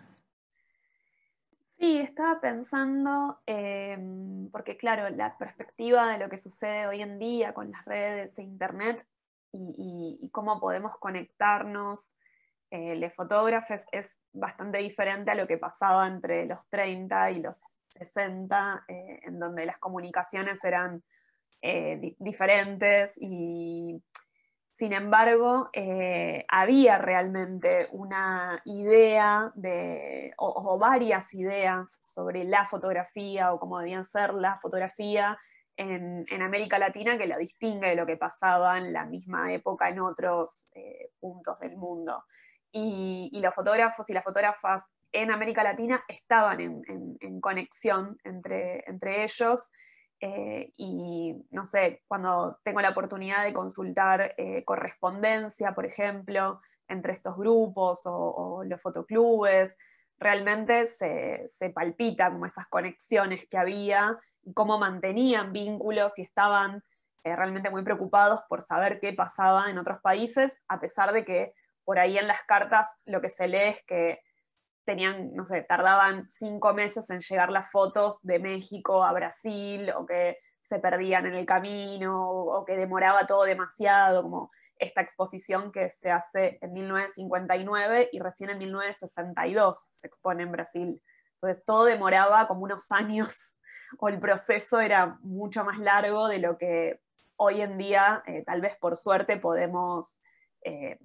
Sí, estaba pensando, eh, porque claro, la perspectiva de lo que sucede hoy en día con las redes e internet y, y, y cómo podemos conectarnos, eh, los fotógrafos, es bastante diferente a lo que pasaba entre los treinta y los sesenta, eh, en donde las comunicaciones eran eh, di diferentes y... Sin embargo, eh, había realmente una idea de, o, o varias ideas sobre la fotografía o cómo debían ser la fotografía en, en América Latina que lo distingue de lo que pasaba en la misma época en otros eh, puntos del mundo. Y, y los fotógrafos y las fotógrafas en América Latina estaban en, en, en conexión entre, entre ellos. Eh, y no sé, cuando tengo la oportunidad de consultar eh, correspondencia, por ejemplo, entre estos grupos o, o los fotoclubes, realmente se, se palpita como esas conexiones que había y cómo mantenían vínculos y estaban eh, realmente muy preocupados por saber qué pasaba en otros países, a pesar de que por ahí en las cartas lo que se lee es que tenían, no sé, tardaban cinco meses en llegar las fotos de México a Brasil, o que se perdían en el camino, o que demoraba todo demasiado, como esta exposición que se hace en mil novecientos cincuenta y nueve y recién en mil novecientos sesenta y dos se expone en Brasil. Entonces todo demoraba como unos años, o el proceso era mucho más largo de lo que hoy en día, eh, tal vez por suerte, podemos eh,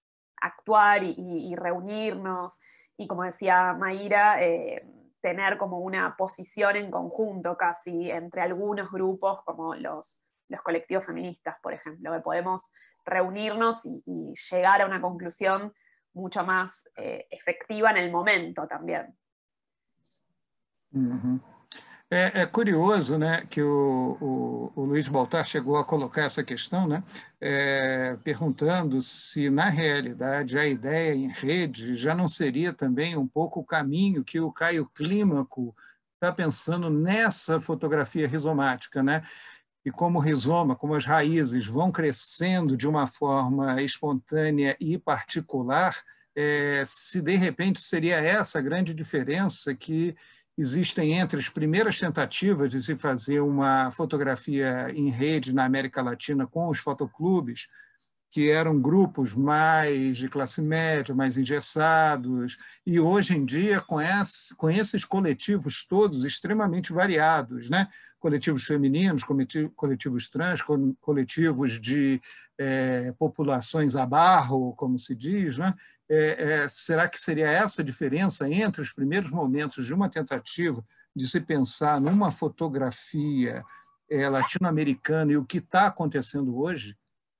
actuar y, y, y reunirnos. Y como decía Mayra, eh, tener como una posición en conjunto casi entre algunos grupos como los, los colectivos feministas, por ejemplo, que podemos reunirnos y, y llegar a una conclusión mucho más eh, efectiva en el momento también. Uhum. É, é curioso, né, que o, o, o Luiz Baltar chegou a colocar essa questão, né, é, perguntando se, na realidade, a ideia em rede já não seria também um pouco o caminho que o Caio Clímaco está pensando nessa fotografia rizomática, né? E como o rizoma, como as raízes vão crescendo de uma forma espontânea e particular, é, se de repente seria essa a grande diferença que existem entre as primeiras tentativas de se fazer uma fotografia em rede na América Latina com os fotoclubes, que eram grupos mais de classe média, mais engessados, e hoje em dia com, esse, com esses coletivos todos extremamente variados, né? Coletivos femininos, coletivos trans, coletivos de é, populações a barro, como se diz, né? É, é, será que seria essa a diferença entre os primeiros momentos de uma tentativa de se pensar numa fotografia é, latino-americana e o que está acontecendo hoje?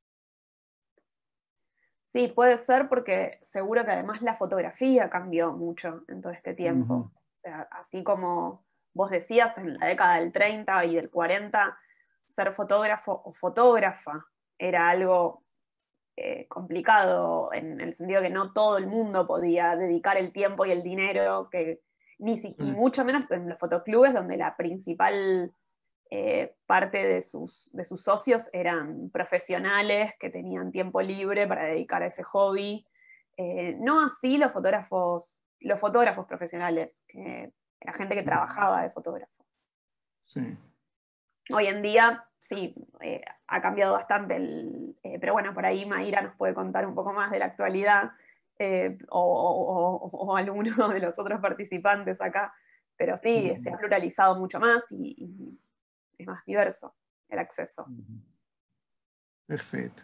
Sí, puede ser porque seguro que además la fotografía cambió mucho en todo este tiempo. Uh-huh. O sea, así como vos decías, en la década del treinta y del cuarenta, ser fotógrafo o fotógrafa era algo eh, complicado, en el sentido que no todo el mundo podía dedicar el tiempo y el dinero, que, ni si, uh-huh. y mucho menos en los fotoclubes, donde la principal eh, parte de sus, de sus socios eran profesionales que tenían tiempo libre para dedicar a ese hobby. Eh, no así los fotógrafos, los fotógrafos profesionales, que era gente que trabajaba de fotógrafo. Sí. Hoy en día, sí, eh, ha cambiado bastante, el, eh, pero bueno, por ahí Mayra nos puede contar un poco más de la actualidad, eh, o, o, o, o alguno de los otros participantes acá, pero sí, uh-huh. se ha pluralizado mucho más y, y es más diverso el acceso. Uh-huh. Perfeito.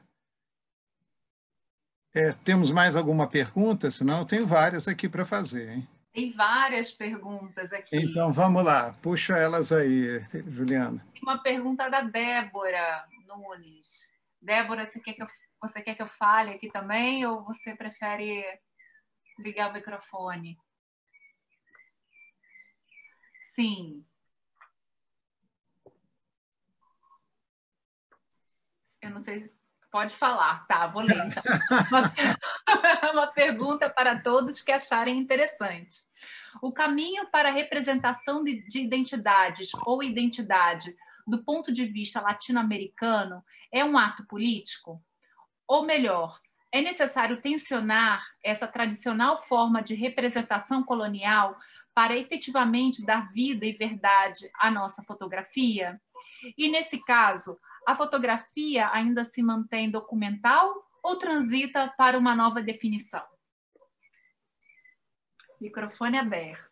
É, temos mais alguma pergunta? Senão eu tenho várias aqui para fazer, hein? Tem várias perguntas aqui. Então, vamos lá. Puxa elas aí, Juliana. Tem uma pergunta da Débora Nunes. Débora, você quer que eu, você quer que eu fale aqui também ou você prefere ligar o microfone? Sim. Eu não sei se pode falar. Tá, vou ler então. Uma, uma pergunta para todos que acharem interessante. O caminho para a representação de, de identidades ou identidade do ponto de vista latino-americano é um ato político? Ou melhor, é necessário tensionar essa tradicional forma de representação colonial para efetivamente dar vida e verdade à nossa fotografia? E nesse caso, a fotografia ainda se mantém documental ou transita para uma nova definição? Microfone aberto.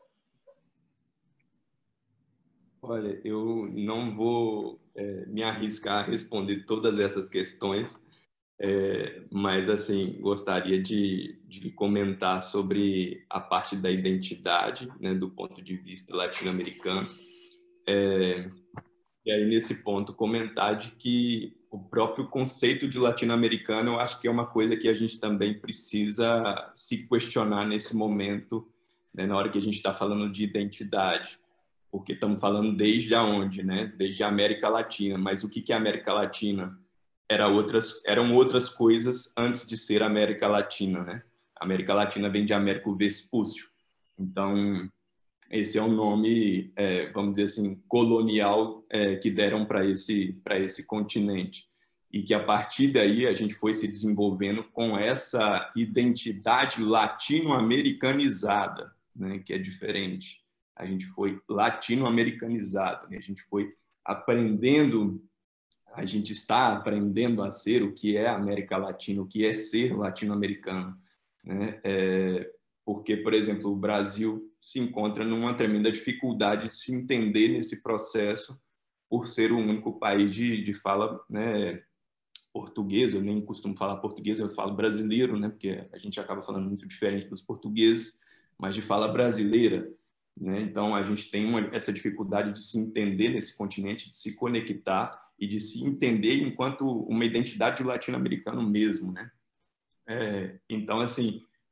Olha, eu não vou é, me arriscar a responder todas essas questões, é, mas assim gostaria de, de comentar sobre a parte da identidade, né, do ponto de vista latino-americano. É, E aí, nesse ponto, comentar de que o próprio conceito de latino-americano, eu acho que é uma coisa que a gente também precisa se questionar nesse momento, né, na hora que a gente está falando de identidade. Porque estamos falando desde aonde, né? Desde a América Latina. Mas o que que é a América Latina? Era outras, eram outras coisas antes de ser América Latina, né? A América Latina vem de Américo Vespúcio. Então, esse é o nome, é, vamos dizer assim, colonial é, que deram para esse, para esse continente. E que a partir daí a gente foi se desenvolvendo com essa identidade latino-americanizada, né, que é diferente. A gente foi latino-americanizado, né? A gente foi aprendendo, a gente está aprendendo a ser o que é a América Latina, o que é ser latino-americano, né? É, porque, por exemplo, o Brasil se encontra numa tremenda dificuldade de se entender nesse processo por ser o único país de, de fala, né, portuguesa. Eu nem costumo falar português, eu falo brasileiro, né, porque a gente acaba falando muito diferente dos portugueses, mas de fala brasileira, né? Então, a gente tem uma, essa dificuldade de se entender nesse continente, de se conectar e de se entender enquanto uma identidade latino-americana mesmo, né? É, então, assim,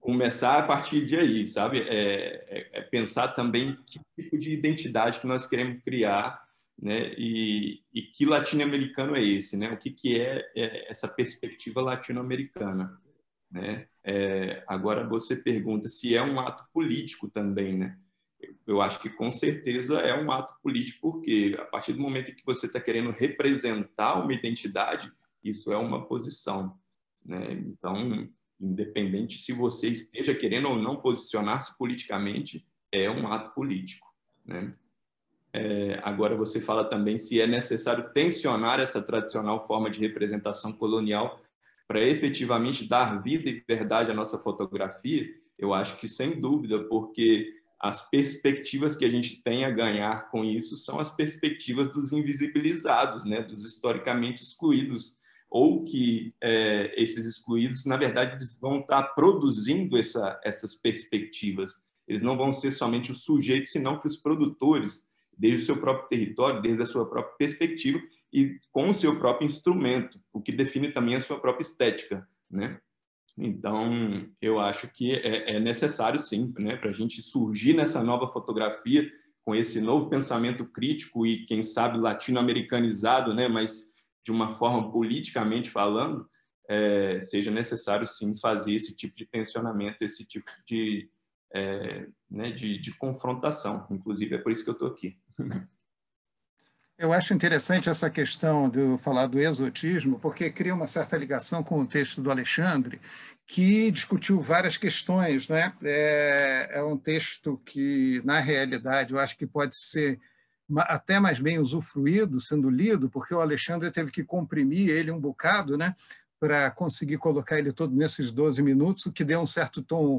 começar a partir de aí, sabe? É, é, é pensar também que tipo de identidade que nós queremos criar, né? E, e que latino-americano é esse, né? O que, que é, é essa perspectiva latino-americana, né? É, agora você pergunta se é um ato político também, né? Eu acho que com certeza é um ato político, porque a partir do momento em que você está querendo representar uma identidade, isso é uma posição, né? Então, independente se você esteja querendo ou não posicionar-se politicamente, é um ato político, né? É, agora você fala também se é necessário tensionar essa tradicional forma de representação colonial para efetivamente dar vida e verdade à nossa fotografia. Eu acho que sem dúvida, porque as perspectivas que a gente tem a ganhar com isso são as perspectivas dos invisibilizados, né, dos historicamente excluídos, ou que é, esses excluídos, na verdade, eles vão estar produzindo essa, essas perspectivas. Eles não vão ser somente os sujeitos, senão que os produtores, desde o seu próprio território, desde a sua própria perspectiva e com o seu próprio instrumento, o que define também a sua própria estética, né? Então, eu acho que é, é necessário, sim, né, para a gente surgir nessa nova fotografia, com esse novo pensamento crítico e, quem sabe, latino-americanizado, né, mas de uma forma politicamente falando, é, seja necessário, sim, fazer esse tipo de tensionamento, esse tipo de, é, né, de, de confrontação. Inclusive, é por isso que eu estou aqui. Eu acho interessante essa questão de eu falar do exotismo, porque cria uma certa ligação com o texto do Alexandre, que discutiu várias questões, né? É, é um texto que, na realidade, eu acho que pode ser até mais bem usufruído sendo lido, porque o Alexandre teve que comprimir ele um bocado, né, para conseguir colocar ele todo nesses doze minutos, o que deu um certo tom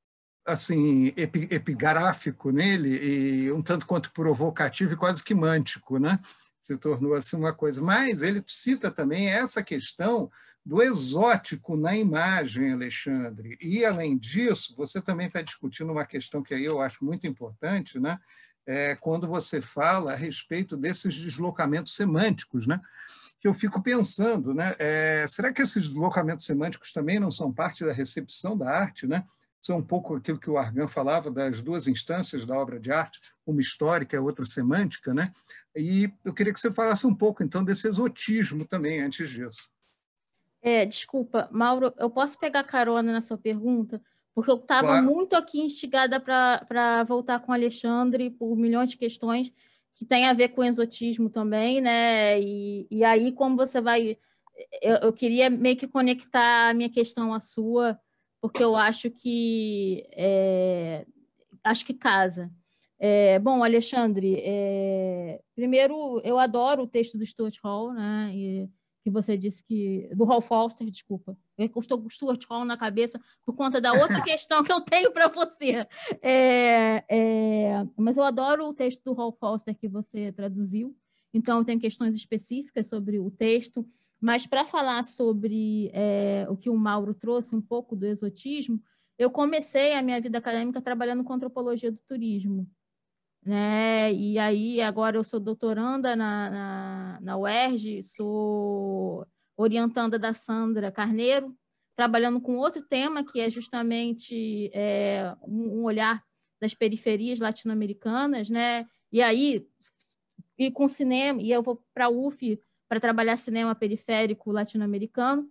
assim, epigráfico nele e um tanto quanto provocativo e quase que mântico, né? Se tornou assim uma coisa. Mas ele cita também essa questão do exótico na imagem, Alexandre. E, além disso, você também está discutindo uma questão que aí eu acho muito importante, né? É quando você fala a respeito desses deslocamentos semânticos, né? Que eu fico pensando, né? É, será que esses deslocamentos semânticos também não são parte da recepção da arte, né? São um pouco aquilo que o Argan falava das duas instâncias da obra de arte, uma histórica e outra semântica, né? E eu queria que você falasse um pouco, então, desse exotismo também, antes disso. É, desculpa, Mauro, eu posso pegar carona na sua pergunta? Porque eu estava Claro. muito aqui instigada para voltar com o Alexandre por milhões de questões que têm a ver com exotismo também, né? E, e aí, como você vai... Eu, eu queria meio que conectar a minha questão à sua, porque eu acho que é, acho que casa. É, bom, Alexandre, é, primeiro, eu adoro o texto do Stuart Hall, né? E, que você disse que... Do Hall Foster, desculpa. Eu estou com o Stuart Hall na cabeça por conta da outra questão que eu tenho para você. É, é, mas eu adoro o texto do Hall Foster que você traduziu. Então, tem questões específicas sobre o texto. Mas, para falar sobre é, o que o Mauro trouxe, um pouco do exotismo, eu comecei a minha vida acadêmica trabalhando com antropologia do turismo, né? E aí, agora eu sou doutoranda na, na, na U E R J, sou orientanda da Sandra Carneiro, trabalhando com outro tema, que é justamente é, um, um olhar das periferias latino-americanas, né? E aí, e com cinema, e eu vou para a U F para trabalhar cinema periférico latino-americano,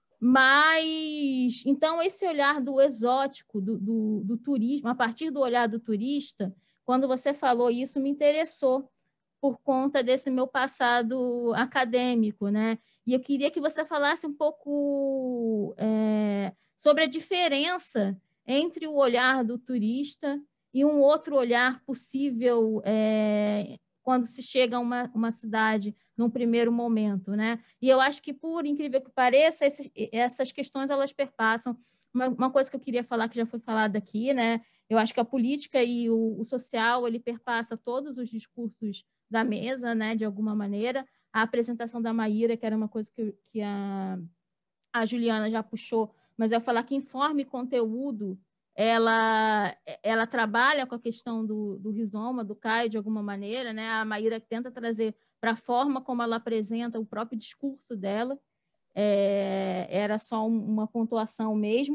mas, então, esse olhar do exótico, do, do, do turismo, a partir do olhar do turista, quando você falou isso, me interessou por conta desse meu passado acadêmico, né? E eu queria que você falasse um pouco é, sobre a diferença entre o olhar do turista e um outro olhar possível é, quando se chega a uma, uma cidade num primeiro momento, né? E eu acho que, por incrível que pareça, esses, essas questões elas perpassam. Uma, uma coisa que eu queria falar, que já foi falada aqui, né? Eu acho que a política e o, o social, ele perpassa todos os discursos da mesa, né? De alguma maneira. A apresentação da Maíra, que era uma coisa que, que a, a Juliana já puxou, mas eu ia falar que informe conteúdo, ela, ela trabalha com a questão do, do rizoma, do C A I, de alguma maneira, né? A Maíra tenta trazer para a forma como ela apresenta o próprio discurso dela, é, era só um, uma pontuação mesmo,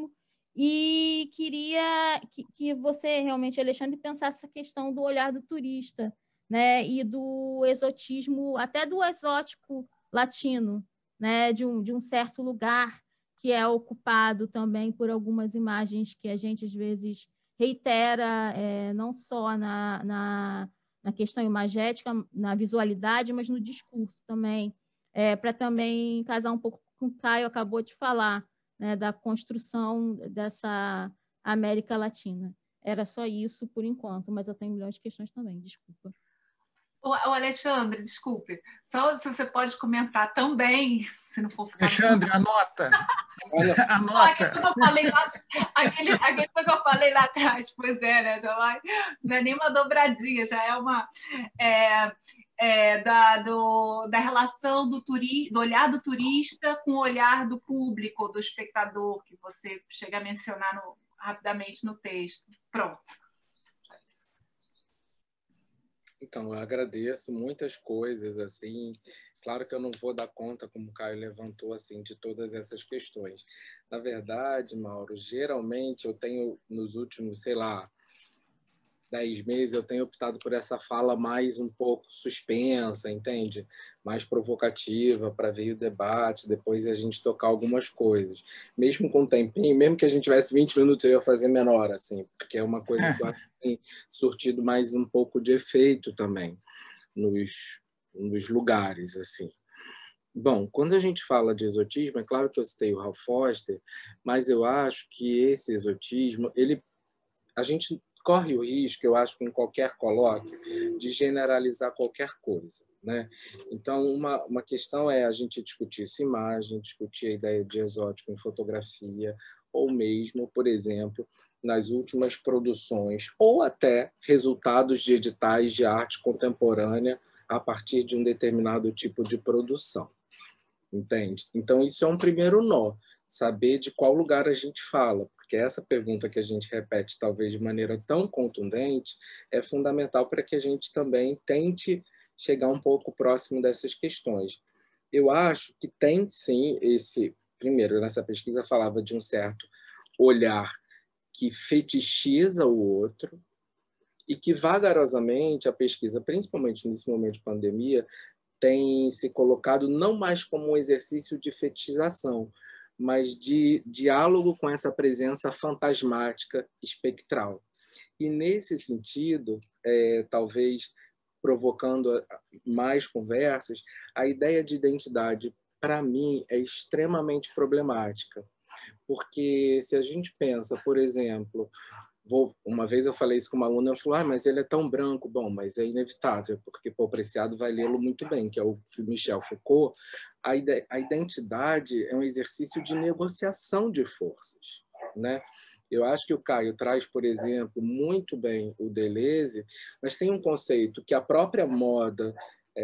E queria que, que você realmente, Alexandre, pensasse essa questão do olhar do turista, né? E do exotismo, até do exótico latino, né? De um, de um certo lugar que é ocupado também por algumas imagens que a gente, às vezes, reitera, é, não só na, na, na questão imagética, na visualidade, mas no discurso também, é, para também casar um pouco com o que o Caio acabou de falar, né, da construção dessa América Latina. Era só isso por enquanto, mas eu tenho milhões de questões também, desculpa. Ô, Alexandre, desculpe, só se você pode comentar também, se não for ficar... Alexandre, anota. Anota. Ah, aquele que eu falei lá, aquele, aquele que eu falei lá atrás, pois é, né? Já vai, não é nem uma dobradinha, já é uma... É, é, da, do, da relação do, turi, do olhar do turista com o olhar do público, do espectador, que você chega a mencionar no, rapidamente no texto. Pronto. Então, eu agradeço muitas coisas, assim, claro que eu não vou dar conta, como o Caio levantou, assim, de todas essas questões. Na verdade, Mauro, geralmente eu tenho, nos últimos, sei lá, dez meses, eu tenho optado por essa fala mais um pouco suspensa, entende? Mais provocativa, para ver o debate, depois a gente tocar algumas coisas. Mesmo com um tempinho, mesmo que a gente tivesse vinte minutos, eu ia fazer menor, assim, porque é uma coisa que eu acho que tem surtido mais um pouco de efeito também nos, nos lugares, assim. Bom, quando a gente fala de exotismo, é claro que eu citei o Ralph Foster, mas eu acho que esse exotismo, ele, a gente corre o risco, eu acho que em qualquer colóquio, de generalizar qualquer coisa, né? Então, uma, uma questão é a gente discutir essa imagem, discutir a ideia de exótico em fotografia, ou mesmo, por exemplo, nas últimas produções, ou até resultados de editais de arte contemporânea a partir de um determinado tipo de produção, entende? Então, isso é um primeiro nó, saber de qual lugar a gente fala, porque essa pergunta que a gente repete, talvez de maneira tão contundente, é fundamental para que a gente também tente chegar um pouco próximo dessas questões. Eu acho que tem, sim, esse... Primeiro, nessa pesquisa falava de um certo olhar que fetichiza o outro e que, vagarosamente, a pesquisa, principalmente nesse momento de pandemia, tem se colocado não mais como um exercício de fetichização, mas de diálogo com essa presença fantasmática espectral. E, nesse sentido, é, talvez provocando mais conversas, a ideia de identidade, para mim, é extremamente problemática. Porque se a gente pensa, por exemplo, vou, uma vez eu falei isso com uma aluna, ela falou, ah, mas ele é tão branco. Bom, mas é inevitável, porque o Preciado vai lê-lo muito bem, que é o Michel Foucault. A, ide a identidade é um exercício de negociação de forças, né? Eu acho que o Caio traz, por exemplo, muito bem o Deleuze, mas tem um conceito que a própria moda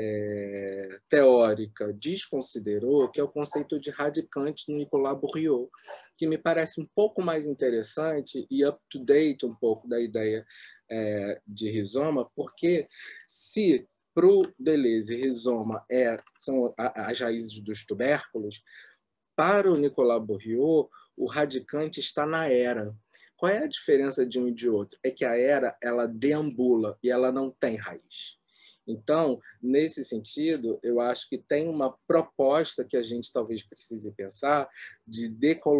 é, teórica desconsiderou, que é o conceito de radicante no Nicolas Bourriot, que me parece um pouco mais interessante e up-to-date um pouco da ideia é, de rizoma, porque se para o Deleuze rizoma é, são as raízes dos tubérculos, para o Nicolas Bourriot, o radicante está na era. Qual é a diferença de um e de outro? É que a era ela deambula e ela não tem raiz. Então, nesse sentido, eu acho que tem uma proposta que a gente talvez precise pensar de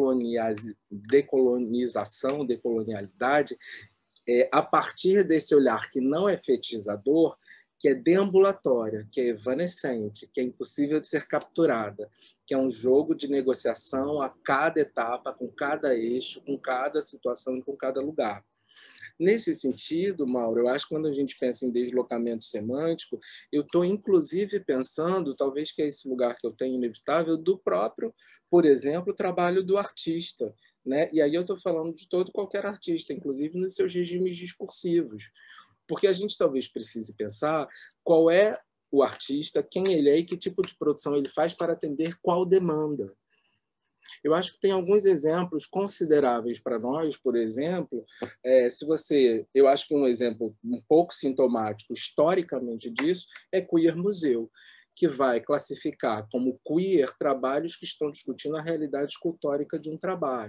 decolonização, decolonialidade, é, a partir desse olhar que não é fetichizador, que é deambulatória, que é evanescente, que é impossível de ser capturada, que é um jogo de negociação a cada etapa, com cada eixo, com cada situação e com cada lugar. Nesse sentido, Mauro, eu acho que quando a gente pensa em deslocamento semântico, eu estou inclusive pensando, talvez que é esse lugar que eu tenho inevitável, do próprio, por exemplo, trabalho do artista, né? E aí eu estou falando de todo qualquer artista, inclusive nos seus regimes discursivos. Porque a gente talvez precise pensar qual é o artista, quem ele é e que tipo de produção ele faz para atender qual demanda. Eu acho que tem alguns exemplos consideráveis para nós, por exemplo, é, se você, eu acho que um exemplo um pouco sintomático historicamente disso é Queer Museu, que vai classificar como queer trabalhos que estão discutindo a realidade escultórica de um trabalho.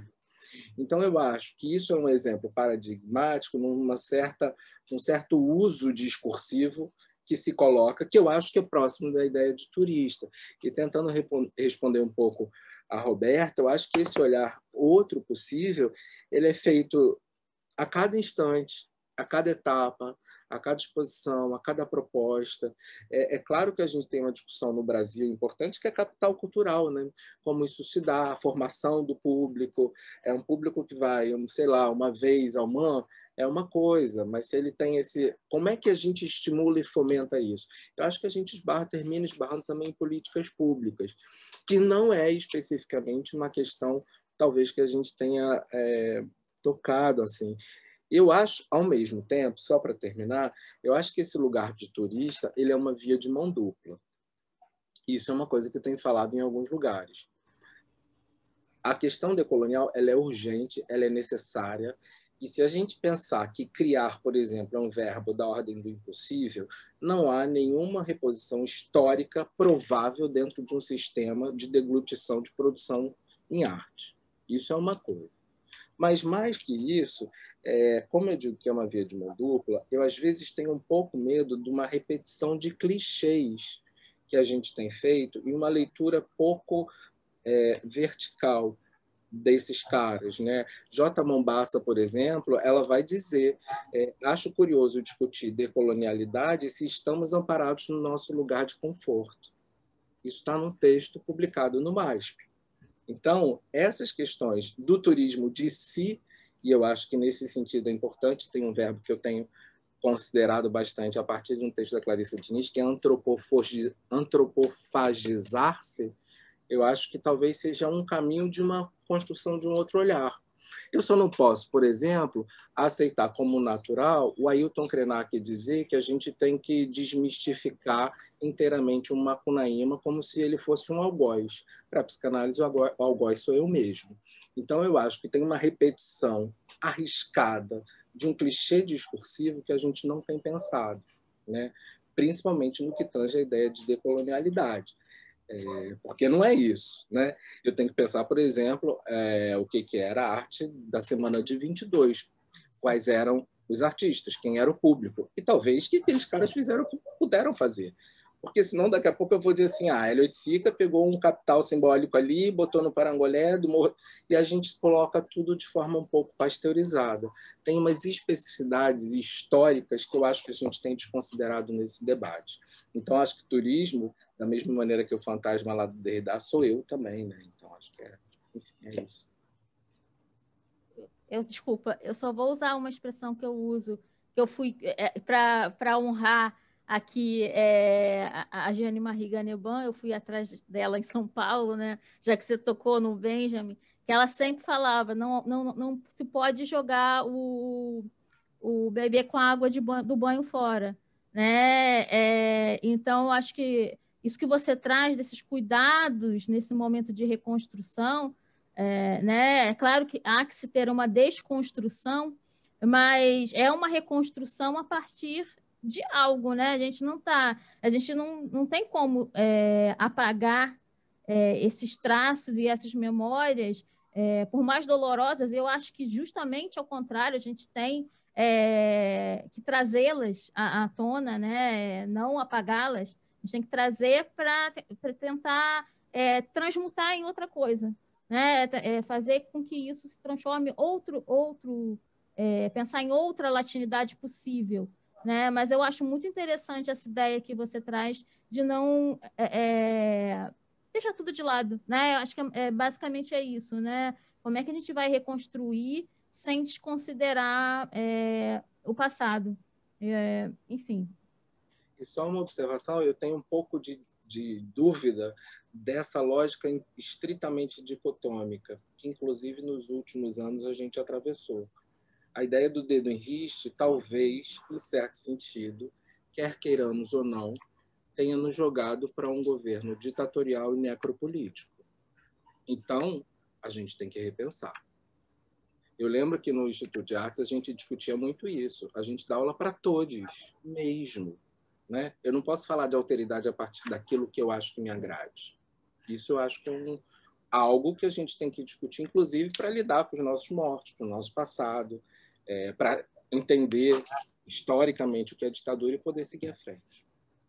Então, eu acho que isso é um exemplo paradigmático numa certa, um certo uso discursivo que se coloca, que eu acho que é próximo da ideia de turista. E tentando responder um pouco a Roberta, eu acho que esse olhar outro possível, ele é feito a cada instante, a cada etapa, a cada exposição, a cada proposta. É, é claro que a gente tem uma discussão no Brasil importante, que é capital cultural, né? Como isso se dá, a formação do público. É um público que vai, sei lá, uma vez ao ano, é uma coisa, mas se ele tem esse... Como é que a gente estimula e fomenta isso? Eu acho que a gente esbarra, termina esbarrando também em políticas públicas, que não é especificamente uma questão, talvez, que a gente tenha é, tocado, assim. Eu acho, ao mesmo tempo, só para terminar, eu acho que esse lugar de turista ele é uma via de mão dupla. Isso é uma coisa que eu tenho falado em alguns lugares. A questão decolonial ela é urgente, ela é necessária, e se a gente pensar que criar, por exemplo, é um verbo da ordem do impossível, não há nenhuma reposição histórica provável dentro de um sistema de deglutição de produção em arte. Isso é uma coisa. Mas, mais que isso, é, como eu digo que é uma via de mão dupla, eu, às vezes, tenho um pouco medo de uma repetição de clichês que a gente tem feito e uma leitura pouco é, vertical desses caras, né? J. Mombassa, por exemplo, ela vai dizer, é, acho curioso discutir decolonialidade se estamos amparados no nosso lugar de conforto. Isso está num texto publicado no MASP. Então, essas questões do turismo de si, e eu acho que nesse sentido é importante, tem um verbo que eu tenho considerado bastante a partir de um texto da Clarissa Diniz, que é antropofagizar-se, eu acho que talvez seja um caminho de uma construção de um outro olhar. Eu só não posso, por exemplo, aceitar como natural o Ailton Krenak dizer que a gente tem que desmistificar inteiramente um macunaíma como se ele fosse um algoz. Para a psicanálise, o algoz sou eu mesmo. Então, eu acho que tem uma repetição arriscada de um clichê discursivo que a gente não tem pensado, né? Principalmente no que tange a ideia de decolonialidade. É, porque não é isso, né? Eu tenho que pensar, por exemplo, é, o que, que era a arte da semana de vinte e dois, quais eram os artistas, quem era o público, e talvez o que aqueles caras fizeram o que puderam fazer. Porque senão daqui a pouco eu vou dizer assim, ah, a Elliot Sica pegou um capital simbólico ali, botou no Parangolé, do Morro, e a gente coloca tudo de forma um pouco pasteurizada. Tem umas especificidades históricas que eu acho que a gente tem desconsiderado nesse debate. Então, acho que turismo, da mesma maneira que o fantasma lá do Derrida, sou eu também, né? Então, acho que é, enfim, é isso. Eu, desculpa, eu só vou usar uma expressão que eu uso, que eu fui é, para honrar aqui é, a, a Jeane Marie Ganeban, eu fui atrás dela em São Paulo, né? Já que você tocou no Benjamin, que ela sempre falava, não, não, não se pode jogar o, o bebê com a água de banho, do banho fora, né? É, então, acho que isso que você traz, desses cuidados nesse momento de reconstrução, é, né? É claro que há que se ter uma desconstrução, mas é uma reconstrução a partir de algo, né? A gente não tá, a gente não, não tem como é, apagar é, esses traços e essas memórias, é, por mais dolorosas. Eu acho que justamente ao contrário, a gente tem é, que trazê-las à, à tona, né? Não apagá-las. A gente tem que trazer para tentar é, transmutar em outra coisa, né? É, fazer com que isso se transforme outro, outro é, pensar em outra latinidade possível. Né? Mas eu acho muito interessante essa ideia que você traz de não é, deixar tudo de lado, né? Eu acho que é, basicamente é isso, né? Como é que a gente vai reconstruir sem desconsiderar é, o passado? É, enfim. E só uma observação, eu tenho um pouco de, de dúvida dessa lógica estritamente dicotômica, que inclusive nos últimos anos a gente atravessou. A ideia do dedo em riste, talvez, em certo sentido, quer queiramos ou não, tenha nos jogado para um governo ditatorial e necropolítico. Então, a gente tem que repensar. Eu lembro que no Instituto de Artes a gente discutia muito isso. A gente dá aula para todos, mesmo. Né? Eu não posso falar de alteridade a partir daquilo que eu acho que me agrade. Isso eu acho que é um, algo que a gente tem que discutir, inclusive, para lidar com os nossos mortos, com o nosso passado, é, para entender historicamente o que é ditadura e poder seguir à frente.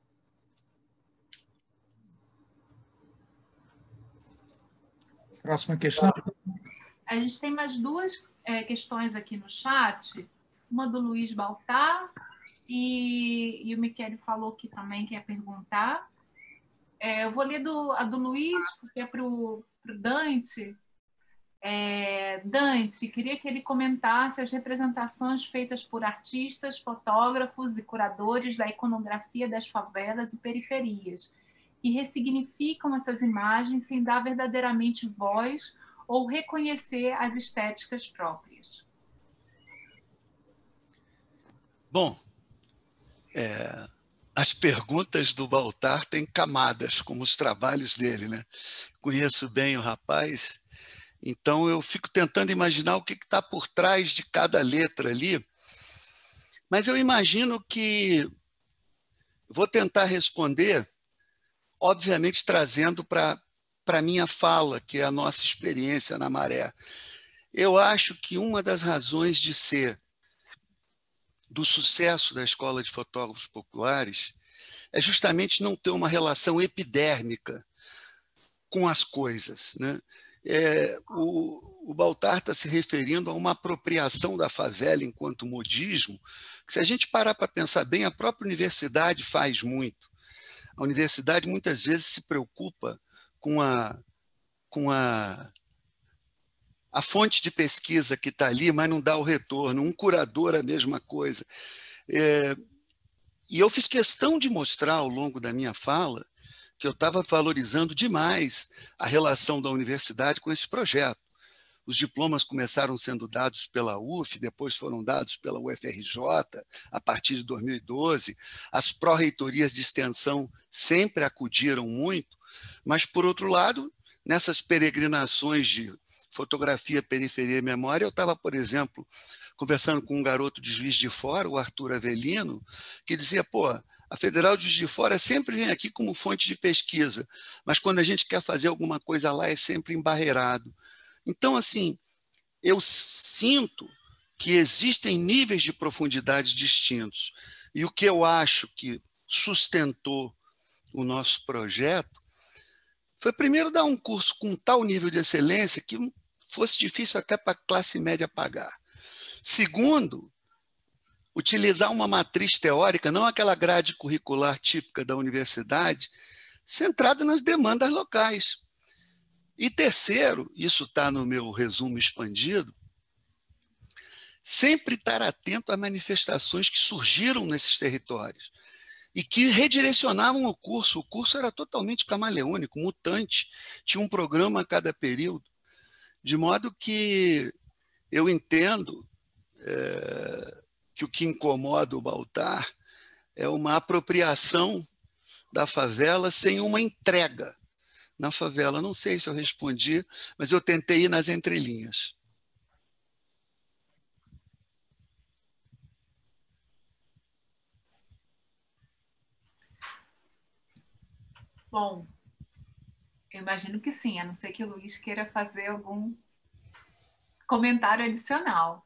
Próxima questão. A gente tem mais duas é, questões aqui no chat, uma do Luiz Baltar, e, e o Michele falou que também quer perguntar. É, eu vou ler do, a do Luiz, porque é para o Dante. É, Dante, queria que ele comentasse as representações feitas por artistas, fotógrafos e curadores da iconografia das favelas e periferias, que ressignificam essas imagens sem dar verdadeiramente voz ou reconhecer as estéticas próprias. Bom, é, as perguntas do Baltar têm camadas, como os trabalhos dele, né? Conheço bem o rapaz, então eu fico tentando imaginar o que está por trás de cada letra ali, mas eu imagino que vou tentar responder, obviamente trazendo para a minha fala, que é a nossa experiência na Maré. Eu acho que uma das razões de ser do sucesso da Escola de Fotógrafos Populares é justamente não ter uma relação epidérmica com as coisas, né? É, o, o Baltar está se referindo a uma apropriação da favela enquanto modismo, que, se a gente parar para pensar bem, a própria universidade faz muito. A universidade muitas vezes se preocupa com a, com a, a fonte de pesquisa que está ali, mas não dá o retorno. Um curador, a mesma coisa. É, e eu fiz questão de mostrar ao longo da minha fala que eu estava valorizando demais a relação da universidade com esse projeto. Os diplomas começaram sendo dados pela U F, depois foram dados pela U F R J, a partir de dois mil e doze. As pró-reitorias de extensão sempre acudiram muito, mas, por outro lado, nessas peregrinações de fotografia, periferia e memória, eu estava, por exemplo, conversando com um garoto de Juiz de Fora, o Arthur Avelino, que dizia, pô, a Federal de Juiz de Fora sempre vem aqui como fonte de pesquisa, mas quando a gente quer fazer alguma coisa lá é sempre embarreirado. Então, assim, eu sinto que existem níveis de profundidade distintos. E o que eu acho que sustentou o nosso projeto foi, primeiro, dar um curso com tal nível de excelência que fosse difícil até para a classe média pagar. Segundo, utilizar uma matriz teórica, não aquela grade curricular típica da universidade, centrada nas demandas locais. E terceiro, isso está no meu resumo expandido, sempre estar atento a manifestações que surgiram nesses territórios e que redirecionavam o curso. O curso era totalmente camaleônico, mutante, tinha um programa a cada período, de modo que eu entendo é, que o que incomoda o Baltar é uma apropriação da favela sem uma entrega na favela. Não sei se eu respondi, mas eu tentei ir nas entrelinhas. Bom, eu imagino que sim, a não ser que o Luiz queira fazer algum comentário adicional.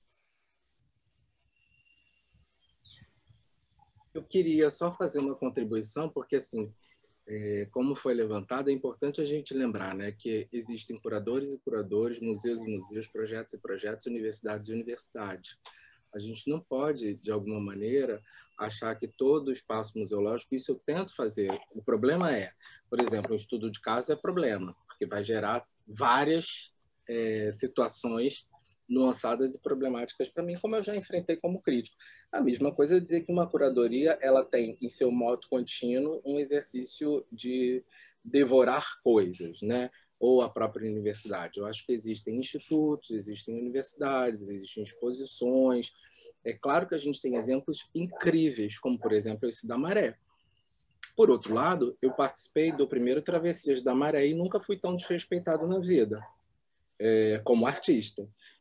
Eu queria só fazer uma contribuição, porque, assim, é, como foi levantado, é importante a gente lembrar, né, que existem curadores e curadores, museus e museus, projetos e projetos, universidades e universidades. A gente não pode, de alguma maneira, achar que todo espaço museológico, isso eu tento fazer. O problema é, por exemplo, o estudo de caso é problema, porque vai gerar várias é, situações nuançadas e problemáticas para mim, como eu já enfrentei como crítico. A mesma coisa é dizer que uma curadoria ela tem, em seu modo contínuo, um exercício de devorar coisas, né? Ou a própria universidade. Eu acho que existem institutos, existem universidades, existem exposições. É claro que a gente tem exemplos incríveis, como, por exemplo, esse da Maré. Por outro lado, eu participei do primeiro Travessias da Maré e nunca fui tão desrespeitado na vida, é, como artista.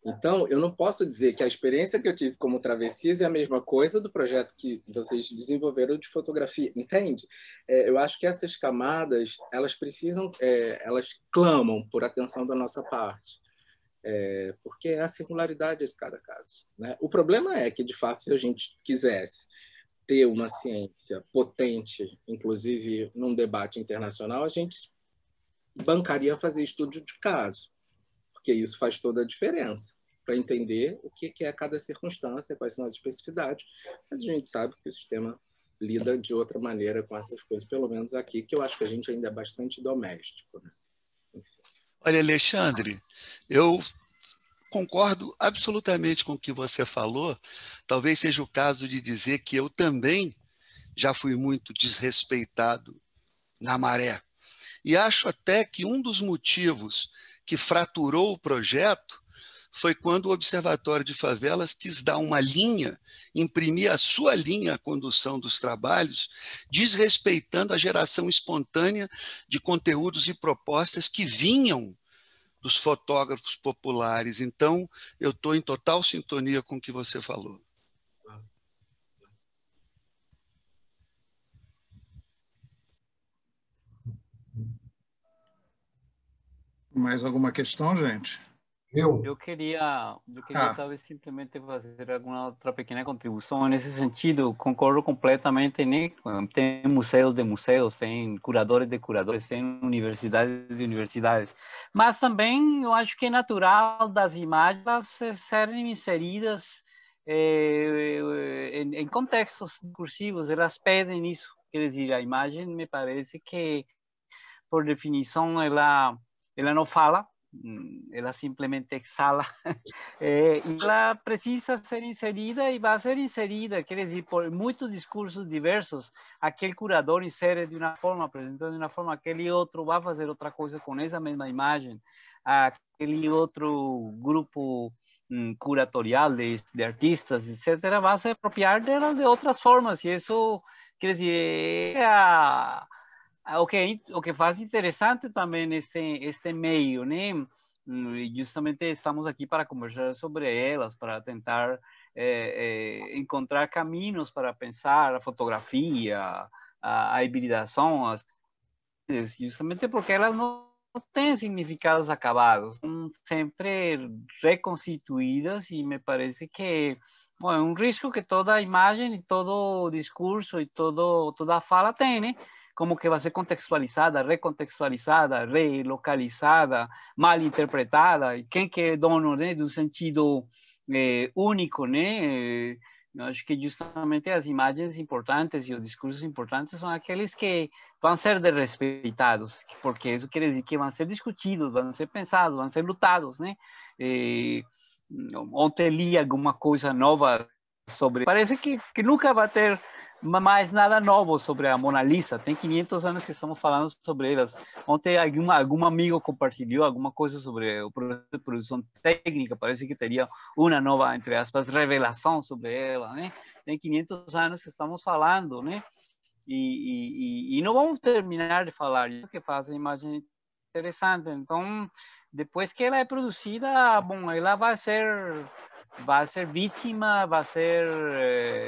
Então, eu não posso dizer que a experiência que eu tive como Travessias é a mesma coisa do projeto que vocês desenvolveram de fotografia, entende? É, eu acho que essas camadas, elas precisam, é, elas clamam por atenção da nossa parte, é, porque é a singularidade de cada caso, né? O problema é que, de fato, se a gente quisesse ter uma ciência potente, inclusive num debate internacional, a gente bancaria fazer estudo de caso, porque isso faz toda a diferença para entender o que é cada circunstância, quais são as especificidades, mas a gente sabe que o sistema lida de outra maneira com essas coisas, pelo menos aqui, que eu acho que a gente ainda é bastante doméstico. Né? Olha, Alexandre, eu concordo absolutamente com o que você falou. Talvez seja o caso de dizer que eu também já fui muito desrespeitado na maré. E acho até que um dos motivos que fraturou o projeto foi quando o Observatório de Favelas quis dar uma linha, imprimir a sua linha à condução dos trabalhos, desrespeitando a geração espontânea de conteúdos e propostas que vinham dos fotógrafos populares. Então, eu estou em total sintonia com o que você falou. Mais alguma questão, gente? Eu, eu queria, eu queria ah. talvez simplesmente fazer alguma outra pequena contribuição nesse sentido. Concordo completamente, né? Tem museus de museus, tem curadores de curadores, tem universidades de universidades, mas também eu acho que é natural das imagens serem inseridas eh, em, em contextos discursivos. Elas pedem isso, quer dizer, a imagem me parece que, por definição, ela ela não fala, ela simplesmente exala, é, e ela precisa ser inserida e vai ser inserida, quer dizer, por muitos discursos diversos. Aquele curador insere de uma forma, apresenta de uma forma, aquele outro vai fazer outra coisa com essa mesma imagem, aquele outro grupo um, curatorial de, de artistas, etcétera, vai se apropriar dela de outras formas, e isso, quer dizer, é a O que, o que faz interessante também este, este meio, né? Justamente estamos aqui para conversar sobre elas, para tentar é, é, encontrar caminhos para pensar a fotografia, a, a hibridação, as, justamente porque elas não têm significados acabados, são sempre reconstituídas, e me parece que bom, é um risco que toda imagem e todo discurso e todo, toda fala tem, né? Como que vai ser contextualizada, recontextualizada, relocalizada, mal interpretada, e quem que é dono, né, do sentido eh, único, né? Eu acho que justamente as imagens importantes e os discursos importantes são aqueles que vão ser desrespeitados, porque isso quer dizer que vão ser discutidos, vão ser pensados, vão ser lutados, né? E ontem li alguma coisa nova sobre... Parece que, que nunca vai ter mais nada novo sobre a Mona Lisa. Tem quinhentos anos que estamos falando sobre elas. Ontem algum, algum amigo compartilhou alguma coisa sobre o processo de produção técnica. Parece que teria uma nova, entre aspas, revelação sobre ela, né? Tem quinhentos anos que estamos falando, né? E, e, e não vamos terminar de falar. Isso que faz a imagem interessante. Então, depois que ela é produzida, bom, ela vai ser, vai ser vítima, vai ser... Eh,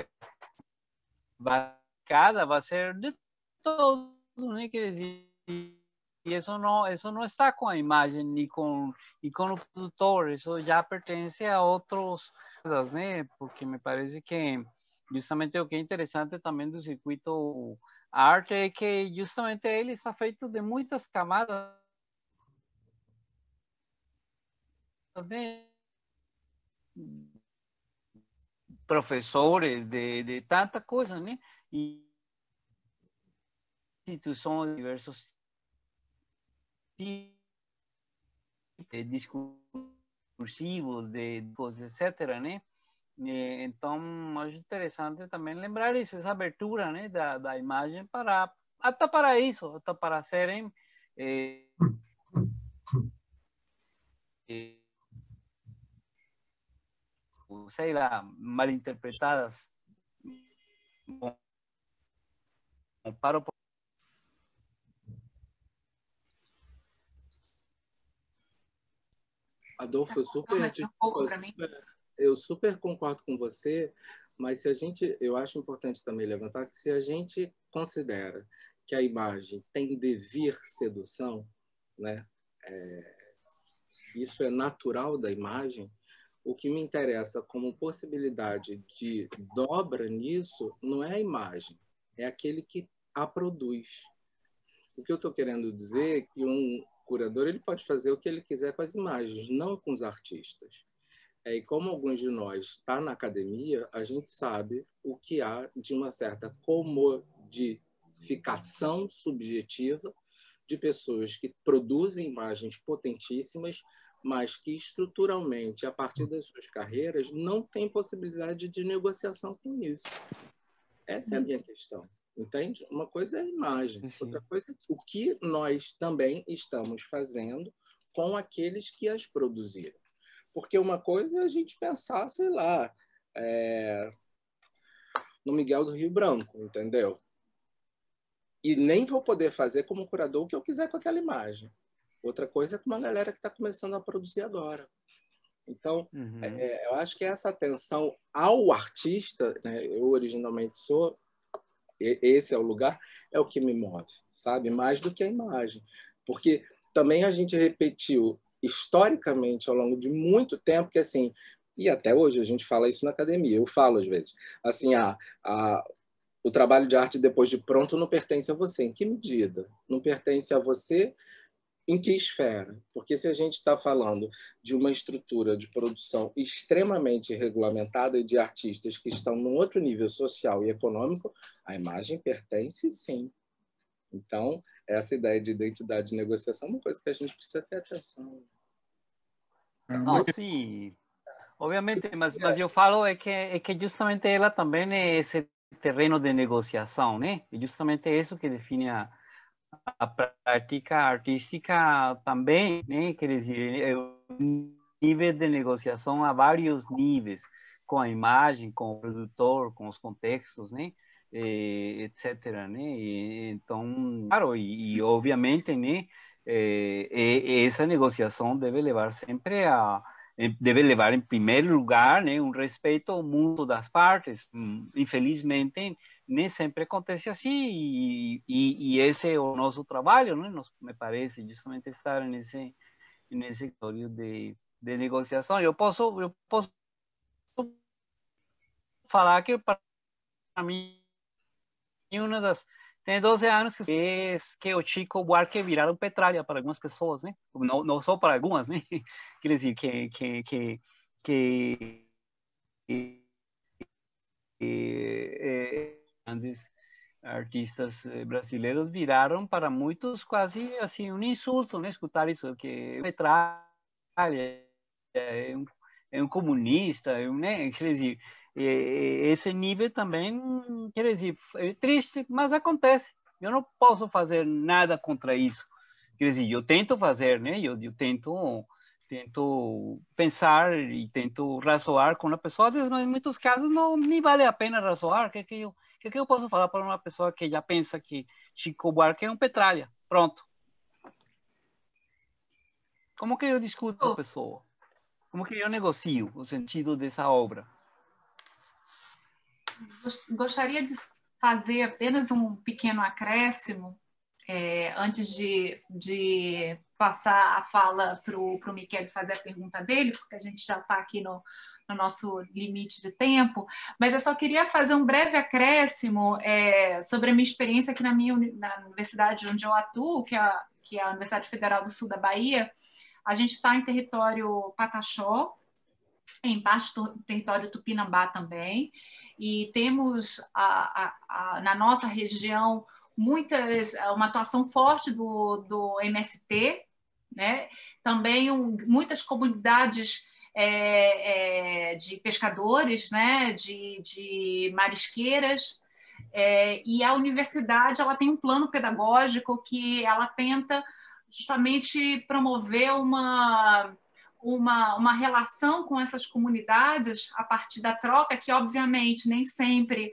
cada vai ser de todo, né? Quer dizer, e isso não, isso não está com a imagem nem com, e com o produtor, isso já pertence a outros, né? Porque me parece que justamente o que é interessante também do circuito arte é que justamente ele está feito de muitas camadas, né? Professores de, de tanta coisa, né? E instituições diversos tipos de discursivos, de, de etcétera, né? E, então, acho interessante também lembrar isso, essa abertura, né, da, da imagem para, até para isso, até para serem eh, eh, sei lá, mal interpretadas. Bom, para o Adolfo, eu super, eu super, eu super concordo com você, mas se a gente, eu acho importante também levantar que se a gente considera que a imagem tem devir sedução, né? É, isso é natural da imagem, o que me interessa como possibilidade de dobra nisso não é a imagem, é aquele que a produz. O que eu estou querendo dizer é que um curador ele pode fazer o que ele quiser com as imagens, não com os artistas. É, e como alguns de nós está na academia, a gente sabe o que há de uma certa comodificação subjetiva de pessoas que produzem imagens potentíssimas, mas que estruturalmente, a partir das suas carreiras, não têm possibilidade de negociação com isso. Essa é a minha questão. Entende? Uma coisa é a imagem, outra coisa é o que nós também estamos fazendo com aqueles que as produziram. Porque uma coisa é a gente pensar, sei lá, é, no Miguel do Rio Branco, entendeu? E nem vou poder fazer como curador o que eu quiser com aquela imagem. Outra coisa é com uma galera que está começando a produzir agora. Então, uhum. é, eu acho que essa atenção ao artista, né, eu originalmente sou, esse é o lugar, é o que me move, sabe? Mais do que a imagem. Porque também a gente repetiu historicamente ao longo de muito tempo que, assim, e até hoje a gente fala isso na academia, eu falo às vezes, assim, a, a, o trabalho de arte depois de pronto não pertence a você. Em que medida? Não pertence a você em que esfera? Porque se a gente está falando de uma estrutura de produção extremamente regulamentada e de artistas que estão num outro nível social e econômico, a imagem pertence sim. Então, essa ideia de identidade de negociação é uma coisa que a gente precisa ter atenção. Não, sim, obviamente, mas, mas eu falo é que, é que justamente ela também é esse terreno de negociação, né? E justamente isso que define a a prática artística também, né? Quer dizer, é um nível de negociação a vários níveis, com a imagem, com o produtor, com os contextos, né? E, etcétera, né? E, então, claro, e, e obviamente, né? É, é, essa negociação deve levar sempre a deve levar em primeiro lugar, né? Um respeito mútuo das partes. Infelizmente nem sempre acontece assim, e, e, e esse é o nosso trabalho, né? Nos, me parece, justamente estar nesse, nesse setor de, de negociação. Eu posso, eu posso falar que, para mim, uma das... Tem doze anos que, é, que o Chico Buarque viraram petralha para algumas pessoas, né? Não, não só para algumas, né? Quer dizer, que... que, que, que, que é, grandes artistas brasileiros viraram para muitos quase assim um insulto, né? Escutar isso, que metralha é um, é um comunista, é um, né? Quer dizer, é, esse nível também, quer dizer, é triste, mas acontece. Eu não posso fazer nada contra isso. Quer dizer, eu tento fazer, né? Eu, eu tento tento pensar e tento razoar com a pessoa, mas em muitos casos não nem vale a pena razoar. O que, que, eu, que, que eu posso falar para uma pessoa que já pensa que Chico Buarque é um petralha? Pronto. Como que eu discuto com a pessoa? Como que eu negocio o sentido dessa obra? Gostaria de fazer apenas um pequeno acréscimo, é, antes de, de passar a fala para o Michele fazer a pergunta dele, porque a gente já está aqui no, no nosso limite de tempo, mas eu só queria fazer um breve acréscimo é, sobre a minha experiência aqui na minha na universidade onde eu atuo, que é a, que é a Universidade Federal do Sul da Bahia. A gente está em território Pataxó, embaixo do território Tupinambá também, e temos a, a, a, na nossa região muitas, uma atuação forte do, do M S T, né? Também um, muitas comunidades é, é, de pescadores, né? de, de marisqueiras, é, e a universidade ela tem um plano pedagógico que ela tenta justamente promover uma, uma, uma relação com essas comunidades a partir da troca, que obviamente nem sempre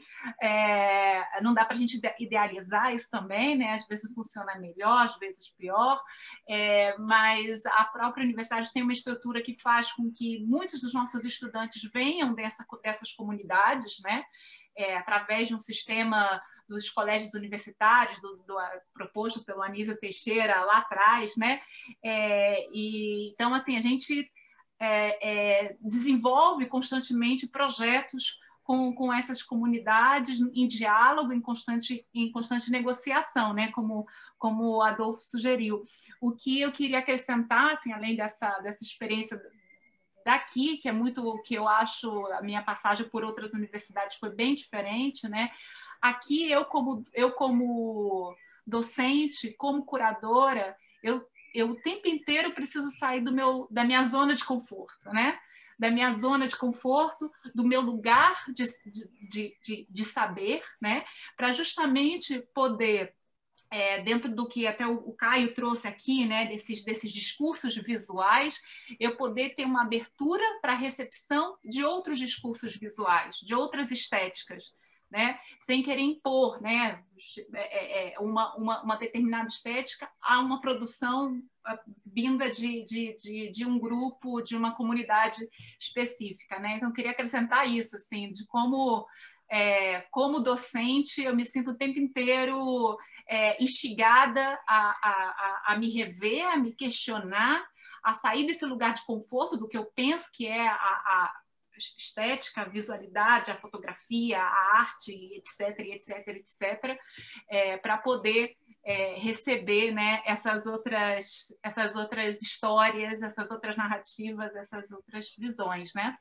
é, não dá para a gente idealizar isso também, né? Às vezes funciona melhor, às vezes pior, é, mas a própria universidade tem uma estrutura que faz com que muitos dos nossos estudantes venham dessa, dessas comunidades, né? É, através de um sistema dos colégios universitários, do, do, proposto pelo Anísio Teixeira lá atrás, né? É, e, então, assim, a gente é, é, desenvolve constantemente projetos com, com essas comunidades em diálogo, em constante, em constante negociação, né? Como, como o Adolfo sugeriu. O que eu queria acrescentar, assim, além dessa, dessa experiência daqui, que é muito o que eu acho, a minha passagem por outras universidades foi bem diferente, né? Aqui, eu como, eu como docente, como curadora, eu, eu o tempo inteiro preciso sair do meu, da minha zona de conforto, né? Da minha zona de conforto, do meu lugar de, de, de, de saber, né? Para justamente poder, é, dentro do que até o, o Caio trouxe aqui, né? Desses, desses discursos visuais, eu poder ter uma abertura para a recepção de outros discursos visuais, de outras estéticas, né? Sem querer impor, né? é, é, uma, uma, uma determinada estética a uma produção vinda de, de, de, de um grupo, de uma comunidade específica, né? Então, eu queria acrescentar isso, assim, de como, é, como docente, eu me sinto o tempo inteiro é, instigada a, a, a, a me rever, a me questionar, a sair desse lugar de conforto do que eu penso que é a, a estética, a visualidade, a fotografia, a arte, etc, etc, etc, é, para poder é, receber, né, essas outras, essas outras histórias, essas outras narrativas, essas outras visões, né?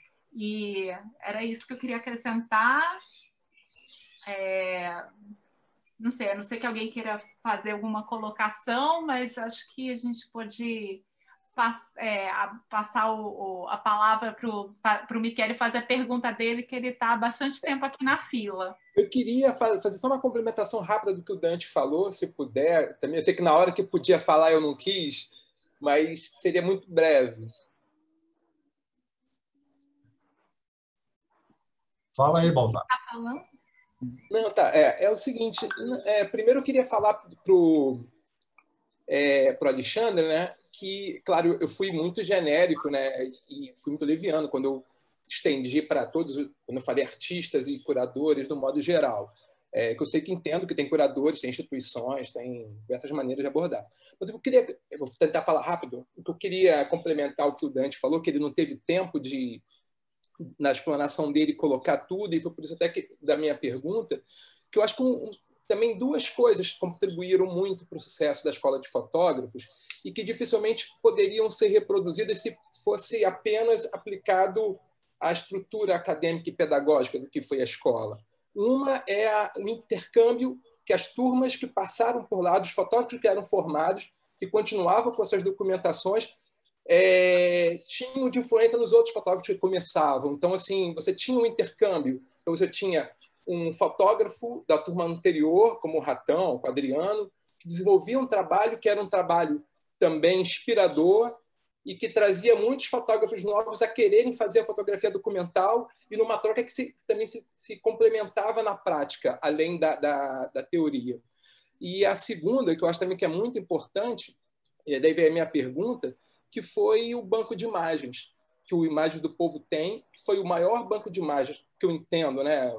E era isso que eu queria acrescentar. É, não sei, a não ser que alguém queira fazer alguma colocação, mas acho que a gente pode É, a, passar o, o, a palavra para o Michele fazer a pergunta dele, que ele está há bastante tempo aqui na fila. Eu queria fazer só uma complementação rápida do que o Dante falou, se puder. Também eu sei que na hora que podia falar eu não quis, mas seria muito breve. Fala aí, Baltar. Tá falando? Não, tá. É, é o seguinte. É, primeiro eu queria falar para o é, pro Alexandre, né? Que, claro, eu fui muito genérico, né, e fui muito leviano quando eu estendi para todos, quando eu falei artistas e curadores, no modo geral. É, que eu sei que entendo que tem curadores, tem instituições, tem diversas maneiras de abordar. Mas eu queria, eu vou tentar falar rápido, porque eu queria complementar o que o Dante falou, que ele não teve tempo de, na explanação dele, colocar tudo, e foi por isso até que, da minha pergunta, que eu acho que um, também duas coisas contribuíram muito para o sucesso da Escola de Fotógrafos e que dificilmente poderiam ser reproduzidas se fosse apenas aplicado à estrutura acadêmica e pedagógica do que foi a escola. Uma é a, o intercâmbio que as turmas que passaram por lá, dos fotógrafos que eram formados, que continuavam com as suas documentações, é, tinham de influência nos outros fotógrafos que começavam. Então, assim, você tinha um intercâmbio. Então, você tinha um fotógrafo da turma anterior, como o Ratão, o Adriano, que desenvolvia um trabalho que era um trabalho também inspirador e que trazia muitos fotógrafos novos a quererem fazer a fotografia documental e numa troca que, se, que também se, se complementava na prática, além da, da, da teoria. E a segunda, que eu acho também que é muito importante, e daí vem a minha pergunta, que foi o banco de imagens, que o Imagens do Povo tem, que foi o maior banco de imagens que eu entendo, né?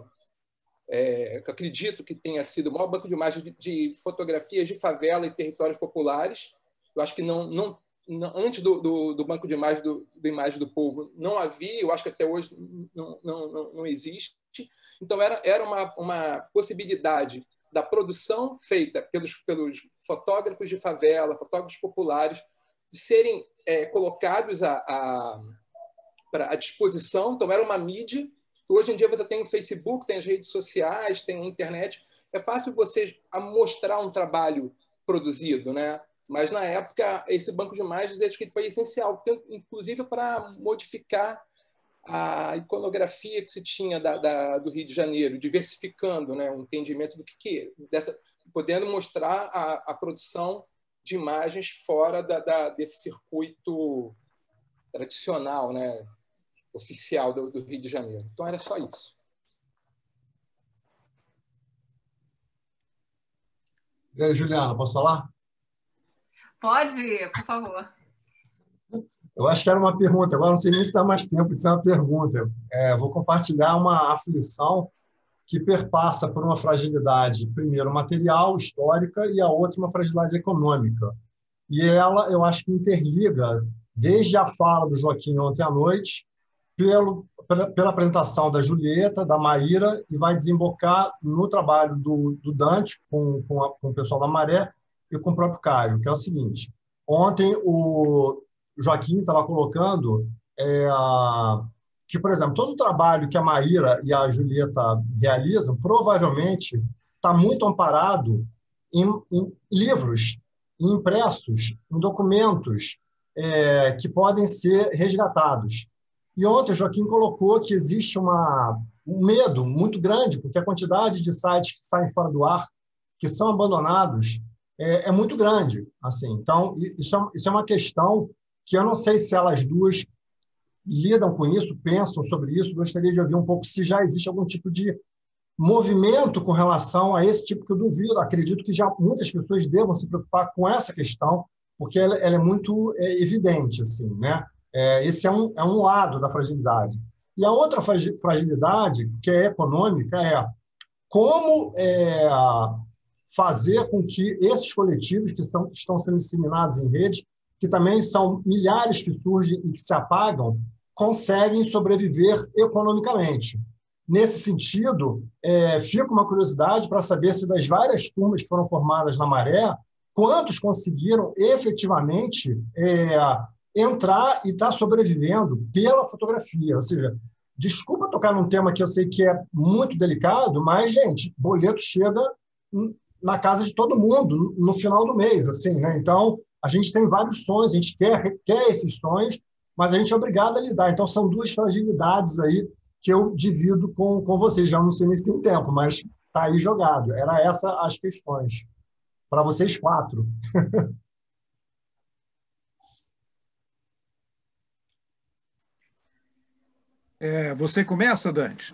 É, que eu acredito que tenha sido o maior banco de imagens de, de fotografias de favela e territórios populares. Eu acho que não, não, não antes do, do, do banco de imagens do, do Imagens do Povo não havia, eu acho que até hoje não, não, não, não existe. Então, era, era uma, uma possibilidade da produção feita pelos, pelos fotógrafos de favela, fotógrafos populares, de serem é, colocados à, à, à disposição. Então, era uma mídia. Hoje em dia você tem o Facebook, tem as redes sociais, tem a internet. É fácil você mostrar um trabalho produzido, né? Mas, na época, esse banco de imagens acho que ele foi essencial, inclusive para modificar a iconografia que se tinha da, da, do Rio de Janeiro, diversificando, né, o entendimento do que, que dessa, podendo mostrar a, a produção de imagens fora da, da, desse circuito tradicional, né, oficial do, do Rio de Janeiro. Então, era só isso. E aí, Juliana, posso falar? Pode, por favor. Eu acho que era uma pergunta, agora não sei nem se dá mais tempo de ser uma pergunta. É, vou compartilhar uma aflição que perpassa por uma fragilidade, primeiro, material, histórica, e a outra, uma fragilidade econômica. E ela, eu acho que interliga, desde a fala do Joaquim ontem à noite, pelo, pela, pela apresentação da Julieta, da Maíra, e vai desembocar no trabalho do, do Dante, com, com, a, com o pessoal da Maré, e com o próprio Caio, que é o seguinte. Ontem, o Joaquim estava colocando é, que, por exemplo, todo o trabalho que a Maíra e a Julieta realizam provavelmente está muito amparado em, em livros, em impressos, em documentos é, que podem ser resgatados. E ontem o Joaquim colocou que existe uma, um medo muito grande, porque a quantidade de sites que saem fora do ar, que são abandonados, é, é muito grande. Assim. Então, isso é, isso é uma questão que eu não sei se elas duas lidam com isso, pensam sobre isso. Gostaria de ouvir um pouco se já existe algum tipo de movimento com relação a esse tipo que eu duvido. Acredito que já muitas pessoas devam se preocupar com essa questão, porque ela, ela é muito é, evidente. Assim, né? É, esse é um, é um lado da fragilidade. E a outra fragilidade, que é econômica, é como é, fazer com que esses coletivos que, são, que estão sendo disseminados em rede, que também são milhares que surgem e que se apagam, conseguem sobreviver economicamente. Nesse sentido, é, fica uma curiosidade para saber se das várias turmas que foram formadas na Maré, quantos conseguiram efetivamente é, entrar e estar tá sobrevivendo pela fotografia. Ou seja, desculpa tocar num tema que eu sei que é muito delicado, mas, gente, boleto chega na casa de todo mundo no final do mês. Assim, né? Então, a gente tem vários sonhos, a gente quer, quer esses sonhos, mas a gente é obrigado a lidar. Então, são duas fragilidades aí que eu divido com, com vocês. Já não sei nem se tem tempo, mas está aí jogado. Era essas as questões. Para vocês quatro. É, você começa, Dante?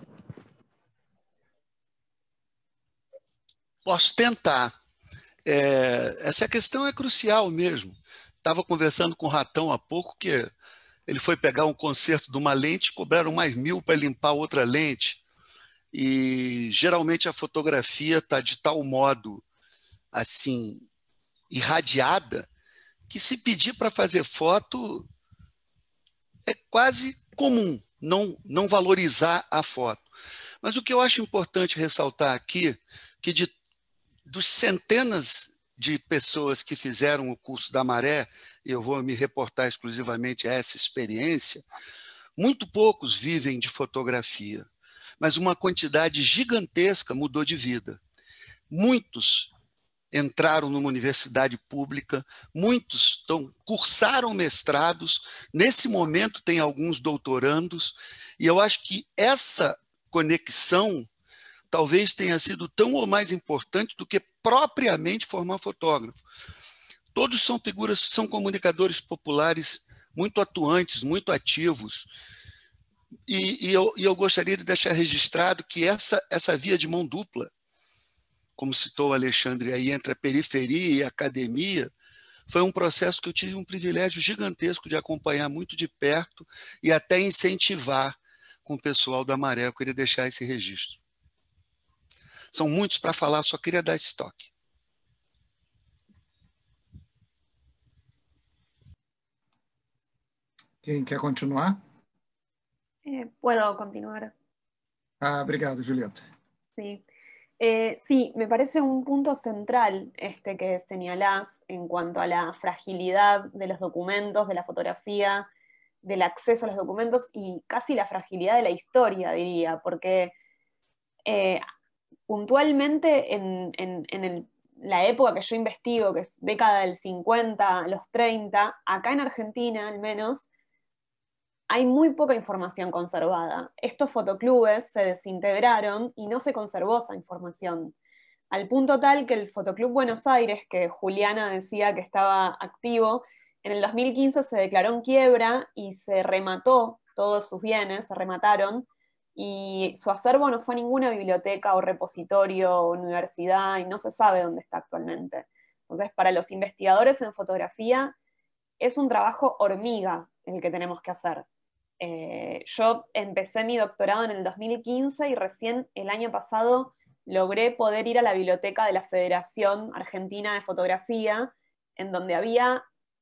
Posso tentar. É, essa questão é crucial mesmo. Estava conversando com o Ratão há pouco que ele foi pegar um conserto de uma lente, cobraram mais mil para limpar outra lente. E geralmente a fotografia está de tal modo assim irradiada que se pedir para fazer foto é quase comum não, não valorizar a foto. Mas o que eu acho importante ressaltar aqui, que de dos centenas de pessoas que fizeram o curso da Maré, e eu vou me reportar exclusivamente a essa experiência, muito poucos vivem de fotografia, mas uma quantidade gigantesca mudou de vida. Muitos entraram numa universidade pública, muitos tão, cursaram mestrados, nesse momento tem alguns doutorandos, e eu acho que essa conexão talvez tenha sido tão ou mais importante do que propriamente formar fotógrafo. Todos são figuras, são comunicadores populares muito atuantes, muito ativos. E, e, eu, e eu gostaria de deixar registrado que essa, essa via de mão dupla, como citou o Alexandre, aí entre a periferia e a academia, foi um processo que eu tive um privilégio gigantesco de acompanhar muito de perto e até incentivar com o pessoal da Maré. Eu queria deixar esse registro. São muitos para falar, só queria dar esse toque. Quem quer continuar? Eh, ¿Puedo continuar? Ah, obrigado, Julieta. Sí. Eh, sí, me parece un punto central este que señalás en cuanto a la fragilidad de los documentos, de la fotografía, del acceso a los documentos y casi la fragilidad de la historia, diría, porque eh, puntualmente en, en, en el, la época que yo investigo, que es década del cincuenta, los treinta, acá en Argentina al menos, hay muy poca información conservada. Estos fotoclubes se desintegraron y no se conservó esa información. Al punto tal que el Fotoclub Buenos Aires, que Juliana decía que estaba activo, En el dos mil quince se declaró en quiebra y se remató todos sus bienes, se remataron, y su acervo no fue a ninguna biblioteca o repositorio o universidad y no se sabe dónde está actualmente. Entonces, para los investigadores en fotografía es un trabajo hormiga el que tenemos que hacer. Eh, yo empecé mi doctorado en el dos mil quince y recién el año pasado logré poder ir a la biblioteca de la Federación Argentina de Fotografía, en donde había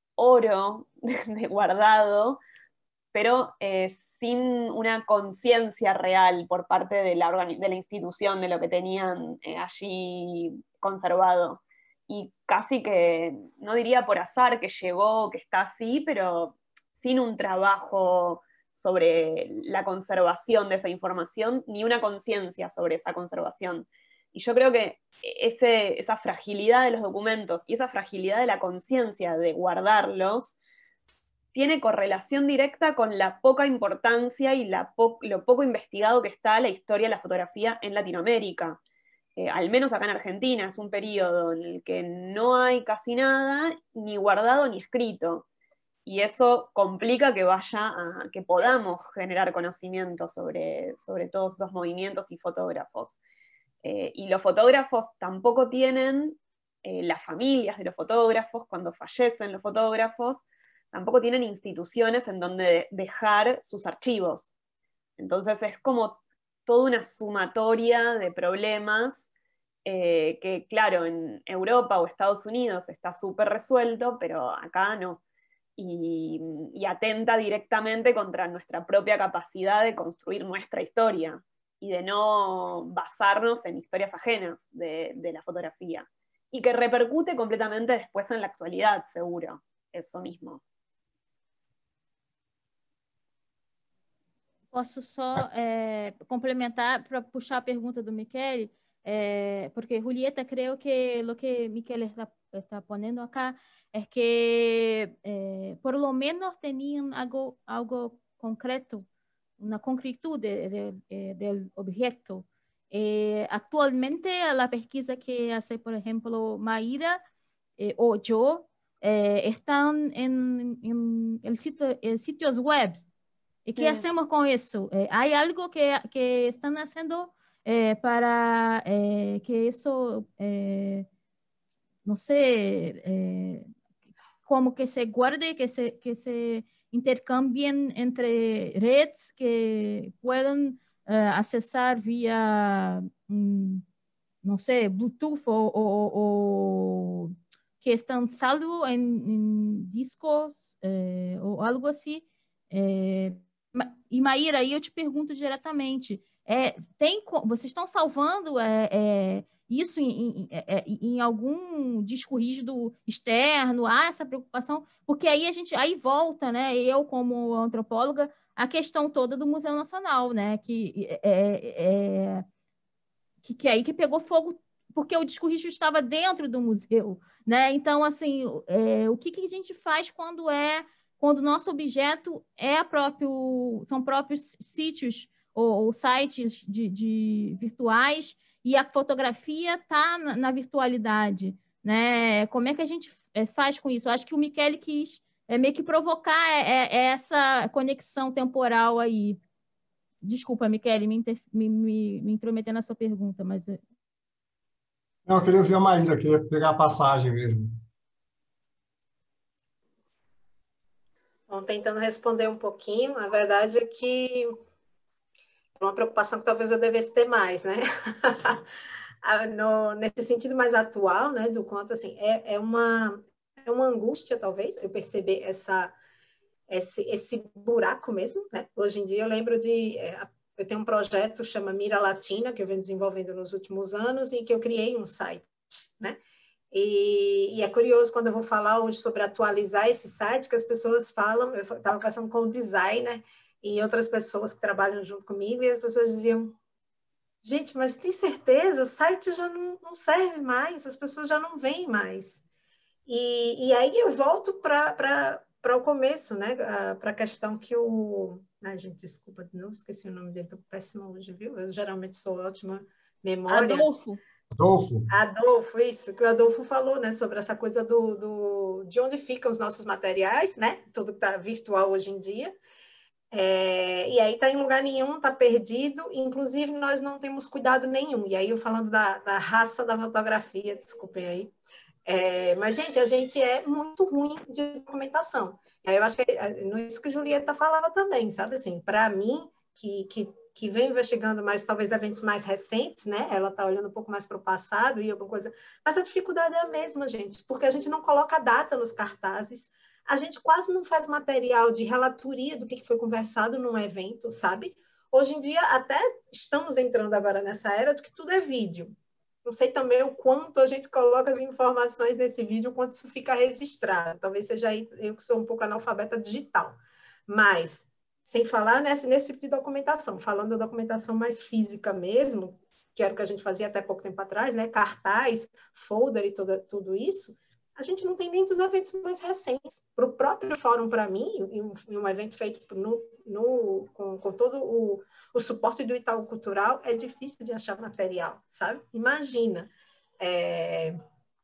oro de guardado, pero eh, sin una conciencia real por parte de la, de la institución de lo que tenían eh, allí conservado. Y casi que, no diría por azar que llegó, que está así, pero sin un trabajo sobre la conservación de esa información, ni una conciencia sobre esa conservación. Y yo creo que ese, esa fragilidad de los documentos y esa fragilidad de la conciencia de guardarlos tiene correlación directa con la poca importancia y la po lo poco investigado que está la historia de la fotografía en Latinoamérica. Eh, al menos acá en Argentina es un periodo en el que no hay casi nada, ni guardado ni escrito. Y eso complica que vaya a, que podamos generar conocimiento sobre, sobre todos esos movimientos y fotógrafos. Eh, y los fotógrafos tampoco tienen, eh, las familias de los fotógrafos, cuando fallecen los fotógrafos, tampoco tienen instituciones en donde dejar sus archivos. Entonces es como toda una sumatoria de problemas eh, que, claro, en Europa o Estados Unidos está súper resuelto, pero acá no. Y, y atenta directamente contra nuestra propia capacidad de construir nuestra historia y de no basarnos en historias ajenas de, de la fotografía. Y que repercute completamente después en la actualidad, seguro, eso mismo. Posso só é, complementar para puxar a pergunta do Michele, é, porque Julieta, creio que o que Michele está, está ponendo acá é que é, por lo menos tenían algo, algo concreto, una concretud de, de, de, del objeto. Eh, actualmente la pesquisa que hace, por ejemplo, Mayra eh, o yo, eh, están en, en el sitio, en sitios web. ¿Y qué sí. hacemos con eso? Eh, ¿Hay algo que, que están haciendo eh, para eh, que eso, eh, no sé, eh, como que se guarde, que se, que se intercambien entre redes que puedan eh, accesar vía, mm, no sé, Bluetooth o, o, o que están salvo en, en discos eh, ou algo assim? É, e Maíra, aí eu te pergunto diretamente, é, tem, vocês estão salvando é, é, isso em, em, em algum disco rígido externo? Há essa preocupação? Porque aí a gente aí volta, né? Eu como antropóloga, a questão toda do Museu Nacional, né? Que é, é, que, que aí que pegou fogo porque o disco rígido estava dentro do museu, né? Então, assim, é, o que, que a gente faz quando é quando o nosso objeto é próprio, são próprios sítios ou, ou sites de, de virtuais e a fotografia está na, na virtualidade, né? Como é que a gente faz com isso? Eu acho que o Michele quis é, meio que provocar é, é essa conexão temporal aí. Desculpa, Michele, me, inter... me, me, me intrometer na sua pergunta, mas... Não, eu queria ouvir a Maíra, queria pegar a passagem mesmo. Bom, tentando responder um pouquinho, a verdade é que é uma preocupação que talvez eu devesse ter mais, né? no, nesse sentido mais atual, né, do quanto, assim, é, é, uma, é uma angústia, talvez, eu perceber essa, esse, esse buraco mesmo, né? Hoje em dia eu lembro de... É, eu tenho um projeto que chama Mira Latina, que eu venho desenvolvendo nos últimos anos, e que eu criei um site, né? E, e é curioso quando eu vou falar hoje sobre atualizar esse site, que as pessoas falam, eu estava conversando com o designer e outras pessoas que trabalham junto comigo, e as pessoas diziam, gente, mas tem certeza? O site já não, não serve mais, as pessoas já não veem mais. E, e aí eu volto para o começo, né? Para a questão que o... Ai, gente, desculpa, não esqueci o nome dele, estou péssima hoje, viu? Eu geralmente sou ótima memória. Adolfo. Adolfo? Adolfo, isso, que o Adolfo falou, né, sobre essa coisa do, do, de onde ficam os nossos materiais, né, tudo que está virtual hoje em dia, é, e aí está em lugar nenhum, está perdido, inclusive nós não temos cuidado nenhum, e aí eu falando da, da raça da fotografia, desculpem aí, é, mas, gente, a gente é muito ruim de documentação, e aí eu acho que é isso que Julieta falava também, sabe, assim, para mim, que, que que vem investigando mais, talvez, eventos mais recentes, né? Ela está olhando um pouco mais para o passado e alguma coisa. Mas a dificuldade é a mesma, gente, porque a gente não coloca data nos cartazes, a gente quase não faz material de relatoria do que foi conversado num evento, sabe? Hoje em dia, até estamos entrando agora nessa era de que tudo é vídeo. Não sei também o quanto a gente coloca as informações nesse vídeo, o quanto isso fica registrado. Talvez seja eu que sou um pouco analfabeta digital. Mas... sem falar nesse, nesse tipo de documentação, falando da documentação mais física mesmo, que era o que a gente fazia até pouco tempo atrás, né? Cartaz, folder e toda, tudo isso, a gente não tem nem dos eventos mais recentes. Para o próprio fórum, para mim, em um, em um evento feito no, no, com, com todo o, o suporte do Itaú Cultural, é difícil de achar material, sabe? Imagina. É...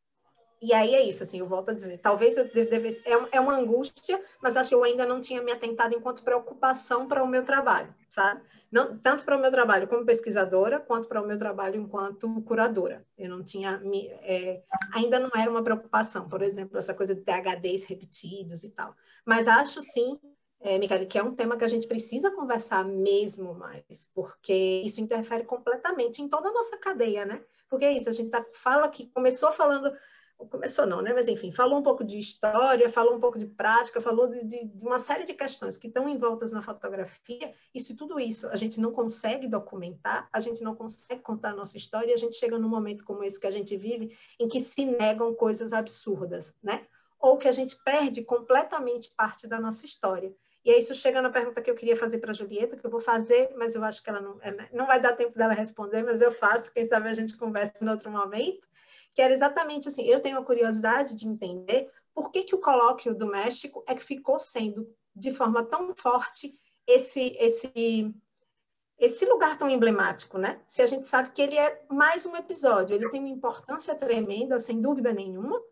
E aí é isso, assim, eu volto a dizer, talvez eu devesse, é uma angústia, mas acho que eu ainda não tinha me atentado enquanto preocupação para o meu trabalho, sabe? Não, tanto para o meu trabalho como pesquisadora, quanto para o meu trabalho enquanto curadora. Eu não tinha, me, é, ainda não era uma preocupação, por exemplo, essa coisa de ter H Ds repetidos e tal. Mas acho sim, é, Michele, que é um tema que a gente precisa conversar mesmo mais, porque isso interfere completamente em toda a nossa cadeia, né? Porque é isso, a gente tá, fala que começou falando... Começou não, né? Mas enfim, falou um pouco de história, falou um pouco de prática, falou de, de, de uma série de questões que estão envoltas na fotografia, e se tudo isso a gente não consegue documentar, a gente não consegue contar a nossa história, e a gente chega num momento como esse que a gente vive, em que se negam coisas absurdas, né? Ou que a gente perde completamente parte da nossa história. E aí isso chega na pergunta que eu queria fazer para a Julieta, que eu vou fazer, mas eu acho que ela não, não vai dar tempo dela responder, mas eu faço, quem sabe a gente conversa em outro momento, que era exatamente assim, eu tenho a curiosidade de entender por que, que o colóquio do México é que ficou sendo, de forma tão forte, esse, esse, esse lugar tão emblemático, né? Se a gente sabe que ele é mais um episódio, ele tem uma importância tremenda, sem dúvida nenhuma,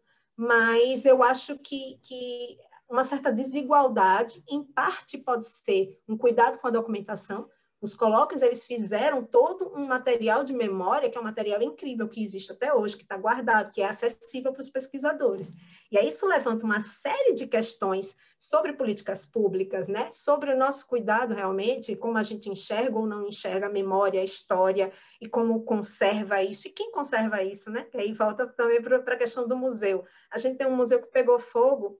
mas eu acho que, que uma certa desigualdade, em parte pode ser um cuidado com a documentação. Os colóquios, eles fizeram todo um material de memória, que é um material incrível, que existe até hoje, que está guardado, que é acessível para os pesquisadores. E aí isso levanta uma série de questões sobre políticas públicas, né? Sobre o nosso cuidado realmente, como a gente enxerga ou não enxerga a memória, a história, e como conserva isso, e quem conserva isso, né? E aí volta também para a questão do museu. A gente tem um museu que pegou fogo,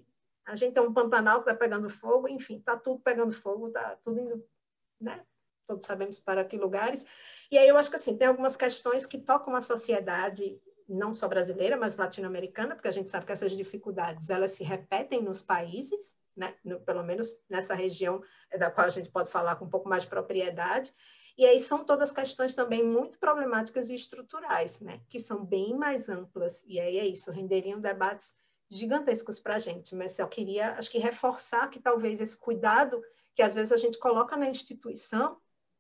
a gente tem um Pantanal que está pegando fogo, enfim, está tudo pegando fogo, está tudo indo, né? Todos sabemos para que lugares. E aí eu acho que assim, tem algumas questões que tocam a sociedade, não só brasileira, mas latino-americana, porque a gente sabe que essas dificuldades, elas se repetem nos países, né? No, pelo menos nessa região da qual a gente pode falar com um pouco mais de propriedade. E aí são todas questões também muito problemáticas e estruturais, né? Que são bem mais amplas. E aí é isso, renderiam debates gigantescos para a gente. Mas eu queria, acho que, reforçar que talvez esse cuidado que às vezes a gente coloca na instituição,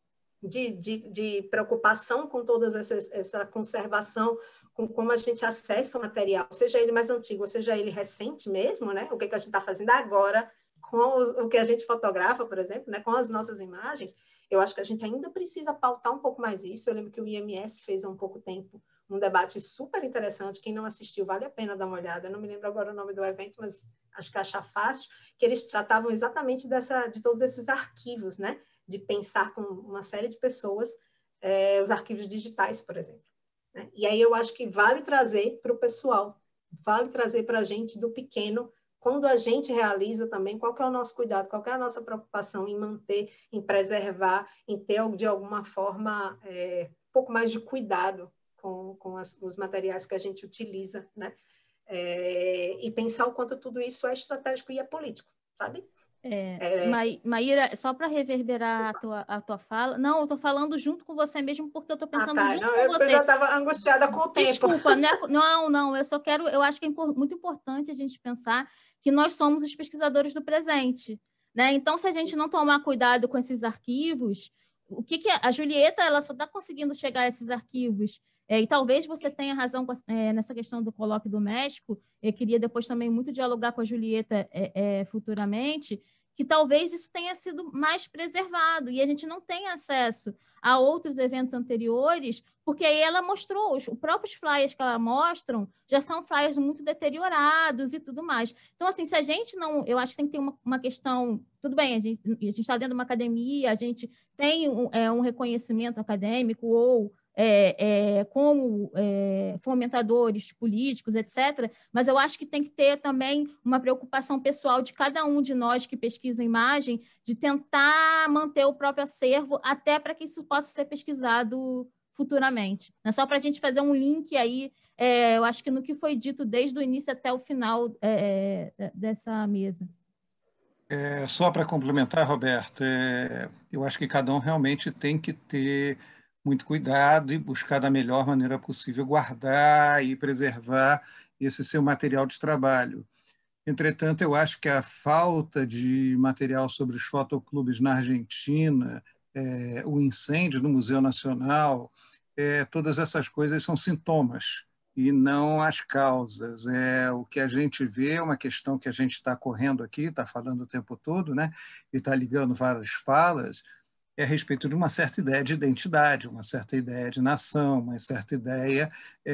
De, de, de preocupação com toda essa conservação, com como a gente acessa o material, seja ele mais antigo, seja ele recente mesmo, né? O que, que a gente está fazendo agora com os, o que a gente fotografa, por exemplo, né? Com as nossas imagens, eu acho que a gente ainda precisa pautar um pouco mais isso. Eu lembro que o I M S fez há um pouco tempo um debate super interessante, quem não assistiu, vale a pena dar uma olhada, eu não me lembro agora o nome do evento, mas acho que achar fácil, que eles tratavam exatamente dessa, de todos esses arquivos, né? De pensar com uma série de pessoas, é, os arquivos digitais, por exemplo. Né? E aí eu acho que vale trazer para o pessoal, vale trazer para a gente do pequeno, quando a gente realiza também, qual que é o nosso cuidado, qual que é a nossa preocupação em manter, em preservar, em ter, de alguma forma, é, um pouco mais de cuidado com, com as, os materiais que a gente utiliza, né? É, e pensar o quanto tudo isso é estratégico e é político, sabe? É, é... Maíra, só para reverberar a tua, a tua fala, não, eu estou falando junto com você mesmo, porque eu estou pensando ah, tá. junto não, com eu você. Eu já estava angustiada com o tempo. Desculpa, né? não, não, eu só quero, eu acho que é muito importante a gente pensar que nós somos os pesquisadores do presente, né? Então, se a gente não tomar cuidado com esses arquivos, o que, que a Julieta ela só está conseguindo chegar a esses arquivos. É, e talvez você tenha razão é, nessa questão do colóquio do México. Eu queria depois também muito dialogar com a Julieta é, é, futuramente, que talvez isso tenha sido mais preservado e a gente não tem acesso a outros eventos anteriores, porque aí ela mostrou, os, os próprios flyers que ela mostram já são flyers muito deteriorados e tudo mais. Então, assim, se a gente não... Eu acho que tem que ter uma, uma questão... Tudo bem, a gente a gente está dentro de uma academia, a gente tem um, é, um reconhecimento acadêmico ou... É, é, como é, fomentadores políticos, etcétera, mas eu acho que tem que ter também uma preocupação pessoal de cada um de nós que pesquisa imagem, de tentar manter o próprio acervo até para que isso possa ser pesquisado futuramente. Não é só para a gente fazer um link aí, é, eu acho que no que foi dito desde o início até o final é, dessa mesa. É, só para complementar, Roberto, é, eu acho que cada um realmente tem que ter muito cuidado e buscar da melhor maneira possível guardar e preservar esse seu material de trabalho. Entretanto, eu acho que a falta de material sobre os fotoclubes na Argentina, é, o incêndio no Museu Nacional, é, todas essas coisas são sintomas e não as causas. É, o que a gente vê é uma questão que a gente está correndo aqui, está falando o tempo todo, né, e está ligando várias falas, é a respeito de uma certa ideia de identidade, uma certa ideia de nação, uma certa ideia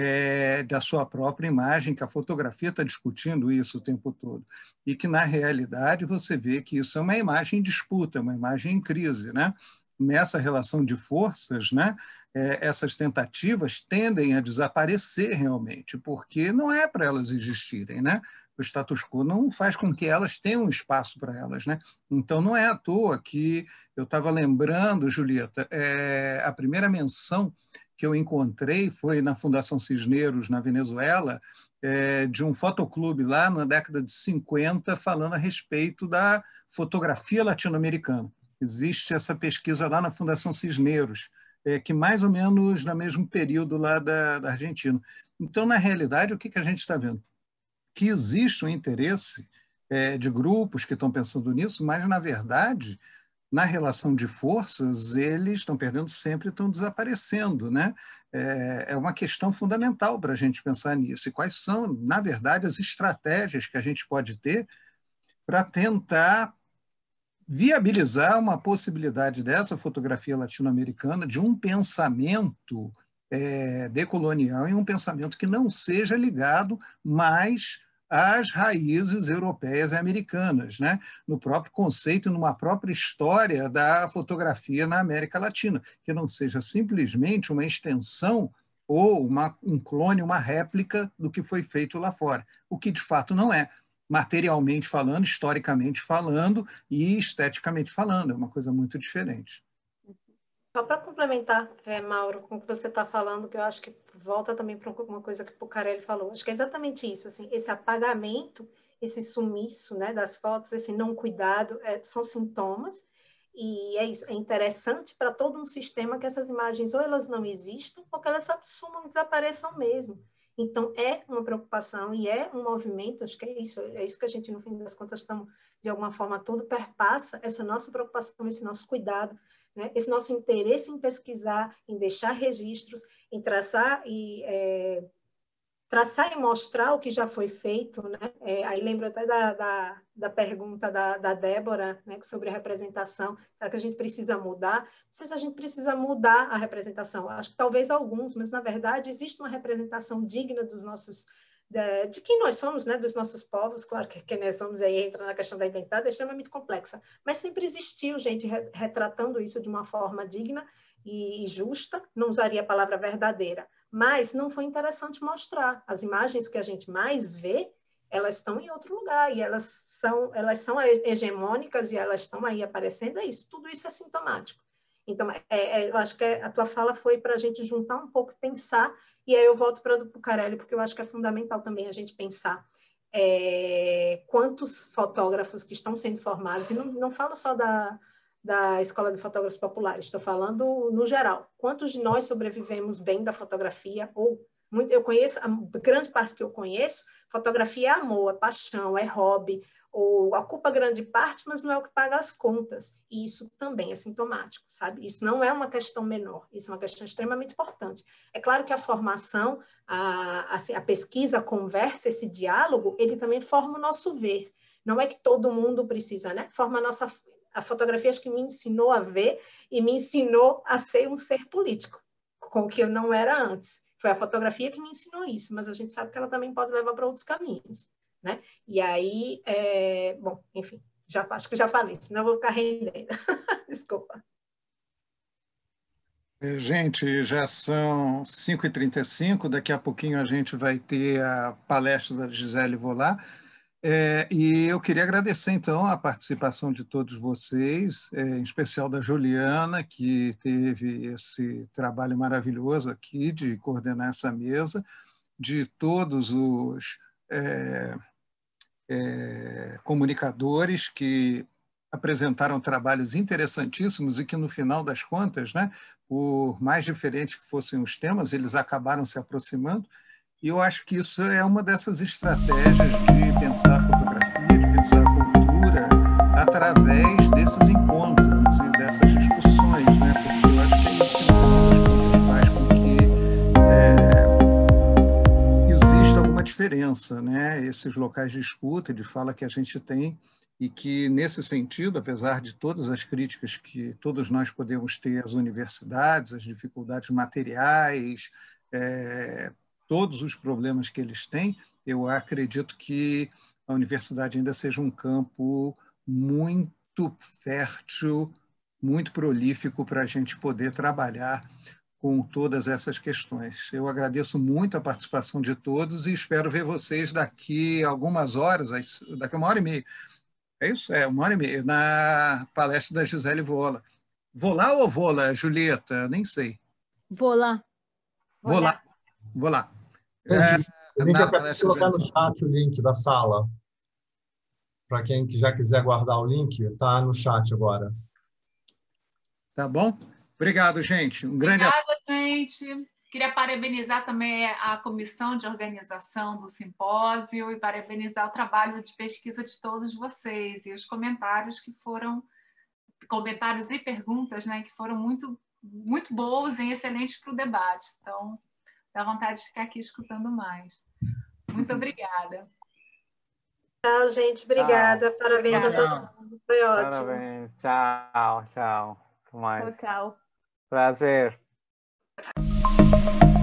é, da sua própria imagem, que a fotografia está discutindo isso o tempo todo. E que, na realidade, você vê que isso é uma imagem em disputa, uma imagem em crise, né? Nessa relação de forças, né, é, essas tentativas tendem a desaparecer realmente, porque não é para elas existirem, né? O status quo não faz com que elas tenham espaço para elas, né? Então, não é à toa que eu estava lembrando, Julieta, é, a primeira menção que eu encontrei foi na Fundação Cisneros, na Venezuela, é, de um fotoclube lá na década de cinquenta, falando a respeito da fotografia latino-americana. Existe essa pesquisa lá na Fundação Cisneros, é, que mais ou menos no mesmo período lá da, da Argentina. Então, na realidade, o que, que a gente está vendo? Que existe um interesse é, de grupos que estão pensando nisso, mas, na verdade, na relação de forças, eles estão perdendo sempre, estão desaparecendo, né? É, é uma questão fundamental para a gente pensar nisso. E quais são, na verdade, as estratégias que a gente pode ter para tentar viabilizar uma possibilidade dessa fotografia latino-americana, de um pensamento é, decolonial e um pensamento que não seja ligado mais às raízes europeias e americanas, né? No próprio conceito, numa própria história da fotografia na América Latina, que não seja simplesmente uma extensão ou uma, um clone, uma réplica do que foi feito lá fora, o que de fato não é, materialmente falando, historicamente falando e esteticamente falando, é uma coisa muito diferente. Só para complementar, é, Mauro, com o que você está falando, que eu acho que volta também para uma coisa que o Pucarelli falou, acho que é exatamente isso, assim, esse apagamento, esse sumiço, né, das fotos, esse não cuidado, é, são sintomas, e é isso, é interessante para todo um sistema que essas imagens ou elas não existam, ou que elas sumam, desapareçam mesmo. Então, é uma preocupação e é um movimento, acho que é isso, é isso que a gente, no fim das contas, estamos, de alguma forma, tudo perpassa essa nossa preocupação, esse nosso cuidado, né? Esse nosso interesse em pesquisar, em deixar registros, em traçar e, é, traçar e mostrar o que já foi feito, né? É, aí lembro até da, da, da pergunta da, da Débora, né, sobre a representação. Será que a gente precisa mudar? Não sei se a gente precisa mudar a representação. Acho que talvez alguns, mas, na verdade, existe uma representação digna dos nossos... De, de quem nós somos, né, dos nossos povos, claro que quem nós somos aí entra na questão da identidade, é extremamente complexa, mas sempre existiu gente re, retratando isso de uma forma digna e, e justa, não usaria a palavra verdadeira, mas não foi interessante mostrar. As imagens que a gente mais vê, elas estão em outro lugar, e elas são, elas são hegemônicas, e elas estão aí aparecendo, é isso, tudo isso é sintomático. Então, é, é, eu acho que a tua fala foi para a gente juntar um pouco e pensar. E aí eu volto para o Pucarelli, porque eu acho que é fundamental também a gente pensar é, quantos fotógrafos que estão sendo formados, e não, não falo só da, da Escola de Fotógrafos Populares, estou falando no geral. Quantos de nós sobrevivemos bem da fotografia, ou Muito, eu conheço, a grande parte que eu conheço, fotografia é amor, é paixão, é hobby, ou ocupa grande parte, mas não é o que paga as contas. E isso também é sintomático, sabe? Isso não é uma questão menor, isso é uma questão extremamente importante. É claro que a formação, a, a, a pesquisa, a conversa, esse diálogo, ele também forma o nosso ver. Não é que todo mundo precisa, né? Forma a nossa... A fotografia acho que me ensinou a ver e me ensinou a ser um ser político, com o que eu não era antes. Foi a fotografia que me ensinou isso, mas a gente sabe que ela também pode levar para outros caminhos, né? E aí, é... bom, enfim, já, acho que já falei, senão eu vou ficar rendendo. Desculpa. Gente, já são cinco e trinta e cinco, daqui a pouquinho a gente vai ter a palestra da Gisele Volar. É, e eu queria agradecer, então, a participação de todos vocês, é, em especial da Juliana, que teve esse trabalho maravilhoso aqui de coordenar essa mesa, de todos os é, é, comunicadores que apresentaram trabalhos interessantíssimos e que, no final das contas, né, por mais diferentes que fossem os temas, eles acabaram se aproximando. E eu acho que isso é uma dessas estratégias de pensar a fotografia, de pensar a cultura, através desses encontros e dessas discussões, né? Porque eu acho que é isso que, no final das contas, faz com que é, exista alguma diferença, né? Esses locais de escuta e de fala que a gente tem, e que, nesse sentido, apesar de todas as críticas que todos nós podemos ter às universidades, as dificuldades materiais, é, todos os problemas que eles têm, eu acredito que a universidade ainda seja um campo muito fértil, muito prolífico para a gente poder trabalhar com todas essas questões. Eu agradeço muito a participação de todos e espero ver vocês daqui a algumas horas, daqui a uma hora e meia. É isso? É, uma hora e meia, na palestra da Gisele Volar. Vou lá ou vou lá, Julieta? Eu nem sei. Vou lá. Vou lá. Vou lá. É, o link na é para colocar no chat o link da sala. Para quem já quiser guardar o link, está no chat agora. Tá bom? Obrigado, gente. Um grande abraço. Obrigada, gente. Queria parabenizar também a comissão de organização do simpósio e parabenizar o trabalho de pesquisa de todos vocês e os comentários que foram, comentários e perguntas, né, que foram muito, muito boas e excelentes para o debate. Então, dá vontade de ficar aqui escutando mais. Muito obrigada. Tchau, gente. Obrigada. Tchau. Parabéns tchau. a todo mundo. Foi ótimo. Parabéns. Tchau, tchau. Até mais. Tchau, tchau. Prazer.